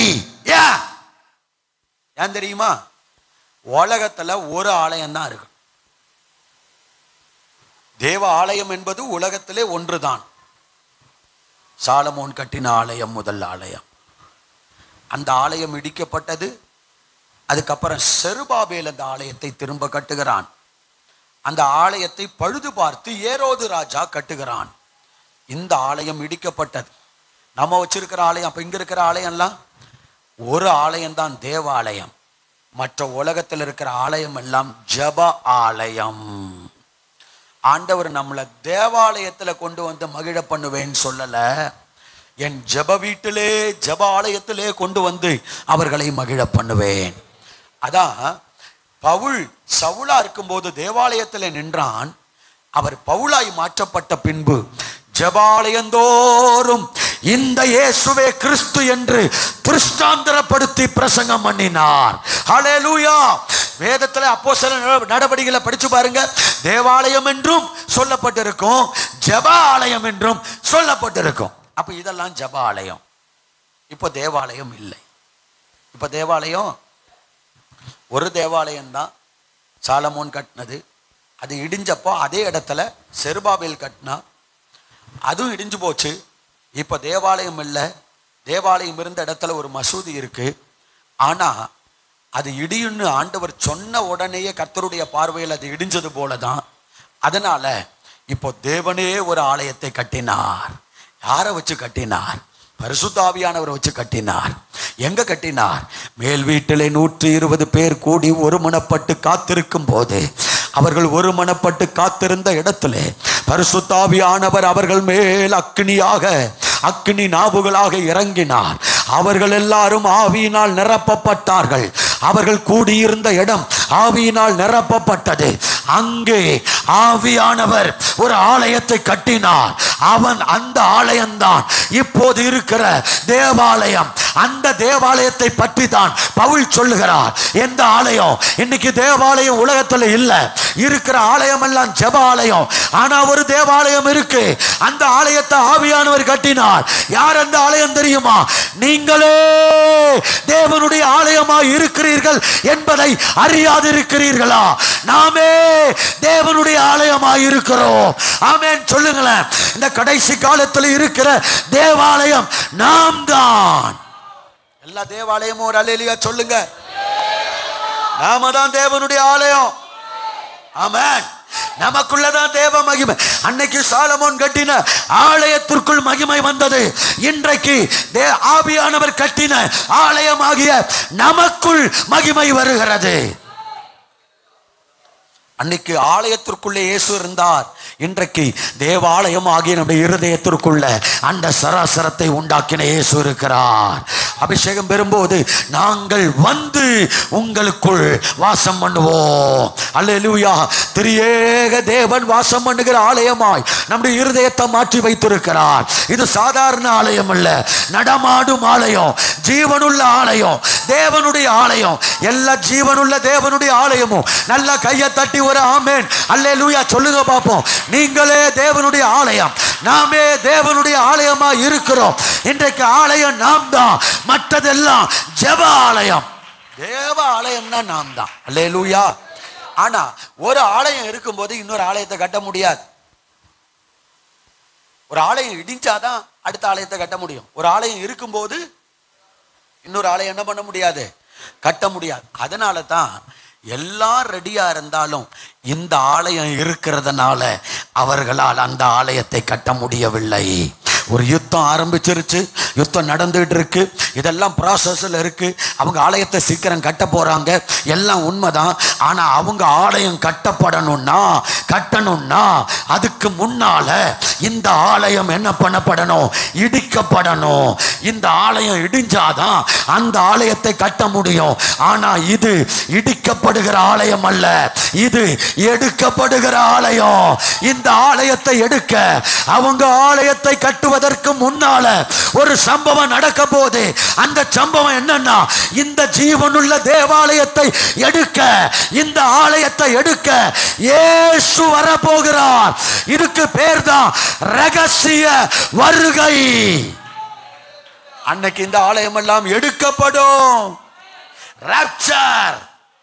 ஏன் தெரியுமா? உலகத்துல ஒரு ஆலயம் தான் இருக்கு. தேவ ஆலயம் என்பது உலகத்திலே ஒன்றுதான். சாலமோன் கட்டின ஆலயம் முதல் ஆலயம். அந்த ஆலயம் இடிக்கப்பட்டது. அதுக்கப்புறம் செருபாபேல் அந்த ஆலயத்தை திரும்ப கட்டுகிறான். அந்த ஆலயத்தை பழுது பார்த்து ஏரோது ராஜா கட்டுகிறான். இந்த ஆலயம் இடிக்கப்பட்டது. நம்ம வச்சிருக்கிற ஆலயம், அப்ப இங்க இருக்கிற ஆலயம்லாம் ஒரு ஆலயம் தான் தேவாலயம். மற்ற உலகத்தில் இருக்கிற ஆலயம் எல்லாம் ஜப ஆலயம். ஆண்டவர் நம்மளை தேவாலயத்துல கொண்டு வந்து மகிழ பண்ணுவேன்னு சொல்லல, என் ஜப வீட்டிலே ஜப ஆலயத்திலே கொண்டு வந்து அவர்களை மகிழ பண்ணுவேன். அதான் பவுல் சவுலா இருக்கும்போது தேவாலயத்தில் நின்றான். அவர் பவுலாய் மாற்றப்பட்ட பின்பு ஜபாலயந்தோறும் இந்த இயேசுவே கிறிஸ்து என்று திருஷ்டாந்தரப்படுத்தி பிரசங்கம் பண்ணினார். ஹல்லேலூயா. வேதத்தில் அப்போஸ்தலர் நடவடிக்கைகளை படிச்சு பாருங்க. தேவாலயம் என்றும் சொல்லப்பட்டிருக்கும், ஜப ஆலயம் என்றும் சொல்லப்பட்டிருக்கும். அப்ப இதெல்லாம் ஜப ஆலயம். இப்ப தேவாலயம் இல்லை. இப்ப தேவாலயம் ஒரு தேவாலயம் தான் சாலமோன் கட்டினது. அது இடிஞ்சப்போ அதே இடத்துல செருபாபேல் கட்டினா, அதுவும் இடிஞ்சு போச்சு. இப்ப தேவாலயம் இல்லை. தேவாலயம் இருந்த இடத்துல ஒரு மசூதி இருக்கு. ஆனா அது இடியுன்னு ஆண்டவர் சொன்ன உடனேயே கர்த்தருடைய பார்வையில் அது இடிஞ்சது போலதான். அதனால இப்போ தேவனே ஒரு ஆலயத்தை கட்டினார். யாரை வச்சு கட்டினார்? பரிசுத்த ஆவியானவரை வச்சு கட்டினார். எங்க கட்டினார்? மேல் வீட்டிலே 120 பேர் கூடி ஒருமனப்பட்டு காத்திருக்கும் போது, அவர்கள் ஒருமனப்பட்டு காத்திருந்த இடத்துல பரிசுத்த ஆவியானவர் அவர்கள் மேல் அக்கினி நாவுகளாக இறங்கினார். அவர்கள் எல்லாரும் ஆவியினால் நிரப்பப்பட்டார்கள். அவர்கள் கூடியிருந்த இடம் ஆவியினால் நிரப்பப்பட்டது. அங்கே ஆவியானவர் ஒரு ஆலயத்தை கட்டினார். அந்த ஆலயம்தான் இப்போது இருக்கிற தேவாலயம். அந்த தேவாலயத்தை பற்றி தான் பவுல் சொல்லுகிறார். எந்த ஆலயம்? இன்னைக்கு தேவாலயம் உலகத்தில் இல்லை. இருக்கிற ஆலயம் எல்லாம் ஜெப ஆலயம். ஆனா ஒரு தேவாலயம் இருக்கு. அந்த ஆலயத்தை ஆவியானவர் கட்டினார். யார் அந்த ஆலயம் தெரியுமா? நீங்களே தேவனுடைய ஆலயமாய் இருக்கிறீர்கள் என்பதை அறியாது இருக்கிறீர்களா? நாமே தேவனுடைய ஆலயமாய் இருக்கிறோம். ஆமென் சொல்லுங்களேன். இந்த கடைசி காலத்தில் இருக்கிற தேவாலயம் நாம் தான். எல்லா தேவாலயமும் ஒரு அல்லேலூயா சொல்லுங்க. நாம தான் தேவனுடைய ஆலயம். ஆமென். நமக்குள்ளதான் தேவ மகிமை. அன்னைக்கு சாலமோன் கட்டின ஆலயத்திற்குள் மகிமை வந்தது. இன்றைக்கு ஆவியானவர் கட்டின ஆலயமாகிய நமக்குள் மகிமை வருகிறது. அன்னைக்கு ஆலயத்திற்குள்ளே இயேசு இருந்தார். இன்றைக்கு தேவாலயம் ஆகிய நம்முடைய இருதயத்திற்குள்ள அந்த சராசரத்தை உண்டாக்கின இயேசு இருக்கிறார். அபிஷேகம் பெறும்போது நாங்கள் வந்து உங்களுக்குள் வாசம் பண்ணுவோம். அல்லேலூயா. திரியேக தேவன் வாசம் பண்ணுகிற ஆலயமாய் நம்முடைய இருதயத்தை மாற்றி வைத்திருக்கிறார். இது சாதாரண ஆலயம் அல்ல, நடமாடும் ஆலயம், ஜீவனுள்ள ஆலயம், தேவனுடைய ஆலயம். எல்லா ஜீவனுள்ள தேவனுடைய ஆலயமும் நல்ல கையை தட்டி ஒரு ஆமென் அல்லேலூயா சொல்லுங்க பாப்போம். நீங்களே தேவனுடைய ஆலயம், நாமே தேவனுடைய ஆலயமா இருக்கிறோம். இன்றைக்கு ஆலயம் நாம் தான், மற்றதெல்லாம் ஜெப ஆலயம். தேவ ஆலயம்னா நாம் தான். அல்லேலூயா. ஆனா ஒரு ஆலயம் இருக்கும்போது இன்னொரு ஆலயத்தை கட்ட முடியாது. ஒரு ஆலயம் இடிஞ்சாதான் அடுத்த ஆலயத்தை கட்ட முடியும். ஒரு ஆலயம் இருக்கும்போது இன்னொரு ஆலயம் என்ன பண்ண முடியாது, கட்ட முடியாது. அதனால தான் எல்லாம் ரெடியா இருந்தாலும் இந்த ஆலயம் இருக்கிறதுனால அவர்களால் அந்த ஆலயத்தை கட்ட முடியவில்லை. ஒரு யுத்தம் ஆரம்பிச்சிருச்சு, யுத்தம் நடந்துட்டு இருக்கு, இதெல்லாம் ப்ராசஸ்ல இருக்கு. அவங்க ஆலயத்தை சீக்கிரம் கட்ட போறாங்க, எல்லாம் உண்மைதான். ஆனா அவங்க ஆலயம் கட்டணும்னா அதுக்கு முன்னால இந்த ஆலயம் என்ன பண்ணப்படணும், இடிக்கப்படணும். இந்த ஆலயம் இடிஞ்சாதான் அந்த ஆலயத்தை கட்ட முடியும். ஆனா இது இடிக்கப்படுகிற ஆலயம் அல்ல, இது எடுக்கப்படுகிற ஆலயம். இந்த ஆலயத்தை எடுக்க அவங்க ஆலயத்தை கட்டுவதற்கு முன்னால ஒரு சம்பவம் நடக்க போது, அந்த சம்பவம் என்னன்னா, இந்த ஜீவனுள்ள தேவாலயத்தை எடுக்க, இந்த ஆலயத்தை எடுக்க இயேசு வரப்போகிறார். இதுக்கு பேர் தான் ரகசிய வருகை. அன்னைக்கு இந்த ஆலயம் எல்லாம் எடுக்கப்படும். ராப்சர்.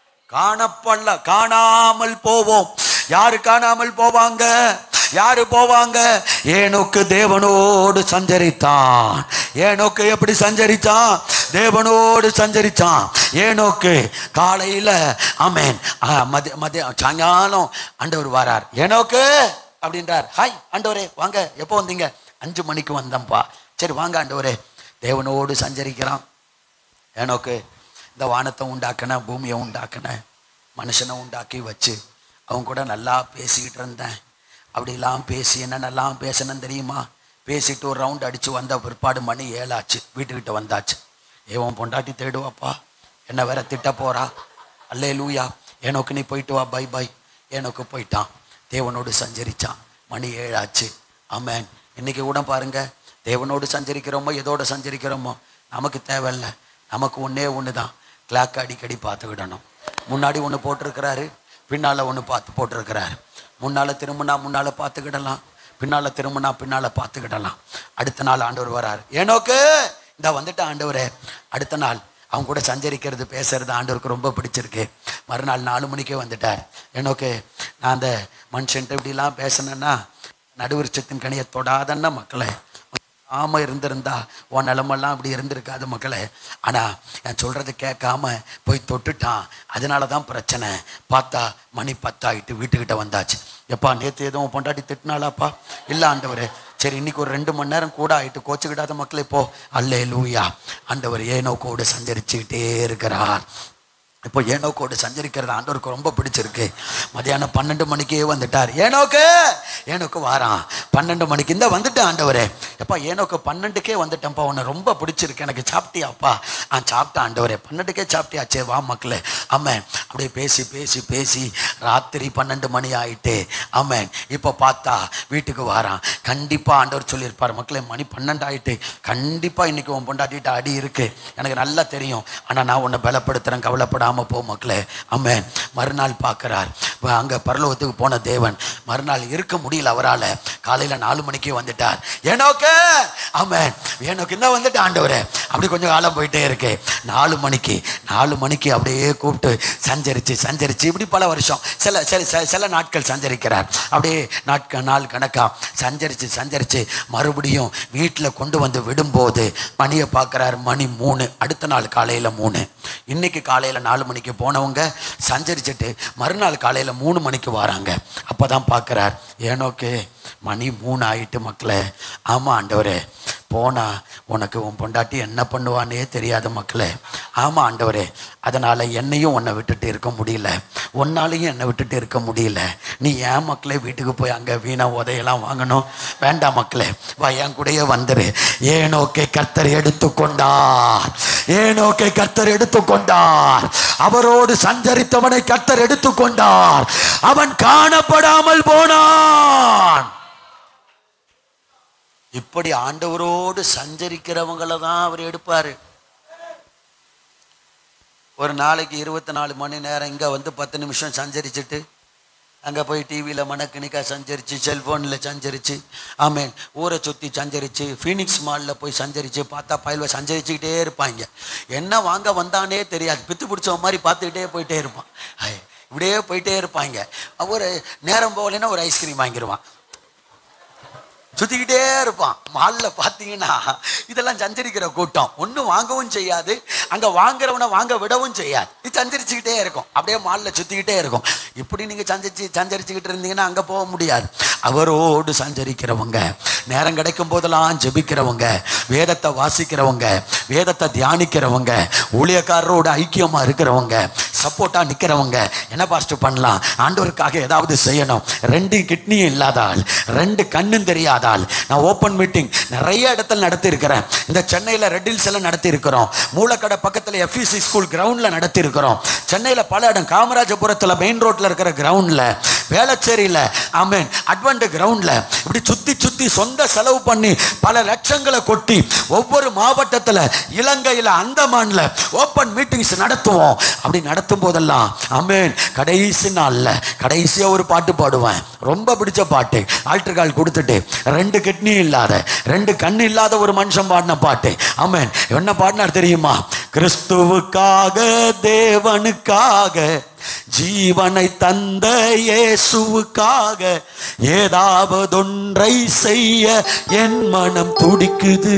காணாமல் போவோம். யாரு காணாமல் போவாங்க? யாரு போவாங்க? ஏனோக்கு தேவனோடு சஞ்சரித்தான். ஏனோக்கு எப்படி சஞ்சரித்தான்? தேவனோடு சஞ்சரித்தான். ஏனோக்கு காலையில ஆமென் மதிய சாயங்காலம் ஆண்டவர் வரார். ஏனோக்கு அப்படின்றார். ஹாய் ஆண்டவரே வாங்க, எப்போ வந்தீங்க? 5 மணிக்கு வந்தேன்ப்பா. சரி வாங்க ஆண்டவரே. தேவனோடு சஞ்சரிக்கிறான். ஏனோக்கு இந்த வானத்தை உண்டாக்கின, பூமியை உண்டாக்கின, மனுஷனை உண்டாக்கி வச்சு அவங்க கூட நல்லா பேசிக்கிட்டு இருந்தேன். அப்படிலாம் பேசி என்னென்னலாம் பேசணும்னு தெரியுமா? பேசிட்டு ஒரு ரவுண்ட் அடித்து வந்த பிற்பாடு மணி 7 ஆச்சு. வீட்டுக்கிட்ட வந்தாச்சு. ஏவன் பொண்டாட்டி தேடுவாப்பா, என்ன வேற திட்ட போறா. அல்லேலூயா. ஏனோக்கு நீ போயிட்டு வா, பை பை. ஏனோக்கு போயிட்டான், தேவனோடு சஞ்சரிச்சான். மணி 7 ஆச்சு. ஆமென். இன்னைக்கு கூட பாருங்க, தேவனோடு சஞ்சரிக்கிறோமோ எதோடு சஞ்சரிக்கிறோமோ நமக்கு தேவையில்லை. நமக்கு ஒன்று தான், கிளாக் அடிக்கடி பார்த்துக்கிடணும். முன்னாடி ஒன்று போட்டிருக்கிறாரு, பின்னால் ஒன்று போட்டிருக்கிறாரு. முன்னால் திரும்பினா முன்னால் பார்த்துக்கிடலாம், பின்னால் திரும்பினா பின்னால் பார்த்துக்கிடலாம். அடுத்த நாள் ஆண்டவர் வராரு. ஏனோக்கு இந்த வந்துட்டு ஆண்டவரே. அடுத்த நாள் அவங்க கூட சஞ்சரிக்கிறது, பேசுறது ஆண்டவருக்கு ரொம்ப பிடிச்சிருக்கு. மறுநாள் 4 மணிக்கே வந்துட்டார். ஏனோக்கு நான் அந்த மனுஷன்ட்டு இப்படிலாம் பேசினேன்னா நடுவிருச்சத்தின் கனியை தொடாதன்னா மக்களே, இருந்திருந்தா உன் நிலமெல்லாம் அப்படி இருந்திருக்காது மக்களே. ஆனால் நான் சொல்கிறது கேட்காம போய் தொட்டுட்டான். அதனால தான் பிரச்சனை. பார்த்தா மணி 10 ஆகிட்டு வீட்டுக்கிட்ட வந்தாச்சு. எப்பா நேற்று எதுவும் பொண்டாட்டி திட்டினாலாப்பா? இல்லை ஆண்டவரே. சரி இன்னைக்கு ஒரு 2 மணி நேரம் கூட ஆகிட்டு, கோச்சுக்கிட்டாத மக்களே போ. அல்லேலூயா. ஆண்டவர் ஏனோக்கோடு சஞ்சரிச்சுக்கிட்டே இருக்கிறார். இப்போ ஏனோக்கோடு சஞ்சரிக்கிறது ஆண்டவருக்கு ரொம்ப பிடிச்சிருக்கு. மதியானம் 12 மணிக்கே வந்துட்டார். ஏனோக்கு வாரான் 12 மணிக்கு. இந்த வந்துட்டேன் ஆண்டவரே. எப்பா ஏனோக்கு 12க்கே வந்துட்டேன்ப்பா, உன்னை ரொம்ப பிடிச்சிருக்கு, எனக்கு சாப்பிட்டியாப்பா? சாப்பிட்டேன் ஆண்டவரே. 12க்கே சாப்பிட்டியாச்சே, வா மக்களே. ஆமென். அப்படியே பேசி பேசி பேசி ராத்திரி 12 மணி ஆயிட்டு. ஆமென். இப்போ பார்த்தா வீட்டுக்கு வாரான். கண்டிப்பாக ஆண்டவர் சொல்லியிருப்பார், மக்களே மணி 12 ஆயிட்டு, கண்டிப்பாக இன்னைக்கு உன் பொண்டாட்டிட்ட அடி இருக்கு, எனக்கு நல்லா தெரியும். ஆனால் நான் உன்னை பலப்படுத்துகிறேன், கவலைப்படாம போ மக்களே. ஆமென். மறுநாள் பார்க்கிறார், அங்கே பரலோகத்துக்கு போன தேவன் மறுநாள் இருக்க முடியல அவரால். காலையில 4 மணிக்கே வந்துட்டார். ஏனோக்கே ஆமென், ஏனோக்கு என்ன வந்துட்டு ஆண்டவரே அப்படி கொஞ்சம் காலம் போயிட்டே இருக்கு. 4 மணிக்கு அப்படியே கூப்பிட்டு சஞ்சரிச்சு இப்படி பல வருஷம் சில நாட்கள் சஞ்சரிக்கிறார். அப்படியே நாள் கணக்கா சஞ்சரிச்சு மறுபடியும் வீட்டில் கொண்டு வந்து விடும்போது மணியை பார்க்குறாரு, மணி 3. அடுத்த நாள் காலையில் 3. இன்னைக்கு காலையில் 4 மணிக்கு போனவங்க சஞ்சரிச்சுட்டு மறுநாள் காலையில் 3 மணிக்கு வராங்க. அப்போதான் பார்க்குறார், ஏனோக்கு மணி 3 ஆயிட்டு மக்களே. ஆமாம் ஆண்டவரே, போனா உனக்கு உன் பொண்டாட்டி என்ன பண்ணுவானே தெரியாத மக்களே. ஆமாம் ஆண்டவரே, அதனால் என்னையும் உன்னை விட்டுட்டு இருக்க முடியல, உன்னாலையும் என்னை விட்டுட்டு இருக்க முடியல. நீ ஏன் மக்களே வீட்டுக்கு போய் அங்கே வீணா உதையெல்லாம் வாங்கணும்? வேண்டாம் மக்களே, வா என் கூடயே வந்துரு. ஏனோக்கை கர்த்தர் எடுத்துக்கொண்டார். அவரோடு சஞ்சரித்தவனை கர்த்தர் எடுத்துக்கொண்டார். அவன் காணப்படாமல் போனான். இப்படி ஆண்டவரோடு சஞ்சரிக்கிறவங்கள தான் அவர் எடுப்பாரு. ஒரு நாளைக்கு 24 மணி நேரம் இங்கே வந்து 10 நிமிஷம் சஞ்சரிச்சுட்டு அங்கே போய் டிவியில் மணக்கணிக்கா சஞ்சரித்து, செல்ஃபோனில் சஞ்சரித்து, ஆமேன், ஊரை சுற்றி சஞ்சரித்து, ஃபீனிக்ஸ் மாலில் போய் சஞ்சரித்து பார்த்தா பயில்வ சஞ்சரிச்சுக்கிட்டே இருப்பாங்க. என்ன வாங்க வந்தானே தெரியாது, பித்து பிடிச்ச மாதிரி பார்த்துக்கிட்டே போயிட்டே இருப்பான். இப்படியே போயிட்டே இருப்பாங்க. ஒரு நேரம் போகலைன்னா ஒரு ஐஸ்கிரீம் வாங்கிடுவான், சுற்றிக்கிட்டே இருப்பான். மாலில் பார்த்தீங்கன்னா இதெல்லாம் சஞ்சரிக்கிற கூட்டம். ஒன்றும் வாங்கவும் செய்யாது, அங்கே வாங்குறவனை வாங்க விடவும் செய்யாது. இது சஞ்சரிச்சுக்கிட்டே இருக்கும், அப்படியே மாலில் சுற்றிக்கிட்டே இருக்கும். இப்படி நீங்கள் சஞ்சரிச்சுக்கிட்டு இருந்தீங்கன்னா அங்கே போக முடியாது. அவரோடு சஞ்சரிக்கிறவங்க, நேரம் கிடைக்கும் போதெல்லாம் ஜெபிக்கிறவங்க, வேதத்தை வாசிக்கிறவங்க, வேதத்தை தியானிக்கிறவங்க, ஊழியக்காரரோட ஐக்கியமாக இருக்கிறவங்க, சப்போர்ட்டாக நிற்கிறவங்க, என்ன பாஸ்டர் பண்ணலாம், ஆண்டவருக்காக ஏதாவது செய்யணும். 2 கிட்னியும் இல்லாதால், 2 கண்ணும் தெரியாதால், நான் ஓப்பன் மீட்டிங் நிறைய இடத்துல நடத்தி இருக்கிறேன். இந்த சென்னையில் ரெட் ஹில்ஸ் எல்லாம் நடத்தி இருக்கிறோம், மூலக்கடை பக்கத்தில் FEC ஸ்கூல் கிரவுண்டில் நடத்தி இருக்கிறோம், சென்னையில் பல இடம், காமராஜபுரத்தில் மெயின் ரோட்டில் இருக்கிற கிரவுண்டில், வேளச்சேரியில் ஆமேன் அட்வான்ட் கிரவுண்டில், இப்படி சுற்றி சொந்த செலவு பண்ணி பல லட்சங்களை கொட்டி ஒவ்வொரு மாவட்டத்தில், இலங்கையில், அந்தமான்ல ஓப்பன் மீட்டிங்ஸ் நடத்துவோம். அப்படி நடத்தும் போதெல்லாம் ஆமேன் கடைசி நாளில் கடைசியாக ஒரு பாட்டு பாடுவேன், ரொம்ப பிடிச்ச பாட்டு. ஆல்டர் கால் கொடுத்துட்டு 2 கிட்னி இல்லாத, 2 கண்ணு இல்லாத ஒரு மனுஷன் பாடின பாட்டு. ஆமேன், என்ன பாடினார் தெரியுமா? கிறிஸ்துவுக்காக, தேவனுக்காக, ஜீவனை தந்த இயேசுவுக்காக ஏதாவதொன்றை செய்ய என் மனம் துடிக்குது.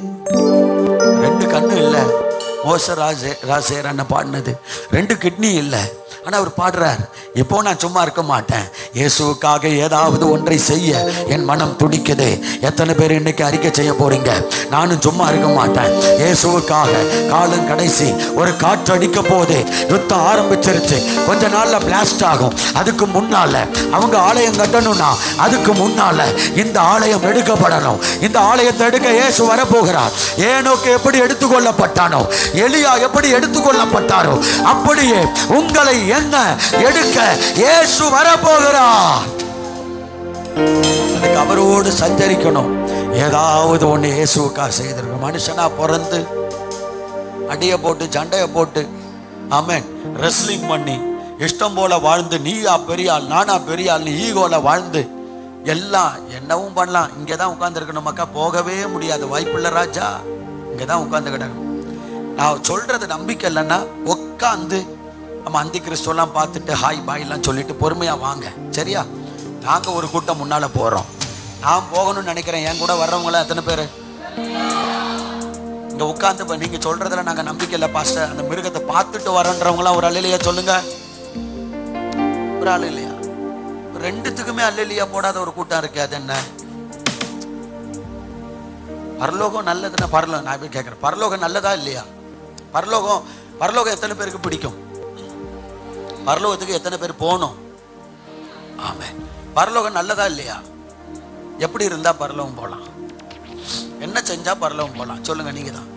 2 கண்ணு இல்லை, மோசராசேர் அண்ணன் பாடினது. 2 கிட்னி இல்லை, ஆனால் அவர் பாடுறார், இப்போ நான் சும்மா இருக்க மாட்டேன், இயேசுவுக்காக ஏதாவது ஒன்றை செய்ய என் மனம் துடிக்குது. எத்தனை பேர் இன்னைக்கு அறிக்கை செய்ய போறீங்க? நானும் சும்மா இருக்க மாட்டேன், இயேசுவுக்காக. காலம் கடைசி, ஒரு காற்று அடிக்க போது, யுத்தம் ஆரம்பிச்சிருச்சு, கொஞ்ச நாள்ல பிளாஸ்ட் ஆகும். அதுக்கு முன்னால அவங்க ஆலயம் கட்டணும்னா அதுக்கு முன்னால இந்த ஆலயம் எடுக்கப்படணும். இந்த ஆலயத்தை எடுக்க இயேசு வரப்போகிறார். ஏனோக்கு எப்படி எடுத்துக்கொள்ளப்பட்டானோ, எலியா எப்படி எடுத்துக்கொள்ளப்பட்டாரோ, அப்படியே உங்களை என்ன எடுக்க இயேசு வரப்போகிறார். அதுக்கு அவரோடு சஞ்சரிக்கணும். ஏதாவது ஒண்ணு இயேசுவுக்காக செய்திருக்கணும். மனுஷனா பிறந்து அடிய போட்டு சண்டைய போட்டு ஆமென் ரெஸ்லிங் பண்ணி இஷ்டம் போல வாழ்ந்து, நீயா பெரிய ஆள் நானா பெரிய ஆள் ஈகோல வாழ்ந்து எல்லாம் என்னவும் பண்ணலாம். இங்கதான் உட்கார்ந்து இருக்கணும் மக்கா, போகவே முடியாது. வாய்ப்புள்ள ராஜா இங்கதான் உட்கார்ந்து கிடக்கணும். நான் சொல்றது நம்பிக்கை இல்லைன்னா உட்காந்து நம்ம அந்தி கிறிஸ்துவெல்லாம் பார்த்துட்டு ஹாய் பாய்லாம் சொல்லிட்டு பொறுமையா வாங்க, சரியா? நாங்க ஒரு கூட்டம் முன்னால போறோம், நான் போகணும்னு நினைக்கிறேன். என் கூட வர்றவங்கள எத்தனை பேரு இங்க உட்காந்து நீங்க சொல்றதுல நாங்க நம்பிக்கை இல்லை பாஸ்டர், அந்த மிருகத்தை பார்த்துட்டு வரன்றவங்களாம் ஒரு அல்லையா சொல்லுங்க? ஒரு ஆள் இல்லையா? 2த்துக்குமே அல்லையா போடாத ஒரு கூட்டம் இருக்கு. அது என்ன? பரலோகம் நல்லதுன்னா பரலோகம், நான் போய் கேட்கிறேன், பரலோகம் நல்லதா இல்லையா? பரலோகம் எத்தனை பேருக்கு பிடிக்கும்? பரலோகத்துக்கு எத்தனை பேர் போகணும்? ஆமே, பரலோகம் நல்லதா இல்லையா? எப்படி இருந்தா பரலோகம் போகலாம்? என்ன செஞ்சா பரலோகம் போகலாம்? சொல்லுங்க நீங்க தான்.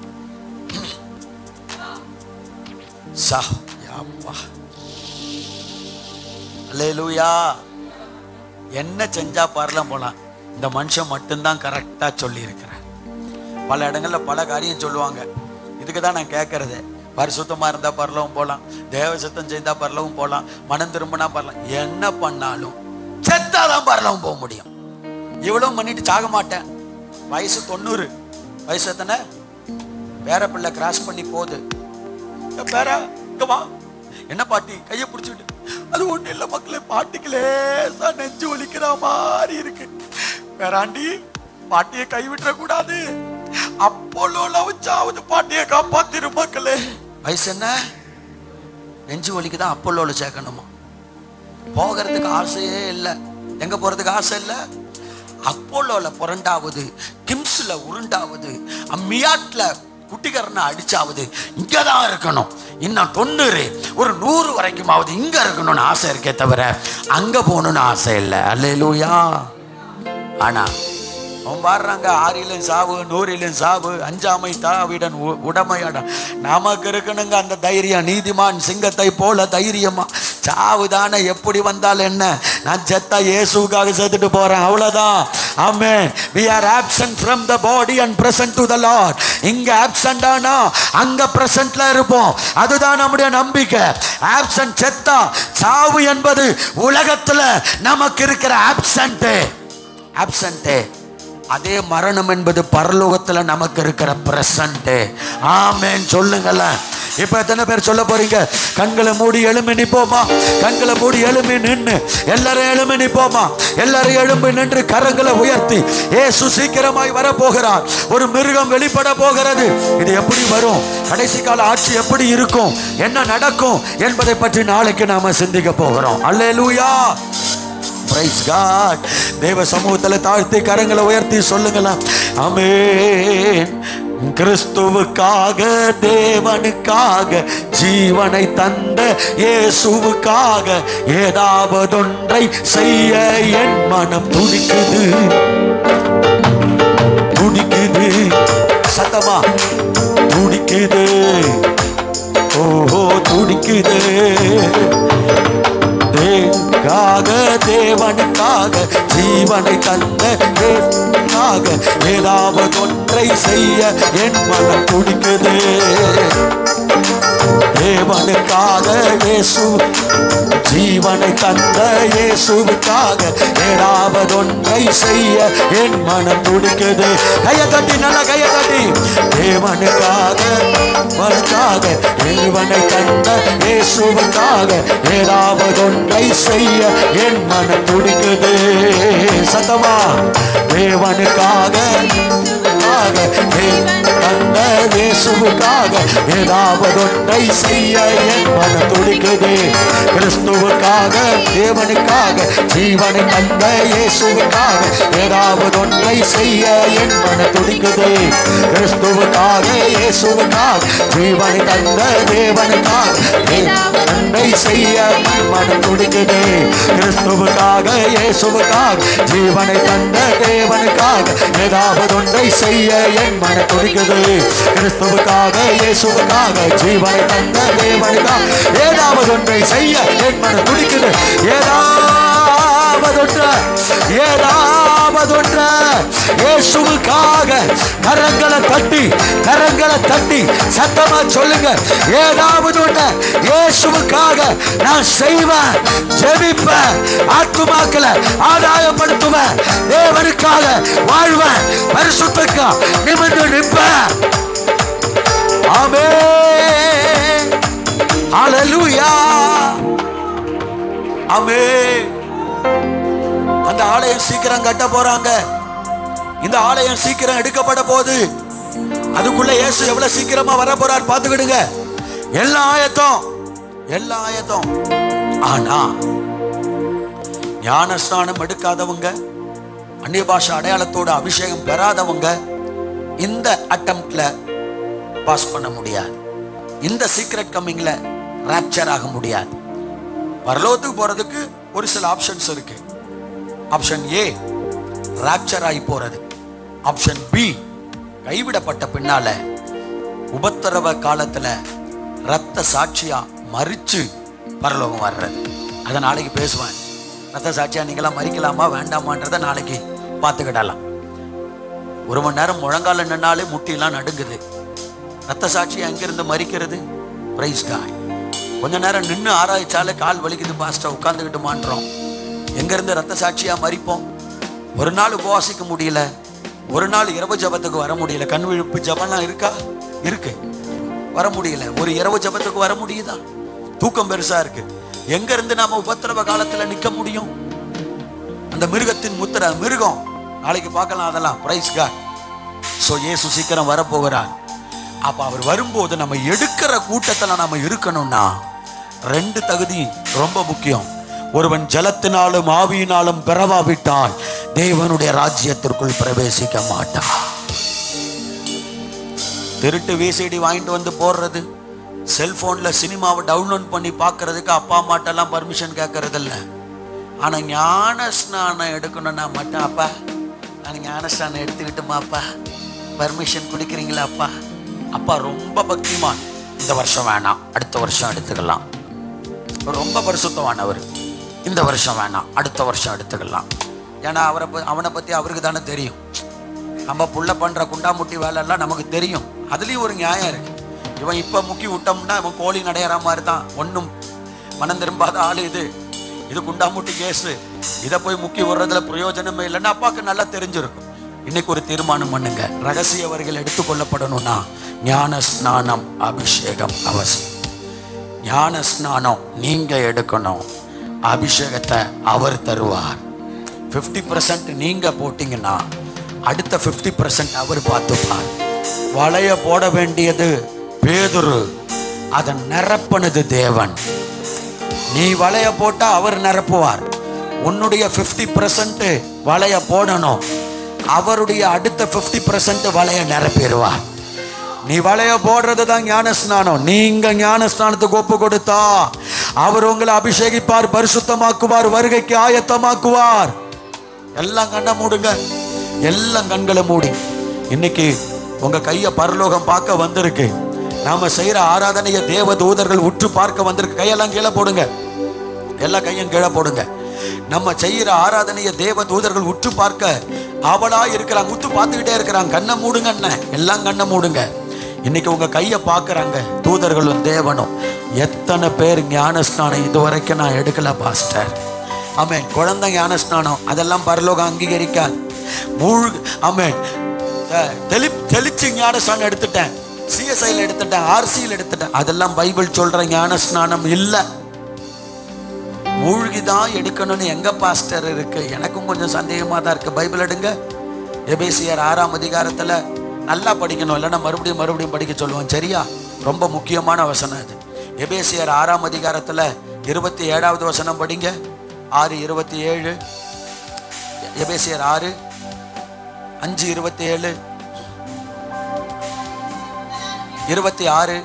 அல்லேலூயா. என்ன செஞ்சா பரலோகம் போகலாம்? இந்த மனுஷன் மட்டும்தான் கரெக்டா சொல்லி இருக்கிறேன். பல இடங்கள்ல பல காரியம் சொல்லுவாங்க. இதுக்கு தான் நான் கேட்கறது. பரிசுத்தமா இருந்தா பரலோகம் போகலாம், தேவ சித்தம் செய்தா பரலோகம் போகலாம், மனம் திரும்பினா பரலாம். என்ன பண்ணாலும் செத்தாதான் பரலோகம் போக முடியும். இவ்வளவு பண்ணிட்டு சாக மாட்டேன். வயசு 90. வயசு எத்தனை? பேர பிள்ளை கிராஸ் பண்ணி போகுது. பேரா இங்க வா. என்ன பாட்டி? கையை பிடிச்சிட்டு. அது ஒண்ணு இல்ல மக்களே, பாட்டிகளே நெஞ்சு ஒலிக்கிற மாதிரி இருக்கு. பேராண்டி, பாட்டியை கைவிட்டுற கூடாது. அப்போலோல வச்சாவது பாட்டியை காப்பாத்திரு மக்களே. வயசு என்ன? நெஞ்சு ஒலிக்குதான் அப்போலோல சேர்க்கணுமா? போகிறதுக்கு ஆசையே இல்லை. எங்க போறதுக்கு ஆசை இல்லை? அப்போலோல புரண்டாவது, கிம்ஸ்ல உருண்டாவது, மியாட்ல குட்டிகரனை அடிச்சாவது இங்கதான் இருக்கணும். இன்னும் 90 ஒரு 100 வரைக்குமாவது இங்க இருக்கணும்னு ஆசை இருக்கே தவிர அங்க போகணும்னு ஆசை இல்லை. அல்லேலூயா. ஆனா அவன் பாடுறாங்க, 6 சாவு 100 சாவு அஞ்சாமை தாவிடன் உடமையாட. நமக்கு இருக்கணுங்க அந்த தைரியம். நீதிமான் சிங்கத்தை போல தைரியமா. சாவு தானே எப்படி வந்தாலும் என்ன, நான் செத்தா இயேசுவுக்காக செத்துட்டு போறேன், அவ்வளவுதான். ஆமென். we are absent from the body and present to the Lord. இங்க absent ஆனா அங்க presentல இருப்போம். அதுதான் நம்முடைய நம்பிக்கை. absent செத்தா சாவு என்பது உலகத்துல நமக்கு இருக்கிற absent. அதே மரணம் என்பது பரலோகத்துல நமக்கு இருக்கிற பிரசன்ட். ஆமென் சொல்லுங்களேன். இப்ப எத்தனை பேர் சொல்ல போறீங்க? கண்களை மூடி எழும்பி நிப்போமா? கண்களை மூடி எழும்பி நின்று எல்லாரும் எழும்பி நிப்போமா? எல்லாரும் எழும்பி நின்று கரங்களை உயர்த்தி, இயேசு சீக்கிரமாய் வர போகிறார். ஒரு மிருகம் வெளிப்பட போகிறது. இது எப்படி வரும்? கடைசி கால ஆட்சி எப்படி இருக்கும்? என்ன நடக்கும் என்பதை பற்றி நாளைக்கு நாம சிந்திக்க போகிறோம். அல்லேலூயா. Praise God. தேவ சமூகத்தில் தாழ்த்தி கரங்களை உயர்த்தி சொல்லுங்களா? ஆமென். கிறிஸ்துவுக்காக, தேவனுக்காக, ஜீவனை தந்த இயேசுவுக்காக ஏதாவது ஒன்றை செய்ய என் மனம் துடிக்குது. சத்தமா துடிக்குது. ஓஹோ துடிக்குது. தேவனுக்காக, ஜீவனை தந்த இயேசுவுக்காக ஏதாவது ஒன்றை செய்ய என் மனம் துடிக்குது. தேவனுக்காக, இயேசு ஜீவனை தந்த இயேசுவுக்காக ஏதாவது ஒன்றை செய்ய என் மனம் துடிக்குது. கையை தட்டி, நல்ல கையை தட்டி. தேவனுக்காக, தேவனை தந்த இயேசுவுக்காக ஏதாவது ஒன்றை செய்ய என் மனம் துடிக்குது. சத்தமா. தேவனுக்காக, தந்த இயேசுவுக்காக ஏதாவது ஒன்றை செய்ய என் மனம் துடிக்குது. கிறிஸ்துவுக்காக, தேவனுக்காக, ஜீவனை தந்த இயேசுவுக்காக ஏதாவது ஒன்றை செய்ய என் மனம் துடிக்குது. கிறிஸ்துவுக்காக, இயேசுவுக்காக, ஜீவனை தந்த தேவனுக்காக ஒன்றை செய்ய என் மனம் துடிக்குது. கிறிஸ்துவுக்காக, இயேசுவுக்காக, ஜீவனை தந்த தேவனுக்காக ஏதாவது ஒன்றை செய்ய என் மனம் துடிக்குது. கிறிஸ்துவுக்காக, இயேசுவுக்காக, ஜீவனை தந்த தேவனுக்காக ஏதாவது ஒன்றை செய்ய என் மனம் துடிக்குது. ஏதாவது ஒன்று இயேசுவுக்காக கரங்களை தட்டி சத்தமா சொல்லுங்க. ஏதாவது ஒன்று இயேசுவுக்காக நான் செய்வேன், ஜெபிப்பேன், ஆத்துமாக்களை ஆதாயப்படுத்துவேன், தேவனுக்காக வாழ்வேன், பரிசுத்தக்கா நிமிர்ந்து நிற்பேன். ஆமென். ஹல்லேலூயா. ஆமென். அந்த ஆலயம் சீக்கிரம் கட்ட போறாங்க. இந்த ஆலயம் சீக்கிரம் எடுக்கப்பட போகுது. அதுக்குள்ள இயேசு எவ்வளவு சீக்கிரமா வர போறார் பார்த்துக்கிடுங்க. எல்லா ஆயத்தம். ஆனா ஞானஸ்நானம் எடுக்காதவங்க, அந்நிய பாஷை அடையாளத்தோட அபிஷேகம் பெறாதவங்க இந்த அட்டம்ப்ட்ல பாஸ் பண்ண முடியாது. இந்த சீக்ரெட் கம்மிங்ல ராப்சர் ஆக முடியாது. பரலோகத்துக்கு போறதுக்கு ஒரு சில ஆப்ஷன்ஸ் இருக்கு. ஆப்ஷன் ஏ ராப்சர் ஆகி போறது. ஆப்ஷன் பி கைவிடப்பட்ட பின்னால உபத்திரவ காலத்துல ரத்த சாட்சியா மரிச்சு பரலோகம் வர்றது. அதை நாளைக்கு பேசுவேன். ரத்த சாட்சியா நீங்களாம் மறிக்கலாமா வேண்டாமான்றத நாளைக்கு பார்த்துக்கிடலாம். 1 மணி நேரம் முழங்கால நின்னாலே முட்டிலாம் நடுங்குது. ரத்த சாட்சியா எங்கிருந்து மறிக்கிறது? Price God. கொஞ்ச நேரம் நின்று ஆராய்ச்சாலே கால் வலிக்குது பாஸ்டர், உட்கார்ந்துக்கிட்டு மாற்றோம். எங்கிருந்து ரத்த சாட்சியா மறிப்போம்? ஒரு நாள் உபவாசிக்க முடியல, ஒரு நாள் இரவு ஜபத்துக்கு வர முடியல. கண் விழிப்பு ஜபம்லாம் இருக்கா? இருக்கு. வர முடியல. ஒரு இரவு ஜபத்துக்கு வர முடியுதா? தூக்கம் பெருசா இருக்கு. எங்க இருந்து நாம உபத்திரவ காலத்துல நிக்க முடியும்? அந்த மிருகத்தின் முத்திரை, மிருகம் நாளைக்கு பார்க்கலாம் அதெல்லாம். Price God. சோ இயேசு சீக்கிரம் வரப்போகிறார். அப்ப அவர் வரும்போது நம்ம எடுக்கிற கூட்டத்துல நாம இருக்கணும்னா 2 தகுதி ரொம்ப முக்கியம். ஒருவன் ஜலத்தினாலும் ஆவியினாலும் பிறவாவிட்டால் தேவனுடைய ராஜ்யத்திற்குள் பிரவேசிக்க மாட்டான். திருட்டு விசிடி வாங்கிட்டு வந்து போடுறது, செல்போன்ல சினிமாவை டவுன்லோட் பண்ணி பார்க்கறதுக்கு அப்பா அம்மாட்டெல்லாம் பர்மிஷன் கேட்கறது இல்லை. ஆனா ஞான ஸ்நானம் எடுக்கணும்னா மட்டும், அப்பா நான் ஞான ஸ்நானம் எடுத்துக்கிட்டுமா அப்பா, பர்மிஷன் கொடுக்குறீங்களா அப்பா? அப்பா ரொம்ப பக்திமான், இந்த வருஷம் வேணாம், அடுத்த வருஷம் எடுத்துக்கலாம். ரொம்ப பரிசுத்தமானவர், இந்த வருஷம் வேணாம், அடுத்த வருஷம் எடுத்துக்கலாம். ஏன்னா அவனை பத்தி அவருக்கு தானே தெரியும். நம்ம புள்ள பண்ற குண்டாமுட்டி வேலை எல்லாம் நமக்கு தெரியும். அதுலயும் ஒரு நியாயம் இருக்கு. இவன் இப்ப முக்கி விட்டோம்னா இவன் கோழி நடையிற மாதிரி தான். ஒன்றும் மனம் திரும்பாத ஆளு இது குண்டாமுட்டி கேஸு. இதை போய் முக்கி விடுறதுல பிரயோஜனமே இல்லைன்னா அப்பாவுக்கு நல்லா தெரிஞ்சிருக்கும். இன்னைக்கு ஒரு தீர்மானம் பண்ணுங்க. ரகசியவர்கள் எடுத்துக்கொள்ளப்படணும்னா ஞான ஸ்நானம், அபிஷேகம் அவசியம். ஞான ஸ்நானம் நீங்க எடுக்கணும், அபிஷேகத்தை அவர் தருவார். 50% நீங்க போட்டீங்கன்னா அடுத்த 50% அவர் பார்த்துப்பார். வளைய போட வேண்டியது பேதுரு, அதை நிரப்பினது தேவன். நீ வளைய போட்டா அவர் நிரப்புவார். உன்னுடைய 50% வளைய போடணும், அவருடைய அடுத்த 50% வளைய நிரப்பிடுவார். நீ வளைய போடுறது தான் ஞான ஸ்நானம். நீங்க ஞான ஸ்நானத்துக்கு ஒப்பு கொடுத்தா அவர் உங்களை அபிஷேகிப்பார், பரிசுத்தமாக்குவார், வருகைக்கு ஆயத்தமாக்குவார். எல்லாம் கண்ணை மூடுங்க, எல்லாம் கண்களை மூடி. இன்னைக்கு உங்க கையை பரலோகம் பார்க்க வந்திருக்கு. நாம செய்யற ஆராதனையை தேவ தூதர்கள் உற்று பார்க்க வந்திருக்கு. கையெல்லாம் கீழே போடுங்க, எல்லா கையும் கீழே போடுங்க. நம்ம செய்யற ஆராதனையை தேவ தூதர்கள் உற்று பார்க்க அவளா இருக்கிறாங்க, உத்து பார்த்துக்கிட்டே இருக்கிறாங்க. கண்ணை மூடுங்க, எல்லாம் கண்ணை மூடுங்க. இன்னைக்கு உங்க கையை பார்க்கறாங்க தூதர்களும் தேவனும். எத்தனை பேர் ஞானஸ்நானம் இதுவரைக்கும் நான் எடுக்கல பாஸ்டர்? ஆமென். குழந்தை ஞானஸ்நானம் அதெல்லாம் பரலோகம் அங்கீகரிக்காது. ஆமென். தெளிச்சு ஞானஸ்நானம் எடுத்துட்டேன், சிஎஸ்ஐல எடுத்துட்டேன், ஆர்சியில் எடுத்துட்டேன், அதெல்லாம் பைபிள் சொல்ற ஞானஸ்நானம் இல்லை. மூழ்கிதான் எடுக்கணும்னு எங்க பாஸ்டர் இருக்கு? எனக்கும் கொஞ்சம் சந்தேகமா தான் இருக்கு. பைபிள் எடுங்க. எபேசியர் 6ஆம் அதிகாரத்துல நல்லா படிக்கணும், இல்லைன்னா மறுபடியும் படிக்க சொல்லுவோம். சரியா? ரொம்ப முக்கியமான வசனம் இது. எபேசியர் 6ஆம் அதிகாரத்துல 27வது வசனம் படிங்க. 6:27. எபேசியர் 6:5:27 26.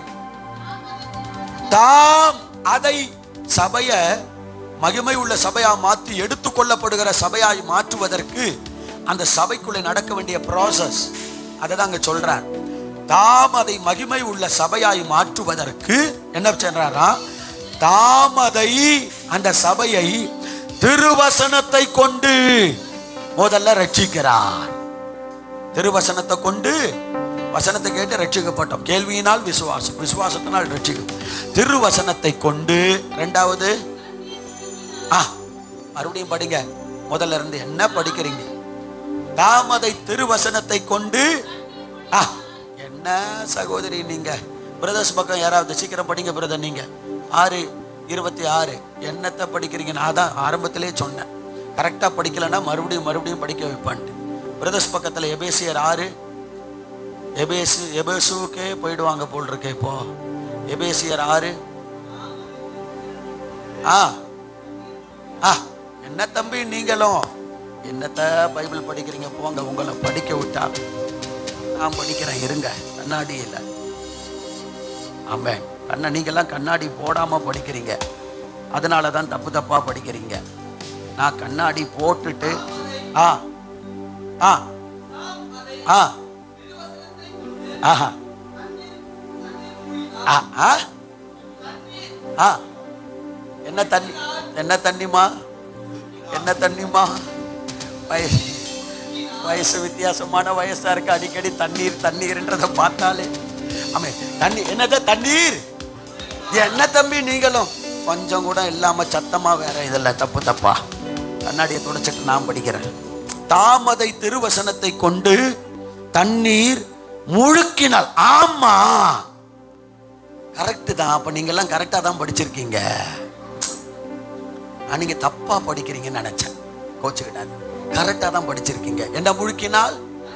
தாம் அதை சபைய மகிமை உள்ள சபையா மாற்றி எடுத்துக்கொள்ளப்படுகிற சபையாய் மாற்றுவதற்கு அந்த சபைக்குள்ளே நடக்க வேண்டிய ப்ராசஸ் அதை தான் அங்க சொல்றார். தாம் அதை மகிமை உள்ள சபையாய் மாற்றுவதற்கு என்ன சொல்றாரா? தாம் அதை, அந்த சபையை திருவசனத்தை கொண்டு முதல்ல ரட்சிக்கிறார். திருவசனத்தை கொண்டு, வசனத்தை கேட்டு ரட்சிக்கப்பட்டோம். கேள்வியினால் விசுவாசம், விசுவாசத்தினால் ரட்சிக்கும். திருவசனத்தை கொண்டு. இரண்டாவது, மறுபடியும் படிங்க, முதல்ல இருந்து என்ன படிக்கிறீங்க? தாமதை திருவசனத்தை கொண்டு. என்ன சகோதரி நீங்க? பிரதர்ஸ் பக்கம் யாராவது சீக்கிரம் படிங்க பிரதர். நீங்க 6:26 என்னத்தை படிக்கிறீங்க? நான் தான் ஆரம்பத்திலே சொன்னேன், கரெக்டா படிக்கலன்னா மறுபடியும் படிக்க வைப்பான்ட்டு. பிரதர்ஸ் பக்கத்துல எபேசியர் 6. எபேசுக்கே போயிடுவாங்க போல் இருக்கே இப்போ. எபேசியர் 6. என்ன தம்பி நீங்களும் என்னத்த பைபிள் படிக்கிறீங்க? போங்க, உங்களை படிக்க விட்டா நான் படிக்கிறேன், இருங்க. கண்ணாடி இல்லை. ஆமாம், நீங்கெல்லாம் கண்ணாடி போடாம படிக்கிறீங்க, அதனால தான் தப்பா படிக்கிறீங்க. நான் கண்ணாடி போட்டுட்டு என்ன தண்ணிமா வயசு வித்தியாசமான வயசா இருக்கு. அடிக்கடி தண்ணீர்ன்றதை பார்த்தாலே ஆமே தண்ணி. என்னது தண்ணீர்? என்ன தம்பி நீங்களும் கொஞ்சம் கூட இல்லாம சத்தமா வேற இதெல்லாம் தப்பா கண்ணாடியை துடைச்சிட்டு நான் படிக்கிறேன். தாமதை திருவசனத்தை கொண்டு தண்ணீர் முழுக்கினாள். ஆமா, கரெக்ட் தான். அப்ப நீங்க எல்லாம் கரெக்டா தான் படிச்சிருக்கீங்க. நீங்க தப்பா படிக்கிறீங்கன்னு நினைச்சேன். கோச்சுக்கிட்டாரு. கரெக்டா தான் படிச்சிருக்கீங்க. என்ன முழுக்கினால்?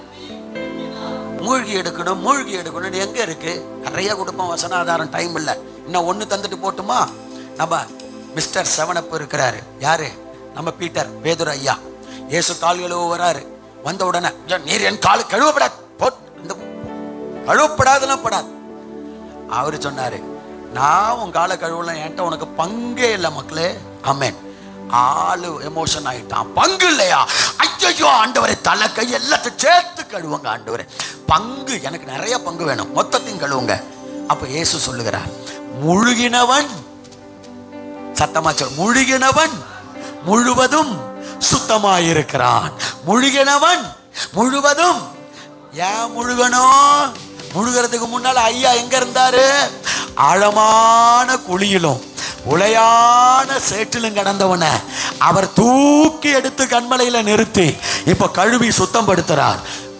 மூழ்கி எடுக்கணும். மூழ்கி எடுக்கணும் எங்க இருக்கு? நிறைய கொடுப்போம் வசனாதாரம். டைம் இல்லை. இன்னும் ஒண்ணு தந்துட்டு போட்டுமா? நம்ம மிஸ்டர் 7up இருக்கிறாரு. யாரு? நம்ம பீட்டர் வேதுர ஐயா. இயேசு கால் கழுவ வராரு. வந்த உடனே நீர் என் காலு கழுவப்படாது, கழுவப்படாதுன்னா படாது. அவரு சொன்னாரு, நான் உன் காலை கழுவல, என்கிட்ட உனக்கு பங்கே இல்லை மக்களே. ஆமென். ஆளு எமோஷன் ஆயிட்டான். பங்கு இல்லையா? ஐயோ ஆண்டவரே, தலை கை எல்லாத்தையும் சேர்த்து கழுவுங்க ஆண்டவரே. பங்கு எனக்கு நிறைய பங்கு வேணும், மொத்தத்தையும் கழுவுங்க. அப்ப இயேசு சொல்லுகிறார், முழுகினவன், சத்தமா சொல், முழுகினவன் முழுவதும் சுத்தமாயிருக்கிறான். முழுகினவன் முழுவதும். ஏன் முழுகணும்? முழுகிறதுக்கு முன்னால ஐயா எங்க இருந்தாரு? ஆழமான குழியிலும் உளையான சேற்றிலும் கடந்தவன அவர் தூக்கி எடுத்து கண்மலையில நிறுத்தி இப்ப கழுவி சுத்தம் படுத்துறார்.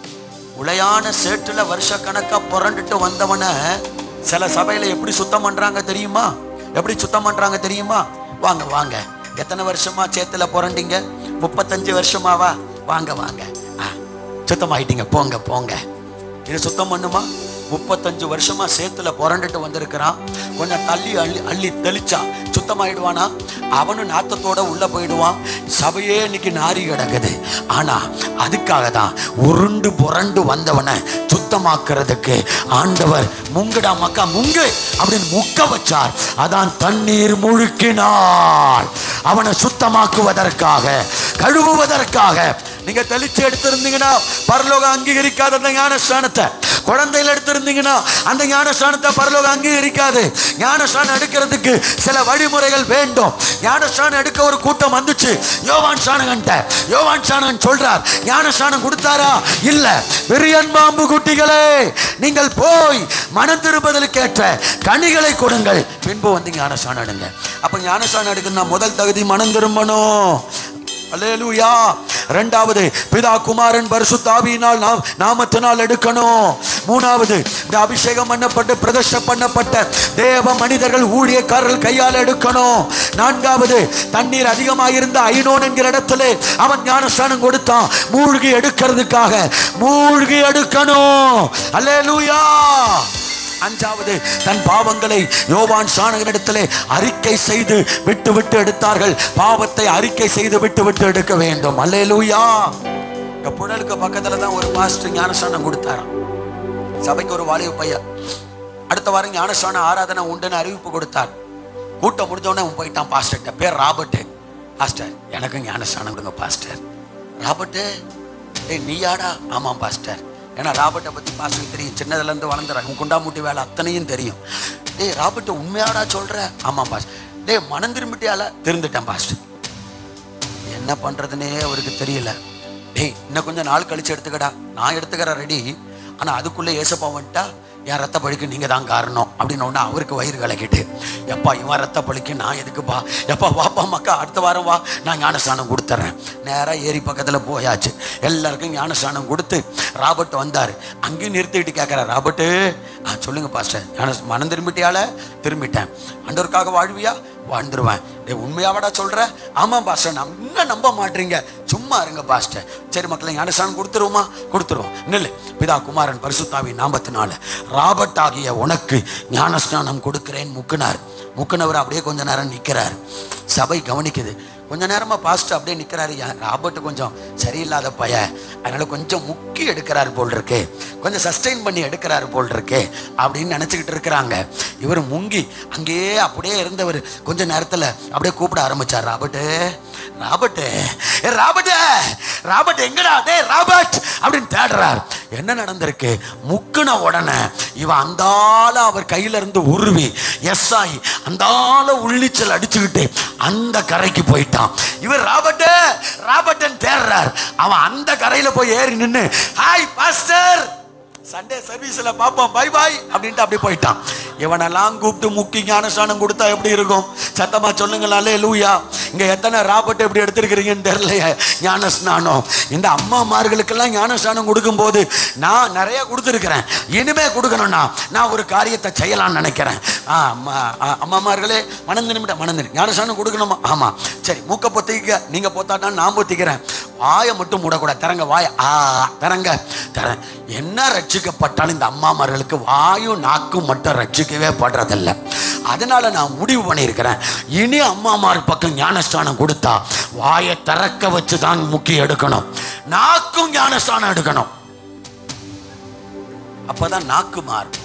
உளையான சேற்றுல வருஷ கணக்கா புரண்டுட்டு வந்தவன சில சபையில எப்படி சுத்தம் பண்றாங்க தெரியுமா? எப்படி சுத்தம் பண்றாங்க தெரியுமா? வாங்க வாங்க, எத்தனை வருஷமா சேத்துல புரண்டிங்க? 35 வருஷமாவா? வாங்க வாங்க, சுத்தமாயிட்டீங்க, போங்க போங்க. இது சுத்தம் பண்ணுமா? 35 வருஷமா சேத்துல புரண்டுட்டு வந்திருக்கிறான். கொஞ்சம் தள்ளி அள்ளி தெளிச்சா சுத்தமாயிடுவானா? அவனும் நாத்தத்தோட உள்ள போயிடுவான். சபையே இன்னைக்கு நாரி கிடக்குது. ஆனா அதுக்காக தான் உருண்டு புரண்டு வந்தவனை சுத்தமாக்குறதுக்கு ஆண்டவர் முங்குடா மக்கா முங்கு அப்படின்னு முக்க வச்சார். அதான் தண்ணீர் முழுக்கினாள். அவனை சுத்தமாக்குவதற்காக, கழுவுவதற்காக. நீங்க தெளிச்சு எடுத்திருந்தீங்கன்னா பரலோகம் அங்கீகரிக்காத அந்த ஞானஸ்தானத்தை, குழந்தையில் எடுத்திருந்தீங்கன்னா அந்த ஞானஸ்தானத்தை பரலோகம் அங்கீகரிக்காது. ஞானஸ்தானம் எடுக்கிறதுக்கு சில வழிமுறைகள் வேண்டும். ஞானஸ்தானம் எடுக்க ஒரு கூட்டம் வந்துச்சு. யோவான் ஸ்நானகன்ட்ட யோவான் ஸ்நானகன் சொல்றார், ஞானஸ்தானம் கொடுத்தாரா? இல்ல. விரியன் பாம்பு குட்டிகளே, நீங்கள் போய் மனம் திரும்புதலுக்கு ஏற்ற கனிகளை கொடுங்கள், பின்பு வந்து ஞானஸ்தானம் எடுங்க. அப்ப ஞானஸ்தானம் எடுக்கணும்னா முதல் தகுதி மனம் திரும்பணும். அல்லேலூயா. இரண்டாவது, பிதா குமாரன் பரிசுத்த ஆவியினால் நாமத்தினால் எடுக்கணும். மூணாவது, இந்த அபிஷேகம் பண்ணப்பட்டு பிரதிஷ்டை பண்ணப்பட்ட தேவ மனிதர்கள் ஊழியக்காரர்கள் கையால் எடுக்கணும். நான்காவது, தண்ணீர் அதிகமாயிருந்த ஐனோன் என்கிற இடத்துல அவன் ஞானஸ்தானம் கொடுத்தான். மூழ்கி எடுக்கிறதுக்காக மூழ்கி எடுக்கணும். அல்லேலூயா. அஞ்சாவது, தன் பாவங்களை யோவான் ஸ்நானகனிடத்திலே அறிக்கை செய்து விட்டு விட்டு எடுத்தார்கள். பாவத்தை அறிக்கை செய்து விட்டு விட்டு எடுக்க வேண்டும். அல்லேலூயா. இந்த புழலுக்கு பக்கத்துல தான் ஒரு பாஸ்டர் ஞானஸ்நானம் கொடுத்தாராம். சபைக்கு ஒரு வாலிப பையன் அடுத்த வாரம் ஞானஸ்நான ஆராதனை உண்டுன்னு அறிவிப்பு கொடுத்தார். கூட்டம் முடிஞ்சோடனே போயிட்டான் பாஸ்டர்கிட்ட. பேர் ராபர்ட். பாஸ்டர், எனக்கு ஞானஸ்நானம் கொடுங்க பாஸ்டர். ராபர்ட், நீயாடா? ஆமாம் பாஸ்டர். ஏன்னா ராபர்ட்டை பற்றி பாஸ்டருக்கு தெரியும், சின்னதுலேருந்து வளர்ந்துறான். குண்டாமூட்டி வேலை அத்தனையும் தெரியும். ராபர்ட் உண்மையாடா சொல்கிற? ஆமாம் பாஸ்டர். மனம் திரும்பிட்டியால? திருந்துட்டேன் பாஸ்டர். என்ன பண்ணுறதுனே அவருக்கு தெரியல. இன்னும் கொஞ்சம் நாள் கழிச்சு எடுத்துக்கடா. நான் எடுத்துக்கிறேன் ரெடி. ஆனால் அதுக்குள்ளே ஏசப்பா வந்துட்டா என் ரத்த பழிக்கு நீங்கள் தான் காரணம் அப்படின்னு ஒன்று அவருக்கு வயிறு கலக்கிட்டு, எப்பா இவன் ரத்த பழிக்கு நான் எதுக்குப்பா? எப்பா வாப்பா மக்கா, அடுத்த வாரம் வா, நான் ஞானஸ்தானம் கொடுத்துட்றேன். நேராக ஏரி பக்கத்தில் போயாச்சு. எல்லாருக்கும் ஞானஸ்தானம் கொடுத்து ராபர்ட் வந்தார். அங்கேயும் நிறுத்திட்டு கேட்குறார், ராபர்ட்டு சொல்லுங்க பாஸ்டர், மனம் திரும்பிட்டியால? திரும்பிட்டேன். ஆண்டவருக்காக வாழ்வியா? வாழ்ந்துருவேன். உண்மையாவடா சொல்ற? ஆமாம் பாஸ்டர். நான் இன்னும் நம்ப மாட்டீங்க. சும்மா இருங்க பாஸ்டர். சரி மக்களை, ஞானஸ்தானம் கொடுத்துருவோமா? கொடுத்துருவோம். நில்லு. பிதா குமாரன் பரிசுத்தாவின் நாமத்தினால ராபர்ட் ஆகிய உனக்கு ஞானஸ்நானம் கொடுக்கிறேன் முக்குனார். முக்குனவர் அப்படியே கொஞ்ச நேரம் நிற்கிறார். சபை கவனிக்குது. கொஞ்ச நேரமா பாஸ்டர் அப்படியே நிற்கிறாரு. ராபர்ட் கொஞ்சம் சரியில்லாத பைய, அதனால கொஞ்சம் முக்கி எடுக்கிறாரு போல் இருக்கு, கொஞ்சம் சஸ்டெயின் பண்ணி எடுக்கிறாரு போல் இருக்கு அப்படின்னு நினைச்சுக்கிட்டு இருக்கிறாங்க. இவர் முங்கி அங்கேயே அப்படியே இருந்தவர் கொஞ்ச நேரத்தில் அப்படியே கூப்பிட ஆரம்பிச்சார். ராபர்ட்டு, ராபர்ட்டு, ராபர்ட்டு, ராபர்ட் எங்கடா? டே ராபர்ட் அப்படின்னு தேடுறார். என்ன நடந்திருக்கு? முக்குன உடனே இவன் அந்தால அவர் கையில இருந்து உருவி எஸ்ஆய் அந்தால உள்ளிச்சல் அடிச்சுக்கிட்டு அந்த கரைக்கு போயிட்டான். இவர் ராபர்ட் ராபர்ட் தேடுறார். அவன் அந்த கரையில போய் ஏறி நின்று, ஹாய் பாஸ்டர் சண்டே சர்வீஸ்ல பாப்போம், பை பாய் அப்படின்ட்டு அப்படி போயிட்டான். இவனெல்லாம் கூப்பிட்டு முக்கி ஞானஸ்நானம் கொடுத்தா எப்படி இருக்கும்? சத்தமா சொல்லுங்களா அல்லேலூயா. இங்க எத்தனை ராபர்ட் எப்படி எடுத்திருக்கிறீங்கன்னு தெரியலையே ஞானஸ்நானம். இந்த அம்மாமார்களுக்கெல்லாம் ஞானஸ்நானம் கொடுக்கும் போது நான் நிறைய கொடுத்துருக்கிறேன். இனிமே கொடுக்கணும்னா நான் ஒரு காரியத்தை செய்யலாம்னு நினைக்கிறேன். அம்மாமார்களே மணந்து நிமிடம் மணந்து ஞானஸ்நானம் கொடுக்கணுமா? ஆமா சரி, மூக்க பொத்திக்க. நீங்க பொத்தாட்டா நான் பொத்திக்கிறேன். வாயை மட்டும் மூடக்கூடாது. தரங்க வாய, தரங்க தரேன். என்ன ரட்சிக்கப்பட்டாலும் இந்த அம்மாமார்களுக்கு வாயும் நாக்கும் மட்டும் ரட்சிக்கவே படுறதில்ல. அதனால நான் முடிவு பண்ணியிருக்கிறேன், இனி அம்மாமார் பக்கம் ஞானஸ்தானம் கொடுத்தா வாயை திறக்க வச்சு தான் முக்கிய எடுக்கணும், நாக்கும் ஞானஸ்தானம் எடுக்கணும். அப்பதான் நாக்கு மாறும்.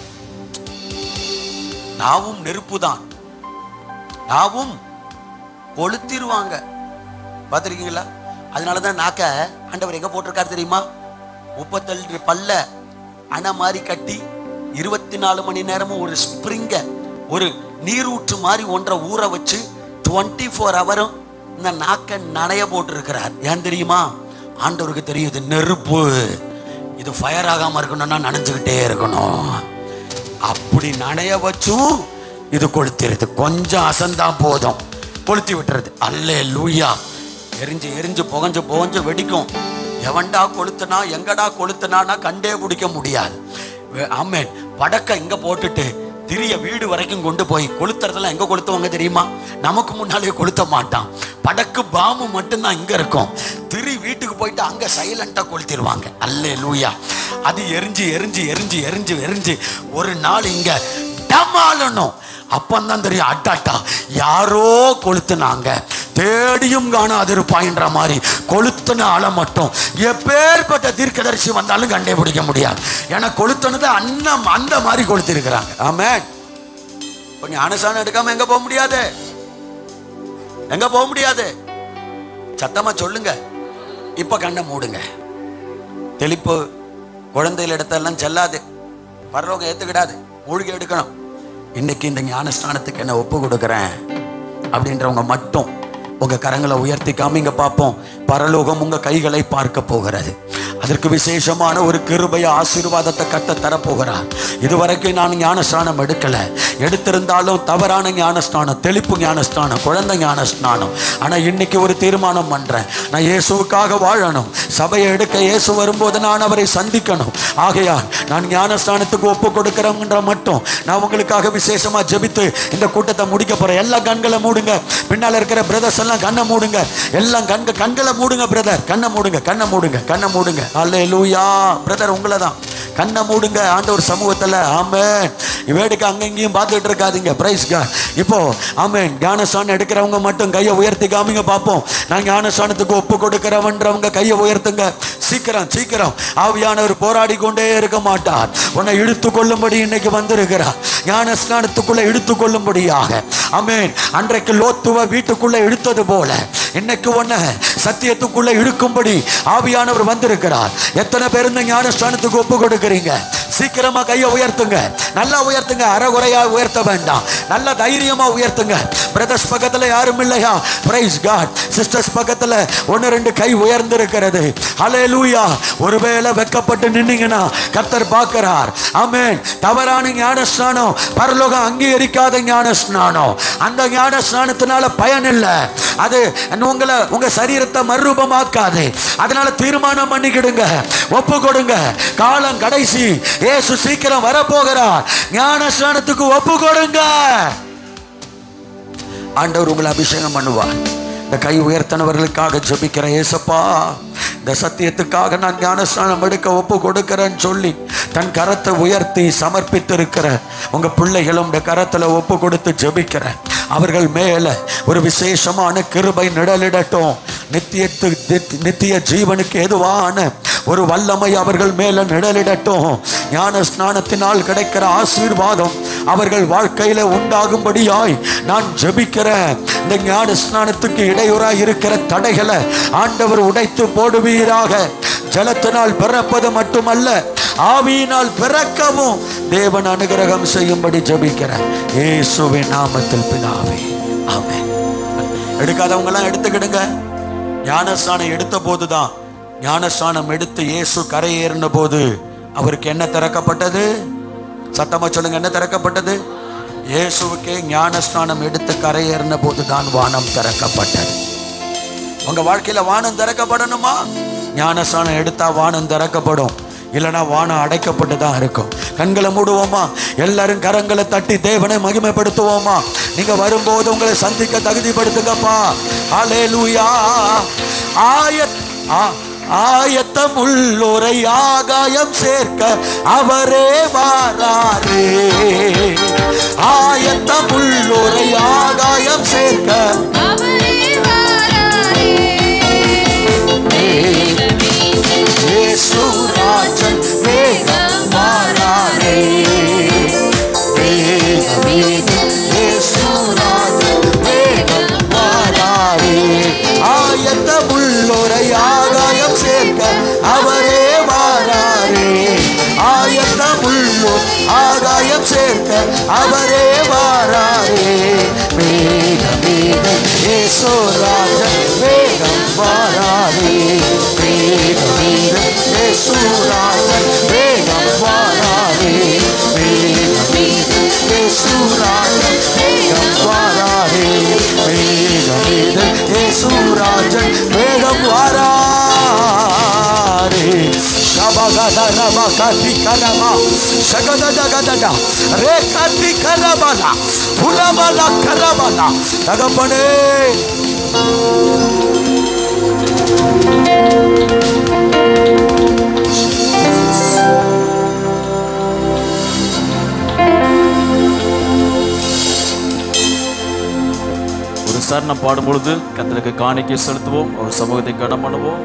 நாவும் நெருப்பு தான், நாவும் கொளுத்திருவாங்க. பார்த்துருக்கீங்களா? அதனாலதான் நாக்க ஆண்டவர் எங்க போட்டிருக்காரு தெரியுமா? 37 பல்ல அணை மாதிரி கட்டி 24 மணி நேரமும் ஒரு ஸ்பிரிங்க, ஒரு நீரூற்று மாதிரி ஒன்றை ஊற வச்சு 24 ஹவரும் இந்த நாக்க நனைய போட்டிருக்கிறார். ஏன் தெரியுமா? ஆண்டவருக்கு தெரியும் இது நெருப்பு, இது ஃபயர் ஆகாம இருக்கணும்னா நனைஞ்சுக்கிட்டே இருக்கணும். அப்படி நனைய வச்சும் இது கொளுத்திருது. கொஞ்சம் அசந்தா போதும் கொளுத்தி விட்டுறது. அல்லேலூயா. எரிஞ்சு எரிஞ்சு புகஞ்சு புகஞ்சு வெடிக்கும். எவன்டா கொளுத்துனா எங்கடா கொளுத்துனா கண்டே பிடிக்க முடியாது. ஆமென். படக்க இங்க போட்டுட்டு திரிய வீடு வரைக்கும் கொண்டு போய் கொளுத்துறதெல்லாம் எங்க கொளுத்துவாங்க தெரியுமா? நமக்கு முன்னாலே கொளுத்த மாட்டான். படக்கு பாம்பு மட்டும்தான் இங்க இருக்கும். திரி வீட்டுக்கு போயிட்டு அங்க சைலண்டா கொளுத்திடுவாங்க. அல்லேலூயா. அது எரிஞ்சு எரிஞ்சு எரிஞ்சு எரிஞ்சு எரிஞ்சு ஒரு நாள் இங்க டமாலணும். அப்பந்தான் தெரியும், அட்டாட்டா யாரோ கொளுத்துனாங்க, தேடியும் காணாது இருப்பாயின்ற மாதிரி கொளுத்துன ஆளை மட்டும் எப்பேற்பட்ட தீர்க்கதரிசி வந்தாலும் கண்டே பிடிக்க முடியாது. ஏன்னா கொளுத்துனது அண்ணம் அந்த மாதிரி கொளுத்தி இருக்கிறாங்க. ஆமென். கொஞ்சம் ஞானஸ்நானம் எடுக்காம எங்க போக முடியாது? எங்க போக முடியாது? சத்தமா சொல்லுங்க. இப்ப கண்ணை மூடுங்க. தெளிப்பு குழந்தைகள் இடத்தெல்லாம் செல்லாது, பரலோகம் ஏத்துக்கிடாது, மூழ்கி எடுக்கணும். இன்னைக்கு இந்த ஞானஸ்நானத்துக்கு என்ன ஒப்பு கொடுக்குறேன் அப்படின்றவங்க மட்டும் உங்க கரங்களை உயர்த்தி காமிங்க பார்ப்போம். பரலோகம் உங்க கைகளை பார்க்க போகிறது. அதற்கு விசேஷமான ஒரு கிருபை ஆசீர்வாதத்தை கத்த தரப்போகிறார். இதுவரைக்கும் நான் ஞானஸ்நானம் எடுக்கல, எடுத்திருந்தாலும் தவறான ஞானஸ்நானம், தெளிப்பு ஞானஸ்நானம், குழந்தை ஞானஸ்நானம். ஆனா இன்னைக்கு ஒரு தீர்மானம் பண்றேன், நான் இயேசுவுக்காக வாழணும். சபையை எடுக்க இயேசு வரும்போது நான் அவரை சந்திக்கணும். ஆகையால் நான் ஞானஸ்நானத்துக்கு ஒப்பு கொடுக்கிறேன்ற மட்டும் நான் உங்களுக்காக விசேஷமா ஜெபித்து இந்த கூட்டத்தை முடிக்க போறேன். எல்லா கண்களை மூடுங்க. பின்னால இருக்கிற பிரதர்ஸ் எல்லாம் கண்ணை மூடுங்க. எல்லாம் கண்களை மூடுங்க. பிரதர் கண்ணை மூடுங்க, கண்ணை மூடுங்க, கண்ணை மூடுங்க. அல்லேலூயா. பிரதர் உங்களை தான் கண்ணை மூடுங்க ஆண்டவர் சமூகத்தில். ஆமென். வேடிக்கை அங்கங்கேயும் பார்த்துட்டு இருக்காதீங்க. Praise God. இப்போ ஆமென். ஞானஸ்நானம் எடுக்கிறவங்க மட்டும் கையை உயர்த்தி காமிங்க பார்ப்போம். நான் ஞானஸ்நானத்துக்கு ஒப்பு கொடுக்கிறவன்றவங்க கையை உயர்த்துங்க. சீக்கிரம் சீக்கிரம். ஆவியானவர் போராடி கொண்டே இருக்க மாட்டார். உன்னை இழுத்து கொள்ளும்படி இன்னைக்கு வந்திருக்கிறார். ஞானஸ்நானத்துக்குள்ள இழுத்து கொள்ளும்படியாக. ஆமென். அன்றைக்கு லோத்துவ வீட்டுக்குள்ள இழுத்தது போல இன்னைக்கு உன்னை சத்தியத்துக்குள்ள இழுக்கும்படி ஆவியானவர் வந்திருக்கிறார். எத்தனை பேர் இந்த ஞானஸ்நானத்துக்கு ஒப்பு கொடுக்கிறீங்க? சீக்கிரமா கையை உயர்த்துங்க. நல்லா உயர்த்துங்க. அறகுறையா உயர்த்த வேண்டாம். நல்ல தைரியமா உயர்த்துங்க. பிரதர்ஸ் பக்கத்துல யாரும் இல்லையா? Price God. சிஸ்டர்ஸ் பக்கத்துல 1-2 கை உயர்ந்திருக்கிறது. ஹல்லேலூயா. ஒருவேளை வெட்கப்பட்டு நின்னீங்கன்னா கர்த்தர் பார்க்கிறார். ஆமென். தவறான ஞானஸ்நானம், பரலோகம் அங்கீகரிக்காத ஞானஸ்நானம், அந்த ஞானஸ்நானத்தினால பயன் இல்லை. அது உங்க சரீரத்தை மறுரூபமாக்காது. அதனால தீர்மானம் பண்ணிக்கிடுங்க, ஒப்பு கொடுங்க. காலம் கடைசி. இயேசு சீக்கிரம் வரப்போகிறார். ஞானஸ்நானத்துக்கு ஒப்பு கொடுங்க. ஆண்டவர் உங்களை அபிஷேகம் பண்ணுவார். இந்த கை உயர்த்தனவர்களுக்காக ஜெபிக்கிற ஏசப்பா, இந்த சத்தியத்துக்காக நான் ஞானஸ்நானம் எடுக்க ஒப்பு கொடுக்கிறேன்னு சொல்லி தன் கரத்தை உயர்த்தி சமர்ப்பித்திருக்கிற உங்க பிள்ளைகளும் கரத்துல ஒப்பு கொடுத்து ஜெபிக்கிறேன். அவர்கள் மேல ஒரு விசேஷமான கிருபை நிழலிடட்டும். நித்திய ஜீவனுக்கு எதுவான ஒரு வல்லமை அவர்கள் மேல நிழலிடட்டும். ஞான ஸ்நானத்தினால் கிடைக்கிற ஆசீர்வாதம் அவர்கள் வாழ்க்கையில உண்டாகும்படியாய் நான் ஜெபிக்கிறேன். இந்த ஞான ஸ்நானத்துக்கு இடையூறாய் இருக்கிற தடைகளை ஆண்டவர் உடைத்து போடுவீராக. ஜலத்தினால் பிறப்பது மட்டுமல்ல, ஆவியினால் பிறக்கவும் தேவன் அனுகிரகம் செய்யும்படி ஜெபிக்கிறேன். இயேசுவின் நாமத்தில் பிதாவே, ஆமென். எடுக்காதவங்க எல்லாம் எடுத்துக்கிடுங்க. ஞானஸ்நானம் எடுத்த போதுதான், ஞானஸ்நானம் எடுத்து இயேசு கரையேறின போது அவருக்கு என்ன திறக்கப்பட்டது? சத்தமா சொல்லுங்க, என்ன திறக்கப்பட்டது? இயேசுவுக்கே ஞானஸ்நானம் எடுத்து கரையேறின போதுதான் வானம் திறக்கப்பட்டது. உங்க வாழ்க்கையில வானம் திறக்கப்படணுமா? ஞானஸ்நானம் எடுத்தா வானம் திறக்கப்படும், இல்லைன்னா வானம் அடைக்கப்பட்டு தான் இருக்கும். கண்களை மூடுவோமா? எல்லாரும் கரங்களை தட்டி தேவனை மகிமைப்படுத்துவோமா? நீங்க வரும்போது உங்களை சந்திக்க தகுதிப்படுத்துங்கப்பா. ஹல்லேலூயா. ஆயத்தமுள்ளோரை ஆகாயம் சேர்க்க அவரே வாராரே. ஆயத்தமுள்ளோரை ஆகாயம் சேர்க்க அவரே வாராரே. இயேசு ராஜன் வேகம் வாராரே. இயேசு ராஜன் வேகம் வாராரே. ஆயத்தமுள்ளோரை ஆகாயம் சேர்க்க அவரே வாராரே. ஆயத்தமுள்ளோர் ஆகாயம் சேர்க்க அவரே வாராரே. வேகம் வேகம் இயேசு ராஜன் வேகம் வாராரே. வேகம் வேகம் இயேசு ராஜன் வேகம் வாராரே. வேகம் வேகம் இயேசு ராஜன் வேகம் வாராரே. வேகம் வேகம் இயேசு ராஜன் வேகம் வாராரே. கபகத ரம கதி கரமா சகதத கதடா ரே கதி கரபலா புலபலா கரபலா. தகப்பனே, ஒரு சரணம் பாடும் பொழுது கர்த்தருக்கு காணிக்கை செலுத்துவோம், ஒரு சமூகத்தை கடன் பண்ணுவோம்.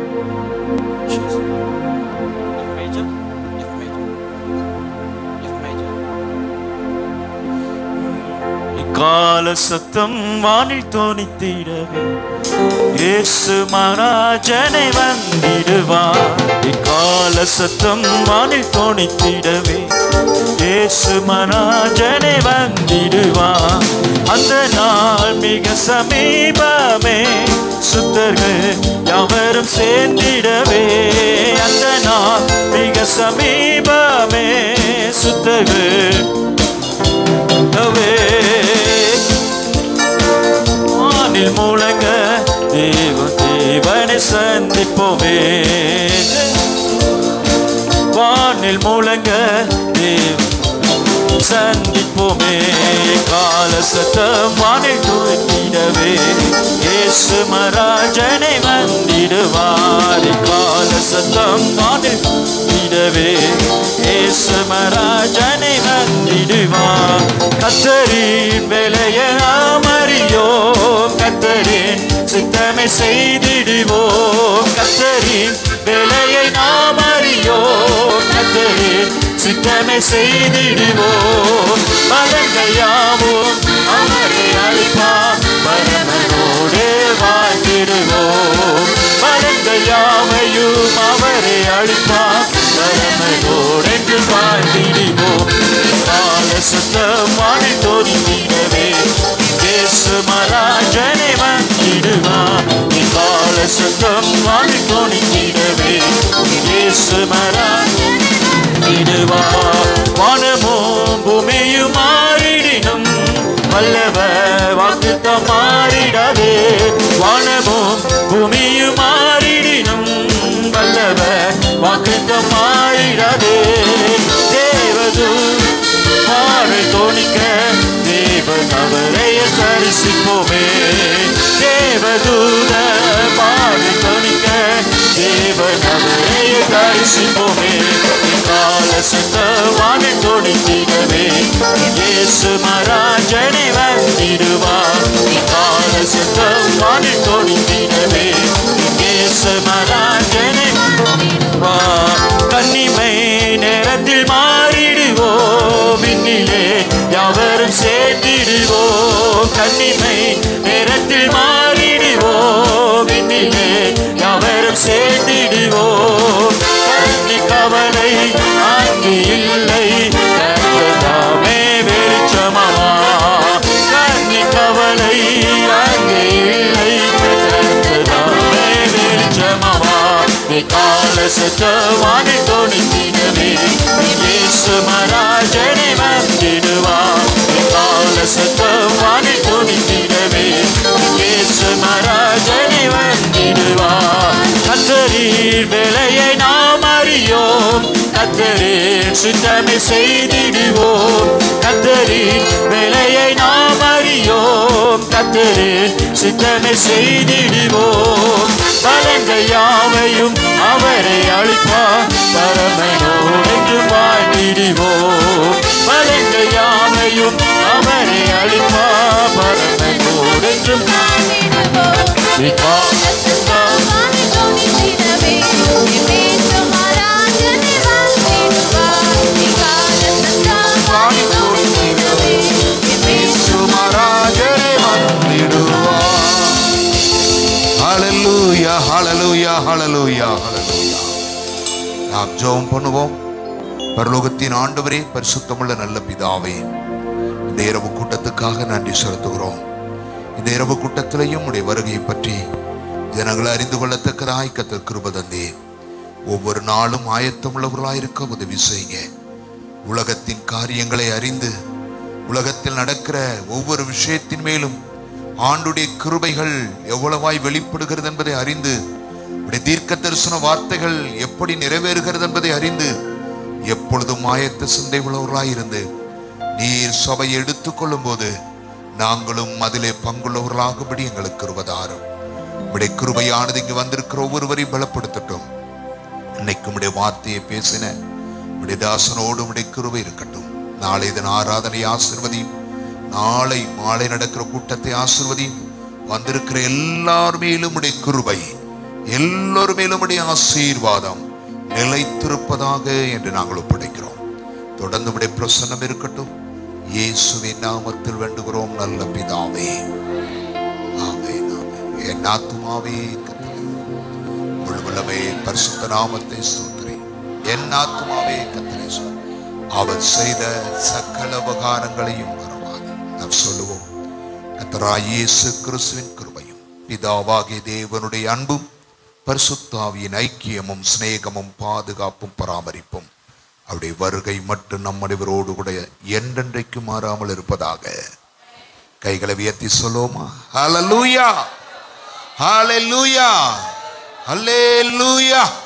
கால சத்தம் வானில் தோணித்திடவே இயேசு மகாராஜனை வந்திடுவார். இக்கால சத்தம் வானில் தோணித்திடவே இயேசு மகாராஜனை வந்திடுவார். அந்த நாள் மிக சமீபமே, சுத்தர்கள் யாவரும் சேர்ந்திடவே. அந்த நாள் மிக சமீபமே, சுத்தர்கள் வானில் முழங்க தேவனை சந்திப்போமே. வானில் முழங்க சந்திப்போமே. கால சத்தம் வானில் தோன்றிடவே இயேசு மகாராஜனை வந்திடுவார். கால சத்தம் வானில் தோன்றிடவே இயேசு மகாராஜனை வந்திடுவார். கர்த்தரின் வேலையை நாம் அறியோம், கர்த்தரின் சித்தமை செய்திடுவோம். கர்த்தரின் வேலையை நாம் அறியோம், கர்த்தரின் சித்தமை செய்திடுவோம். பலங்கள் யாவும் அவரை அளிப்பார், பரமனோடு வாழ்ந்திடுவோம். பலங்கள் யாவையும் அவரை அளிப்பார், பரமனோடு வாழ்ந்திடுவோம். கால சத்தம் வானில் தோன்றிடவே இயேசு மகாராஜனை வந்திடுவார். கால சத்தம் வானில் தோன்றிடவே இயேசு மகாராஜனை வந்திடுவார். வானமும் பூமியும் மாறிடினும் வல்லவர் வாக்குத்தம் மாறிடாதே. வானமும் பூமியும் மாறிடினும் வல்லவர் வாக்குத்தம் மாறிடாதே. தேவதூதன் பாடல் தோணிக்க தேவன் அவரை தரிசிப்போமே. தேவதூதன் பாடல் தோணிக்க தேவன் அவரை தரிசிப்போமே. கால சத்தம் வானில் தோணித்திடவே இயேசு மகாராஜனை வந்திடுவார். கால சத்தம் வானில் தோணித்திடவே இயேசு மகாராஜனை வந்திடுவார். கன்னிமை நேரத்தில் மாறிடுவோம், விண்ணிலே யாவரும் சேர்ந்திடுவோம். கன்னிமை நேரத்தில் மாறிடுவோம், விண்ணிலே யாவரும் சேர்ந்திடுவோம். கன்னி கவலை அங்கு இல்லை, கர்த்ததாமே வெளிச்சமாவா. கன்னி கவலை அங்கு இல்லை, கர்த்ததாமே வெளிச்சமாவா. கால சத்தவானை தொனித்திடவே இயேசு மகாராஜனை வந்திடுவார். கால சத்தவானை தொனித்திடவே இயேசு மகாராஜனை வந்திடுவார். கர்த்தரின் வேலையை நாம் அறியோம், கர்த்தரின் சித்தமே செய்திடுவோம். கர்த்தரின் வேலையை நாம் அறியோம், கர்த்தரின் சித்தமே செய்திடுவோம். பலங்கள் யாவையும் அவரை அளிப்பார், பரமனோடு வாழ்ந்திடுவோம். பலங்கள் யாவையும் அவரை அளிப்பார், பரமனோடு ஹல்லேலூயா, ஹல்லேலூயா, ஹல்லேலூயா, ஹல்லேலூயா. நாம் ஜெபம் பண்ணுவோம். பரலோகத்தின் ஆண்டவரே, பரிசுத்தமுள்ள நல்ல பிதாவே, இந்த இரவு கூட்டத்துக்காக நன்றி செலுத்துகிறோம். இந்த இரவு கூட்டத்திலையும் உடைய வருகையை பற்றி ஜனங்களை அறிந்து கொள்ளத்தக்கதாய் கர்த்தர் கிருபை தந்தே. ஒவ்வொரு நாளும் ஆயத்தமுள்ளவர்களாயிருக்க உதவி செய்யுங்க. உலகத்தின் காரியங்களை அறிந்து உலகத்தில் நடக்கிற ஒவ்வொரு விஷயத்தின் மேலும் ஆண்டுடைய கிருபைகள் எவ்வளவாய் வெளிப்படுகிறது என்பதை அறிந்து, தீர்க்க தரிசன வார்த்தைகள் எப்படி நிறைவேறுகிறது என்பதை அறிந்து, எப்பொழுதும் ஆயத்த சிந்தை உள்ளவர்களாயிருந்து நீர் சபையை எடுத்துக்கொள்ளும் போது நாங்களும் அதிலே பங்குள்ளவர்களாகபடி எங்களுக்கு கிருபைதாரும். உடைய கிருபையானது இங்கு வந்திருக்கிற ஒவ்வொருவரையும் பலப்படுத்தட்டும். இன்னைக்கு உடைய வார்த்தையை பேசின உடைய தாசனோடு உடைய கிருபை இருக்கட்டும். நாளை இதன் ஆராதனை ஆசீர்வதியும், நாளை மாலை நடக்கிற கூட்டத்தை ஆசீர்வதியும். வந்திருக்கிற எல்லார் மேலும் உடைய கிருபை, எல்லோர் மேலும் உடைய ஆசீர்வாதம் நிலைத்திருப்பதாக என்று நாங்கள் ஒப்படைக்கிறோம். தொடர்ந்து உடைய பிரசன்னம் இருக்கட்டும். இயேசுவின் நாமத்தில் வேண்டுகிறோம் நல்ல பிதாவே, ஆமென், ஆமென். என் ஆத்துமாவே கர்த்தரை முழுவலமே பரிசுத்த நாமத்தை ஸ்தோத்திரி. என் ஆத்துமாவே கர்த்தரை ஸ்தோத்திரி. அவர் செய்த சகல உபகாரங்களையும் மறவாது. நாம் சொல்லுவோம், கர்த்தராகிய இயேசு கிறிஸ்துவின் கிருபையும் பிதாவாகிய தேவனுடைய அன்பும் பரிசுத்த ஆவியின் ஐக்கியமும் சிநேகமும் பாதுகாப்பும் பராமரிப்பும் அவருடைய வருகை மட்டும் நம் அனைவரோடு கூட என்றென்றைக்கும் மாறாமல் இருப்பதாக. கைகளை உயர்த்தி சொல்லுவோமா? ஹல்லேலூயா, ஹல்லேலூயா, ஹல்லேலூயா.